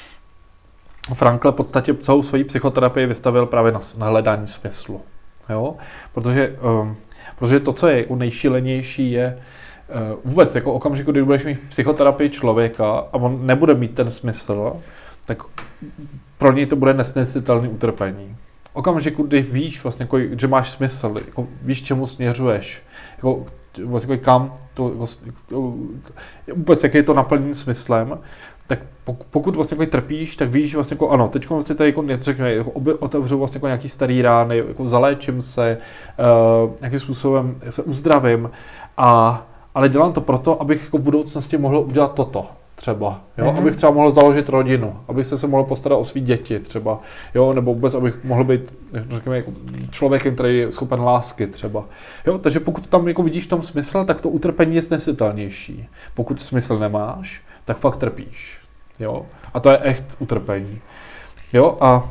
B: Frankl v podstatě celou svoji psychoterapii vystavil právě na, na hledání smyslu. Jo? Protože, um, protože to, co je nejšílenější, je uh, vůbec jako okamžiku, kdy budeš mít psychoterapii člověka a on nebude mít ten smysl, tak pro něj to bude nesnesitelné utrpení. Okamžiku, kdy víš, vlastně, jako, že máš smysl, jako, víš, čemu směřuješ, jako, vlastně kam, to, to, vůbec jak je to naplněné smyslem, tak pokud vlastně jako trpíš, tak víš vlastně jako ano, teď vlastně tady jako řekne, jako otevřu vlastně jako nějaký starý rány, jako zaléčím se, uh, nějakým způsobem se uzdravím, a, ale dělám to proto, abych jako v budoucnosti mohl udělat toto. Třeba, jo? Mm-hmm. Abych třeba mohl založit rodinu, abych se, se mohl postarat o svý děti třeba, jo? Nebo vůbec, abych mohl být, řekněme, jako člověkem, který je schopen lásky třeba. Jo? Takže pokud tam jako vidíš v tom smysl, tak to utrpení je snesitelnější. Pokud smysl nemáš, tak fakt trpíš. Jo? A to je echt utrpení. Jo? A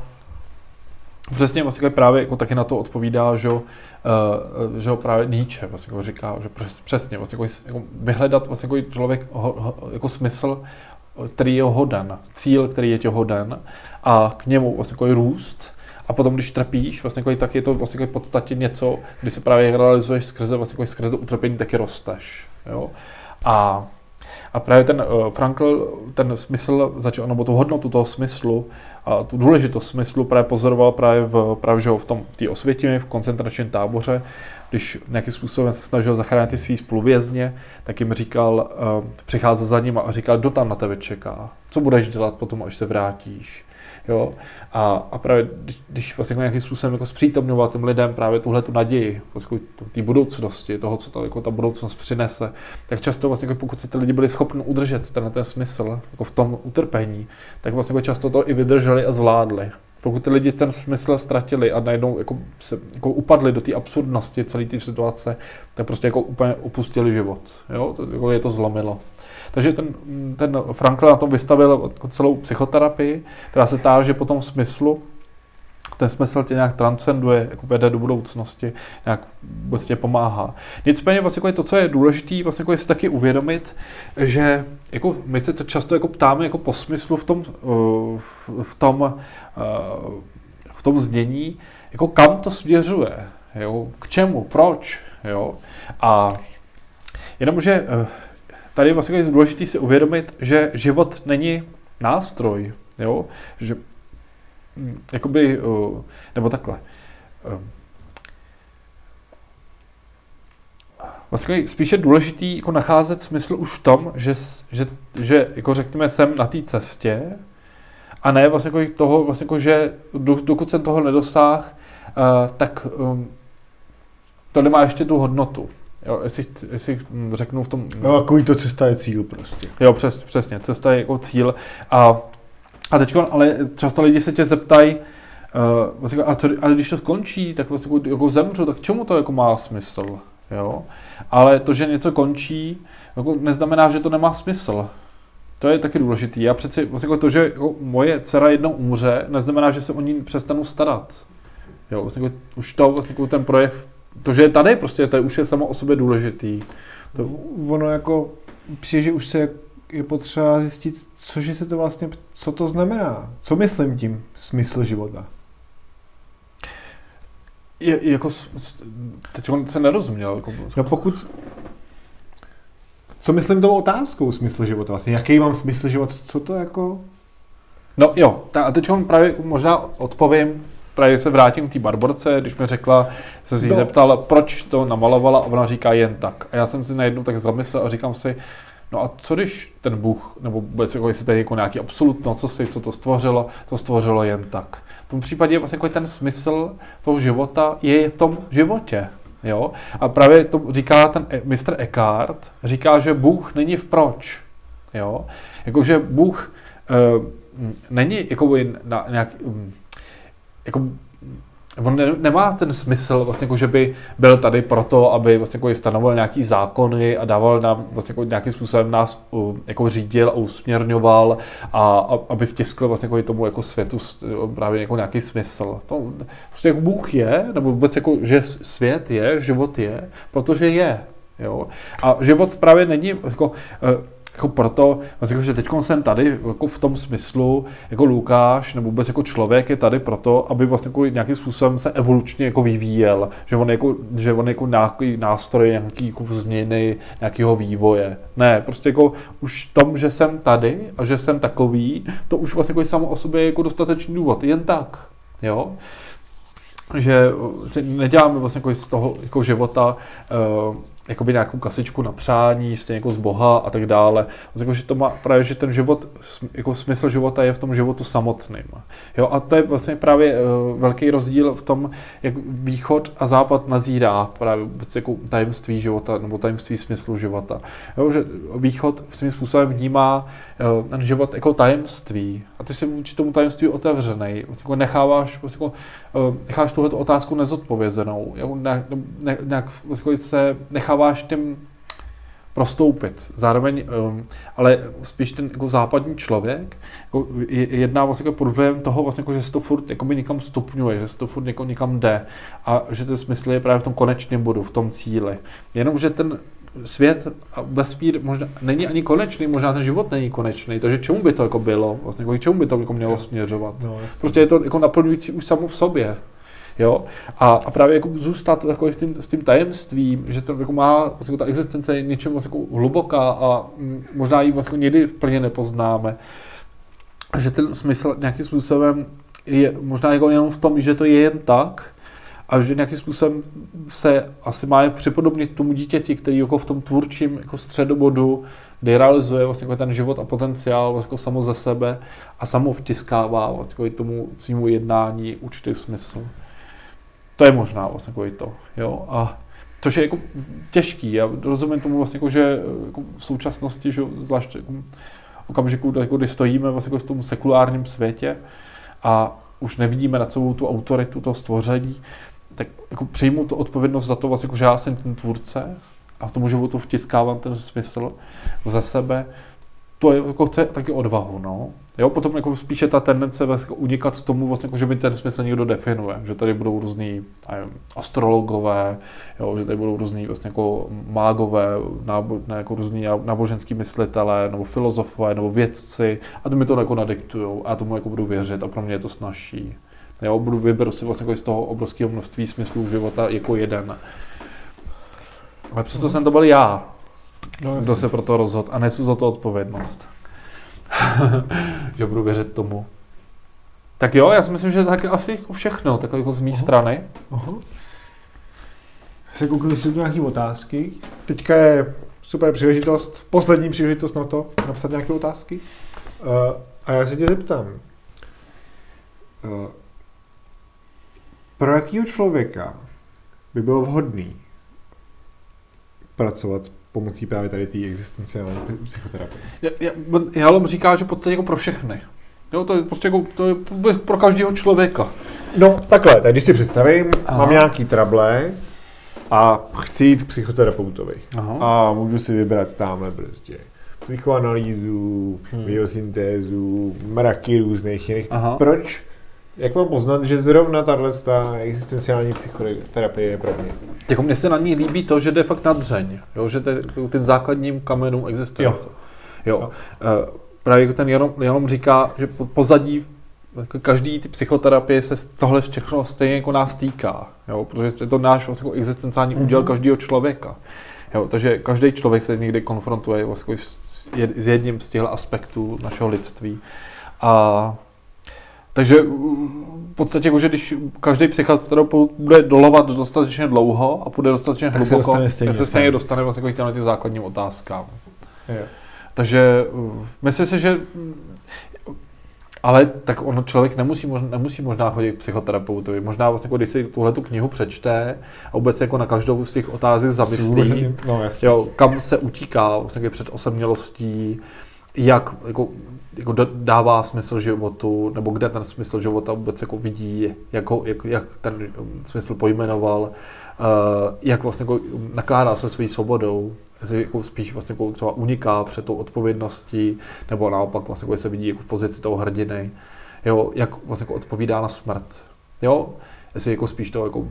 B: přesně vlastně právě jako taky na to odpovídá, že, uh, že ho právě Nietzsche vlastně jako říká, že přesně vlastně jako, jako vyhledat vlastně jako člověk ho, ho, jako smysl, který je hoden, cíl, který je tě hoden, a k němu vlastně jako růst. A potom, když trpíš, vlastně jako, tak je to vlastně jako v podstatě něco, kdy se právě realizuješ skrze, vlastně jako skrze utrpení, taky rosteš. Jo? A A právě ten uh, Frankl, ten smysl začal, nebo tu hodnotu toho smyslu a tu důležitost smyslu právě pozoroval právě v, právě, že v tom té Osvětimi, v koncentračním táboře, když nějakým způsobem se snažil zachránit ty svý spoluvězně, tak jim říkal, uh, přicházel za ním a říkal, kdo tam na tebe čeká, co budeš dělat potom, až se vrátíš. Jo? A, a právě když, když vlastně nějakým způsobem jako zpřítomňoval těm lidem právě tuhle tu naději, vlastně té budoucnosti, toho, co ta, jako ta budoucnost přinese, tak často vlastně, jako pokud se ty lidi byli schopni udržet ten, ten smysl jako v tom utrpení, tak vlastně jako často to i vydrželi a zvládli. Pokud ty lidi ten smysl ztratili a najednou jako se jako upadli do té absurdnosti celé té situace, tak prostě jako úplně opustili život. Jo? To, jako je to zlomilo. Takže ten, ten Frankl na tom vystavil celou psychoterapii, která se táže po tom smyslu, ten smysl tě nějak transcenduje, jako vede do budoucnosti, nějak vůbec tě pomáhá. Nicméně vlastně jako je to, co je důležité, vlastně jako je si taky uvědomit, že jako my se to často jako ptáme jako po smyslu v tom, v tom, v tom znění, jako kam to směřuje, jo? K čemu, proč, jo? A jenomže tady vlastně je důležité si uvědomit, že život není nástroj, jo? Že jakoby, nebo takhle. Vlastně spíše důležitý jako nacházet smysl už v tom, že, že, že jako řekněme, jsem na té cestě a ne vlastně jako toho, vlastně jako, že dokud jsem toho nedosáhl, tak to nemá ještě tu hodnotu. Jo, jestli, jestli řeknu v tom...
C: No, takový to cesta je cíl prostě.
B: Jo, přes, přesně, cesta je jako cíl. A, a teď, ale často lidi se tě zeptají, uh, vlastně, a co, ale když to skončí, tak vlastně jako, jako zemřu, tak čemu to jako má smysl? Jo? Ale to, že něco končí, jako neznamená, že to nemá smysl. To je taky důležitý. Já přeci vlastně jako to, že jako moje dcera jednou umře, neznamená, že se o ní přestanu starat. Jo, vlastně jako, už to, vlastně jako ten projev, to, že je tady, prostě to je, už je samo o sobě důležitý. To...
C: Ono jako, přijde, že už se je potřeba zjistit, cože se to vlastně, co to znamená. Co myslím tím smysl života?
B: Je, jako, teď on se nerozuměl. Jako,
C: no pokud, co myslím tou otázkou smysl života vlastně, jaký mám smysl života, co to jako...
B: No jo, a teď právě možná odpovím, právě se vrátím k té Barborce, když mi řekla, se si no. zeptal, proč to namalovala a ona říká jen tak. A já jsem si najednou tak zamyslel a říkám si, no a co když ten Bůh, nebo vůbec jako jestli tady jako nějaký absolutno, co si, co to stvořilo, to stvořilo jen tak. V tom případě vlastně jako ten smysl toho života je v tom životě. Jo? A právě to říká ten mistr Eckhart, říká, že Bůh není v proč. Jo? Jakože Bůh uh, není jako na nějak, um, jako, on ne, nemá ten smysl, vlastně jako, že by byl tady proto, aby vlastně jako stanovil nějaký zákony a dával nám vlastně jako nějakým způsobem nás uh, jako řídil a usměrňoval a, a aby vtiskl vlastně jako tomu jako světu právě jako nějaký smysl. To, prostě jako Bůh je, nebo vůbec jako, že svět je, život je, protože je. Jo? A život právě není jako, uh, jako proto, vlastně, že teď jsem tady jako v tom smyslu, jako Lukáš, nebo vůbec jako člověk je tady proto, aby vlastně jako nějakým způsobem se evolučně jako vyvíjel, že on jako, že on jako nějaký nástroj, nějaký jako změny, nějakého vývoje. Ne, prostě jako už tom, že jsem tady a že jsem takový, to už vlastně jako samo o sobě je jako dostatečný důvod, jen tak, jo. Že si neděláme vlastně jako z toho jako života uh, jakoby nějakou kasičku na přání, stejně jako z Boha a tak dále. Vlastně jako, že to má právě, že ten život, jako smysl života je v tom životu samotným. Jo, a to je vlastně právě uh, velký rozdíl v tom, jak východ a západ nazírá právě jako tajemství života nebo tajemství smyslu života. Jo, že východ svým způsobem vnímá uh, ten život jako tajemství a ty si vůči tomu tajemství otevřenej. Vlastně jako necháváš, vlastně jako, uh, necháš tuhleto otázku nezodpovězenou. Jo, ne, ne, nějak vlastně se necháváš tím prostoupit. Zároveň, um, ale spíš ten jako západní člověk jako jedná vlastně jako pod vlivem toho, vlastně jako, že se to furt jako někam stupňuje, že se to furt jako někam jde a že ten smysl je právě v tom konečném bodu, v tom cíli. Jenomže ten svět a vesmír možná není ani konečný, možná ten život není konečný, takže čemu by to jako bylo? Vlastně jako, čemu by to jako mělo směřovat? No, prostě je to jako naplňující už samo v sobě. Jo? A, a právě jako zůstat jako s, tím, s tím tajemstvím, že to jako má vlastně ta existence je něčem vlastně jako hluboká a možná ji vlastně někdy plně nepoznáme. Že ten smysl nějakým způsobem je možná jako jenom v tom, že to je jen tak a že nějakým způsobem se asi má připodobnit tomu dítěti, který jako v tom tvůrčím jako středobodu, kde realizuje vlastně jako ten život a potenciál vlastně jako samo ze sebe a samo vtiskává vlastně jako tomu svýmu jednání určitý smysl. To je možná vlastně jako to, jo, a což je jako těžký, já rozumím tomu vlastně jako, že jako v současnosti, že zvlášť jako v okamžiku, jako, kdy stojíme vlastně jako v tom sekulárním světě a už nevidíme nad sebou tu autoritu toho stvoření, tak jako přijmu tu odpovědnost za to vlastně jako, že já jsem ten tvůrce a v tomu životu vtiskávám ten smysl za sebe, to je, jako chce taky odvahu, no. Jo, potom jako spíše ta tendence vlastně unikat tomu, vlastně, jako, že by ten smysl někdo definuje, že tady budou různý nevím, astrologové, jo, že tady budou různý vlastně jako mágové, nábo, ne, jako různý náboženský myslitelé, nebo filozofové, nebo vědci, a to mi to jako nadiktujou, a já tomu jako budu věřit a pro mě je to snazší. Jo, budu vyberu si vlastně jako z toho obrovského množství smyslů života jako jeden. Ale přesto jsem to byl já, no, kdo se pro to rozhodl a nesu za to odpovědnost. Že budu věřit tomu. Tak jo, já si myslím, že tak asi jako všechno, tak jako z mé strany.
A: Aha. Se kouknu, jestli jsou nějaké otázky. Teďka je super příležitost, poslední příležitost na to, napsat nějaké otázky. Uh, a já se tě zeptám, uh, pro jakého člověka by bylo vhodný pracovat pomocí právě tady té existenciální psychoterapie?
B: Já, já, já říká, že v podstatě jako pro všechny. Jo, to je prostě jako, to je pro každého člověka.
A: No takhle, tak když si představím, Aha. mám nějaký trable a chci jít k psychoterapeutovi. Aha. A můžu si vybrat tamhle prostě psychoanalýzu, hmm. biosyntézu, mraky různých jiných. Aha. Proč? Jak mám poznat, že zrovna tahle existenciální psychoterapie je pro mě?
B: Jako mně se na ní líbí to, že jde fakt na dřeň, jo, že ten, ten základním kamenům existence. Jo. Jo. Jo. Právě ten jenom, jenom říká, že pozadí každý ty psychoterapie se tohle všechno stejně jako nás týká, jo, protože je to náš vlastně jako existenciální mm-hmm. úděl každého člověka. Jo, takže každý člověk se někdy konfrontuje vlastně s, s jedním z těchto aspektů našeho lidství. A takže v podstatě, jako, že když každý psychoterapeut bude dolovat dostatečně dlouho a půjde dostatečně tak hluboko, se tak se stejně dostane vlastně k těmhle tím základním otázkám. Je. Takže myslím si, že ale tak ono člověk nemusí, možná, nemusí možná chodit k psychoterapeutovi. Možná vlastně, jako, když si tuhletu knihu přečte a vůbec jako na každou z těch otázek zamyslí, no, jo, kam se utíká vlastně před osamělostí, jak jako, jako dává smysl životu, nebo kde ten smysl života vůbec jako vidí, jak, ho, jak, jak ten smysl pojmenoval, uh, jak vlastně jako nakládá se svojí svobodou, jestli jako spíš vlastně jako třeba uniká před tou odpovědností, nebo naopak vlastně jako se vidí jako v pozici toho hrdiny, jo, jak vlastně jako odpovídá na smrt, jo, jestli jako spíš to jako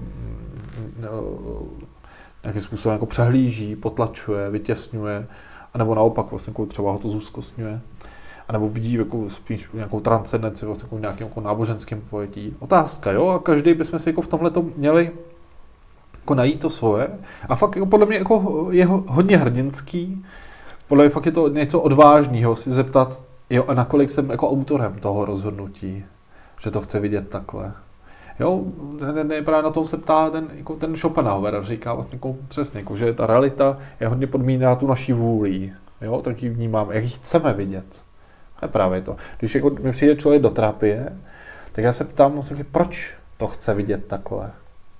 B: no, nějakým způsobem jako přehlíží, potlačuje, vytěsňuje, anebo naopak vlastně jako třeba ho to zúzkostňuje, anebo vidí jako spíš nějakou transcendenci vlastně jako v nějakém jako náboženském pojetí. Otázka, jo, a každý bychom si jako v tomhle měli jako najít to svoje. A fakt jako podle mě jako je hodně hrdinský, podle mě fakt je to něco odvážného si zeptat, jo, a nakolik jsem jako autorem toho rozhodnutí, že to chce vidět takhle. Jo, ten, ten, právě na tom se ptá ten, jako ten Schopenhauer, říká vlastně jako přesně, jako, že ta realita je hodně podmíněná tu naší vůlí, jo, tak ji vnímáme, jak ji chceme vidět. To je právě to. Když jako mi přijde člověk do terapie, tak já se ptám, vlastně, proč to chce vidět takhle.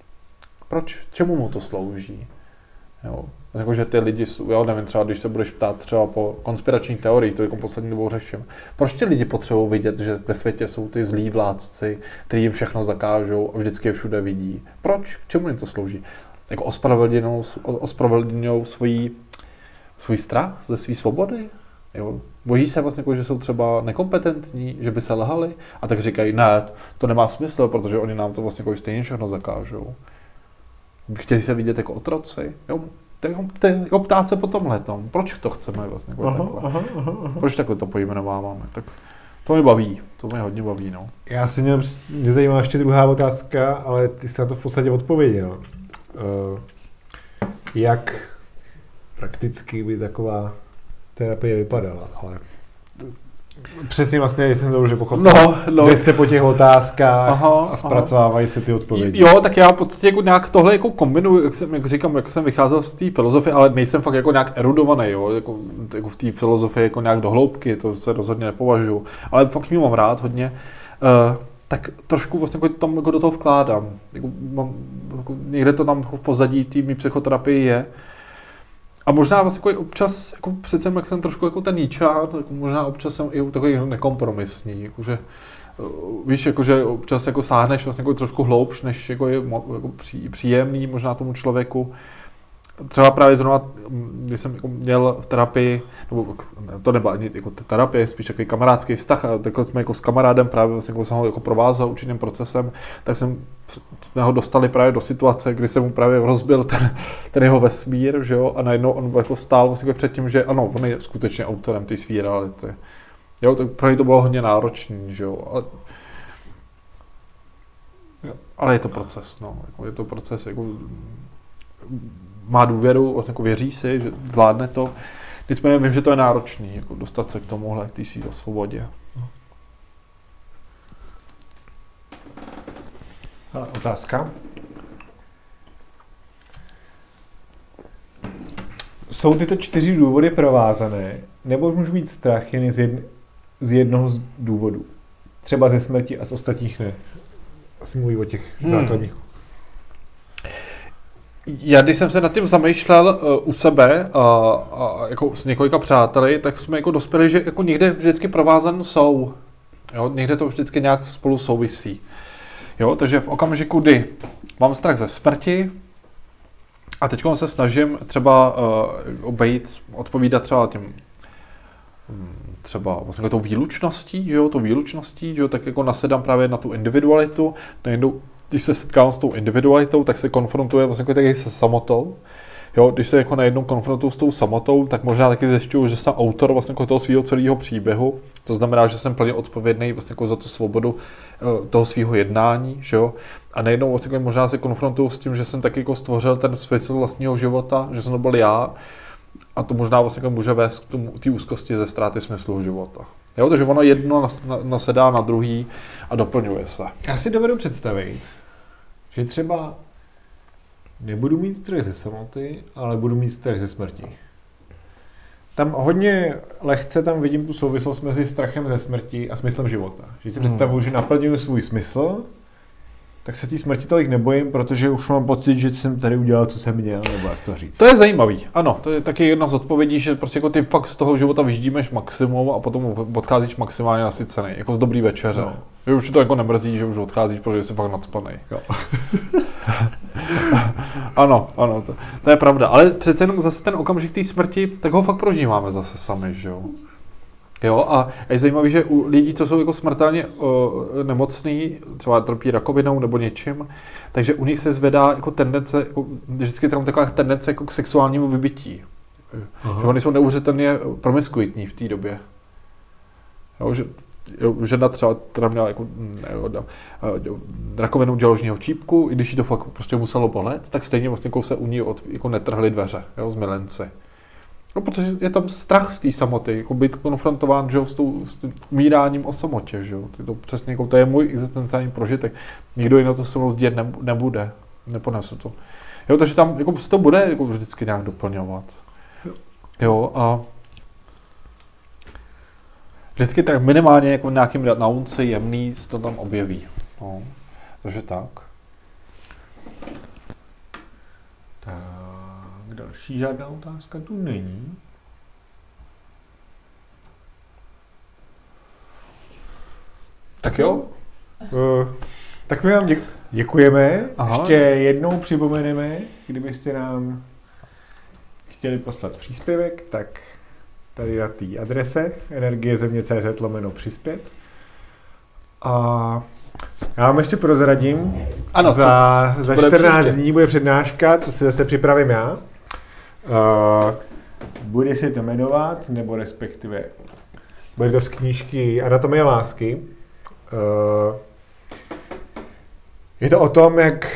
B: Proč? Čemu mu to slouží? Jo. Jako, že ty lidi, já nevím, třeba když se budeš ptát třeba po konspirační teorii, to jako poslední dobou řeším, proč ty lidi potřebují vidět, že ve světě jsou ty zlí vládci, kteří jim všechno zakážou a vždycky je všude vidí? Proč? K čemu jim to slouží? Jako ospravedlňují svůj, svůj strach ze své svobody? Jo. Bojí se vlastně, jako, že jsou třeba nekompetentní, že by se lhali a tak říkají, ne, to nemá smysl, protože oni nám to vlastně jako stejně všechno zakážou. Chtějí se vidět jako otroci, jo. Jako ptát se po tomhletom. Proč to chceme vlastně jako aha, takhle? Aha, aha, aha. Proč takhle to pojmenováváme? Tak to mě baví, to mě hodně baví, no.
A: Já si měl, mě zajímá ještě druhá otázka, ale ty jsi na to v podstatě odpověděl. Uh, jak prakticky by taková terapie vypadala, ale přesně vlastně, jestli jsem to už pochopil, no, no. Jde se po těch otázkách aha, a zpracovávají aha. se ty odpovědi.
B: Jo, tak já v podstatě jako nějak tohle jako kombinuju, jak, jsem, jak říkám, jak jsem vycházel z té filozofie, ale nejsem fakt jako nějak erudovaný, jo, jako, jako v té filozofii jako nějak do hloubky, to se rozhodně nepovažuji, ale fakt ji mám rád hodně, uh, tak trošku vlastně jako tam jako do toho vkládám, jako, mám, jako, někde to tam v pozadí té psychoterapie je. A možná vlastně jako občas, jako přece jak jsem trošku jako ten níčán, jako možná občas jsem i takový nekompromisní, jakože, víš, jakože občas jako sáhneš vlastně jako trošku hloubš, než jako je jako pří, příjemný možná tomu člověku. třeba právě zrovna, když jsem jako měl v terapii, nebo to nebyla ani jako terapie, spíš takový kamarádský vztah, a takhle jsme jako s kamarádem právě vlastně jako jsem ho jako provázal určitým procesem, tak jsem, jsme ho dostali právě do situace, kdy se mu právě rozbil ten, ten jeho vesmír, že jo, a najednou on jako stál vlastně jako před tím, že ano, on je skutečně autorem té své reality. Jo, tak pro něj to bylo hodně náročný, že jo, ale, jo, ale je to proces, no, jako je to proces, jako má důvěru, vlastně jako věří si, že zvládne to. Nicméně vím, že to je náročný, jako dostat se k tomuhle, k té své svobodě.
A: Hele, otázka. Jsou tyto čtyři důvody provázané, nebo můžu mít strach jen z, jedn, z jednoho z důvodů? Třeba ze smrti a z ostatních ne. Asi mluví o těch hmm. základních.
B: Já, když jsem se nad tím zamýšlel uh, u sebe a, a jako s několika přáteli, tak jsme jako dospěli, že jako někde vždycky provázan jsou. Jo? Někde to vždycky nějak spolu souvisí. Jo? Takže v okamžiku, kdy mám strach ze smrti a teď se snažím třeba uh, obejít, odpovídat třeba těm třeba vlastně tou výlučností, že jo, tou výlučností, že jo, tak jako nasedám právě na tu individualitu, najednou když se setkávám s tou individualitou, tak se konfrontuje vlastně jako taky se samotou. Jo, když se jako najednou konfrontuju s tou samotou, tak možná taky zjišťuju, že jsem autor vlastně jako toho svého celého příběhu. To znamená, že jsem plně odpovědný vlastně jako za tu svobodu toho svého jednání, že jo. A najednou vlastně jako možná se konfrontuju s tím, že jsem taky jako stvořil ten smysl vlastního života, že jsem to byl já. A to možná vlastně jako může vést k té úzkosti ze ztráty smyslu života. Jo, takže ono jedno nasedá na druhý a doplňuje se.
A: Já si dovedu představit, že třeba nebudu mít strach ze samoty, ale budu mít strach ze smrti. Tam hodně lehce tam vidím tu souvislost mezi strachem ze smrti a smyslem života. Že si hmm. představuju, že naplňuji svůj smysl, tak se té smrti tolik nebojím, protože už mám pocit, že jsem tady udělal, co jsem měl, nebo jak to říct.
B: To je zajímavý, ano, to je taky jedna z odpovědí, že prostě jako ty fakt z toho života vyždímeš maximum a potom odcházíš maximálně nasycený, jako z dobrý večeře. No. Že už to jako nemrzí, že už odcházíš, protože jsi fakt nacpanej. Jo. Ano, ano, to, to je pravda, ale přece jenom zase ten okamžik té smrti, tak ho fakt prožíváme zase sami, že jo. Jo, a je zajímavé, že u lidí, co jsou jako smrtelně uh, nemocný, třeba trpí rakovinou nebo něčím, takže u nich se zvedá jako tendence, jako, vždycky tam taková tendence jako k sexuálnímu vybití. Že oni jsou neuvěřitelně promiskuitní v té době. Jo, že, jo, žena třeba teda měla jako, ne, rakovinu děložního čípku, i když jí to fakt prostě muselo bolet, tak stejně vlastně jako se u ní od, jako netrhly dveře, jo, z milenci. No, protože je tam strach z té samoty, jako být konfrontován, že jo, s, tou, s tím umíráním o samotě, že jo. To, přesně, jako, to je můj existenciální prožitek. Nikdo jiný to se mnou sdílet nebude, neponesu to. Jo, takže tam jako, se to bude jako, vždycky nějak doplňovat. Jo, a vždycky tak minimálně jako nějakým naunci jemný se to tam objeví. No, takže tak.
A: Tak. Další žádná otázka tu není.
B: Tak jo.
A: Uh, tak my vám děk- děkujeme.
B: Aha.
A: Ještě jednou připomeneme, kdybyste nám chtěli poslat příspěvek, tak tady na té adrese energiezemě.cz lomeno přispět. A já vám ještě prozradím,
B: ano,
A: za,
B: co,
A: za
B: bude
A: čtrnáct
B: příště.
A: dní bude přednáška, to si zase připravím já. Uh, bude se to jmenovat, nebo respektive bude to z knížky Anatomie lásky. Uh, je to o tom, jak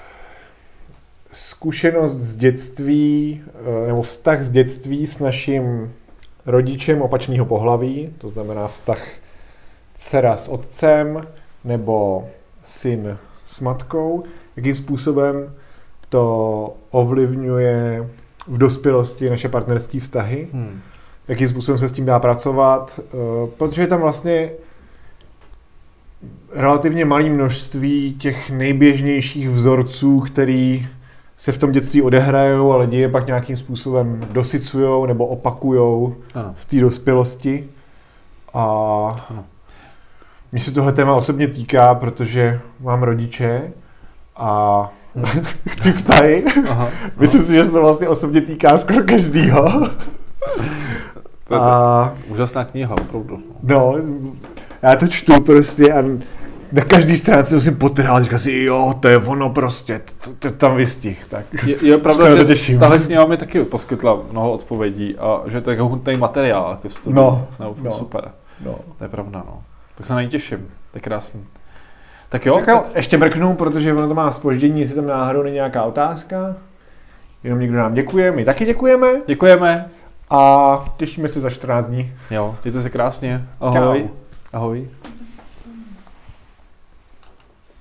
A: zkušenost z dětství, uh, nebo vztah z dětství s naším rodičem opačného pohlaví, to znamená vztah dcera s otcem, nebo syn s matkou, jakým způsobem to ovlivňuje v dospělosti naše partnerské vztahy, hmm. jakým způsobem se s tím dá pracovat, protože je tam vlastně relativně malé množství těch nejběžnějších vzorců, který se v tom dětství odehrajou, ale děje pak nějakým způsobem dosycujou nebo opakujou ano. v té dospělosti. A ano. Mně se tohle téma osobně týká, protože mám rodiče a chci vztahy.
B: Aha.
A: Myslím si, že se to vlastně osobně týká skoro každýho.
B: A... Úžasná kniha, opravdu.
A: No, já to čtu prostě a na každý stránce musím potrhat, říkám si, jo, to je ono prostě, to, to, to tam vystih, tak
B: je, je pravda,
A: se na to
B: že
A: těším.
B: tahle kniha mi taky poskytla mnoho odpovědí a že to je hutný materiál jako studium.
A: No,
B: no,
A: no,
B: super.
A: No.
B: To je pravda, no. Tak se na ní těším, to je krásný. Tak jo?
A: Tak jo, ještě mrknu, protože ono to má zpoždění, jestli tam náhodou není nějaká otázka. Jenom někdo nám děkuje, my taky děkujeme.
B: Děkujeme.
A: A těšíme se za čtrnáct dní.
B: Jo, mějte se krásně. Ahoj.
A: Čau.
B: Ahoj.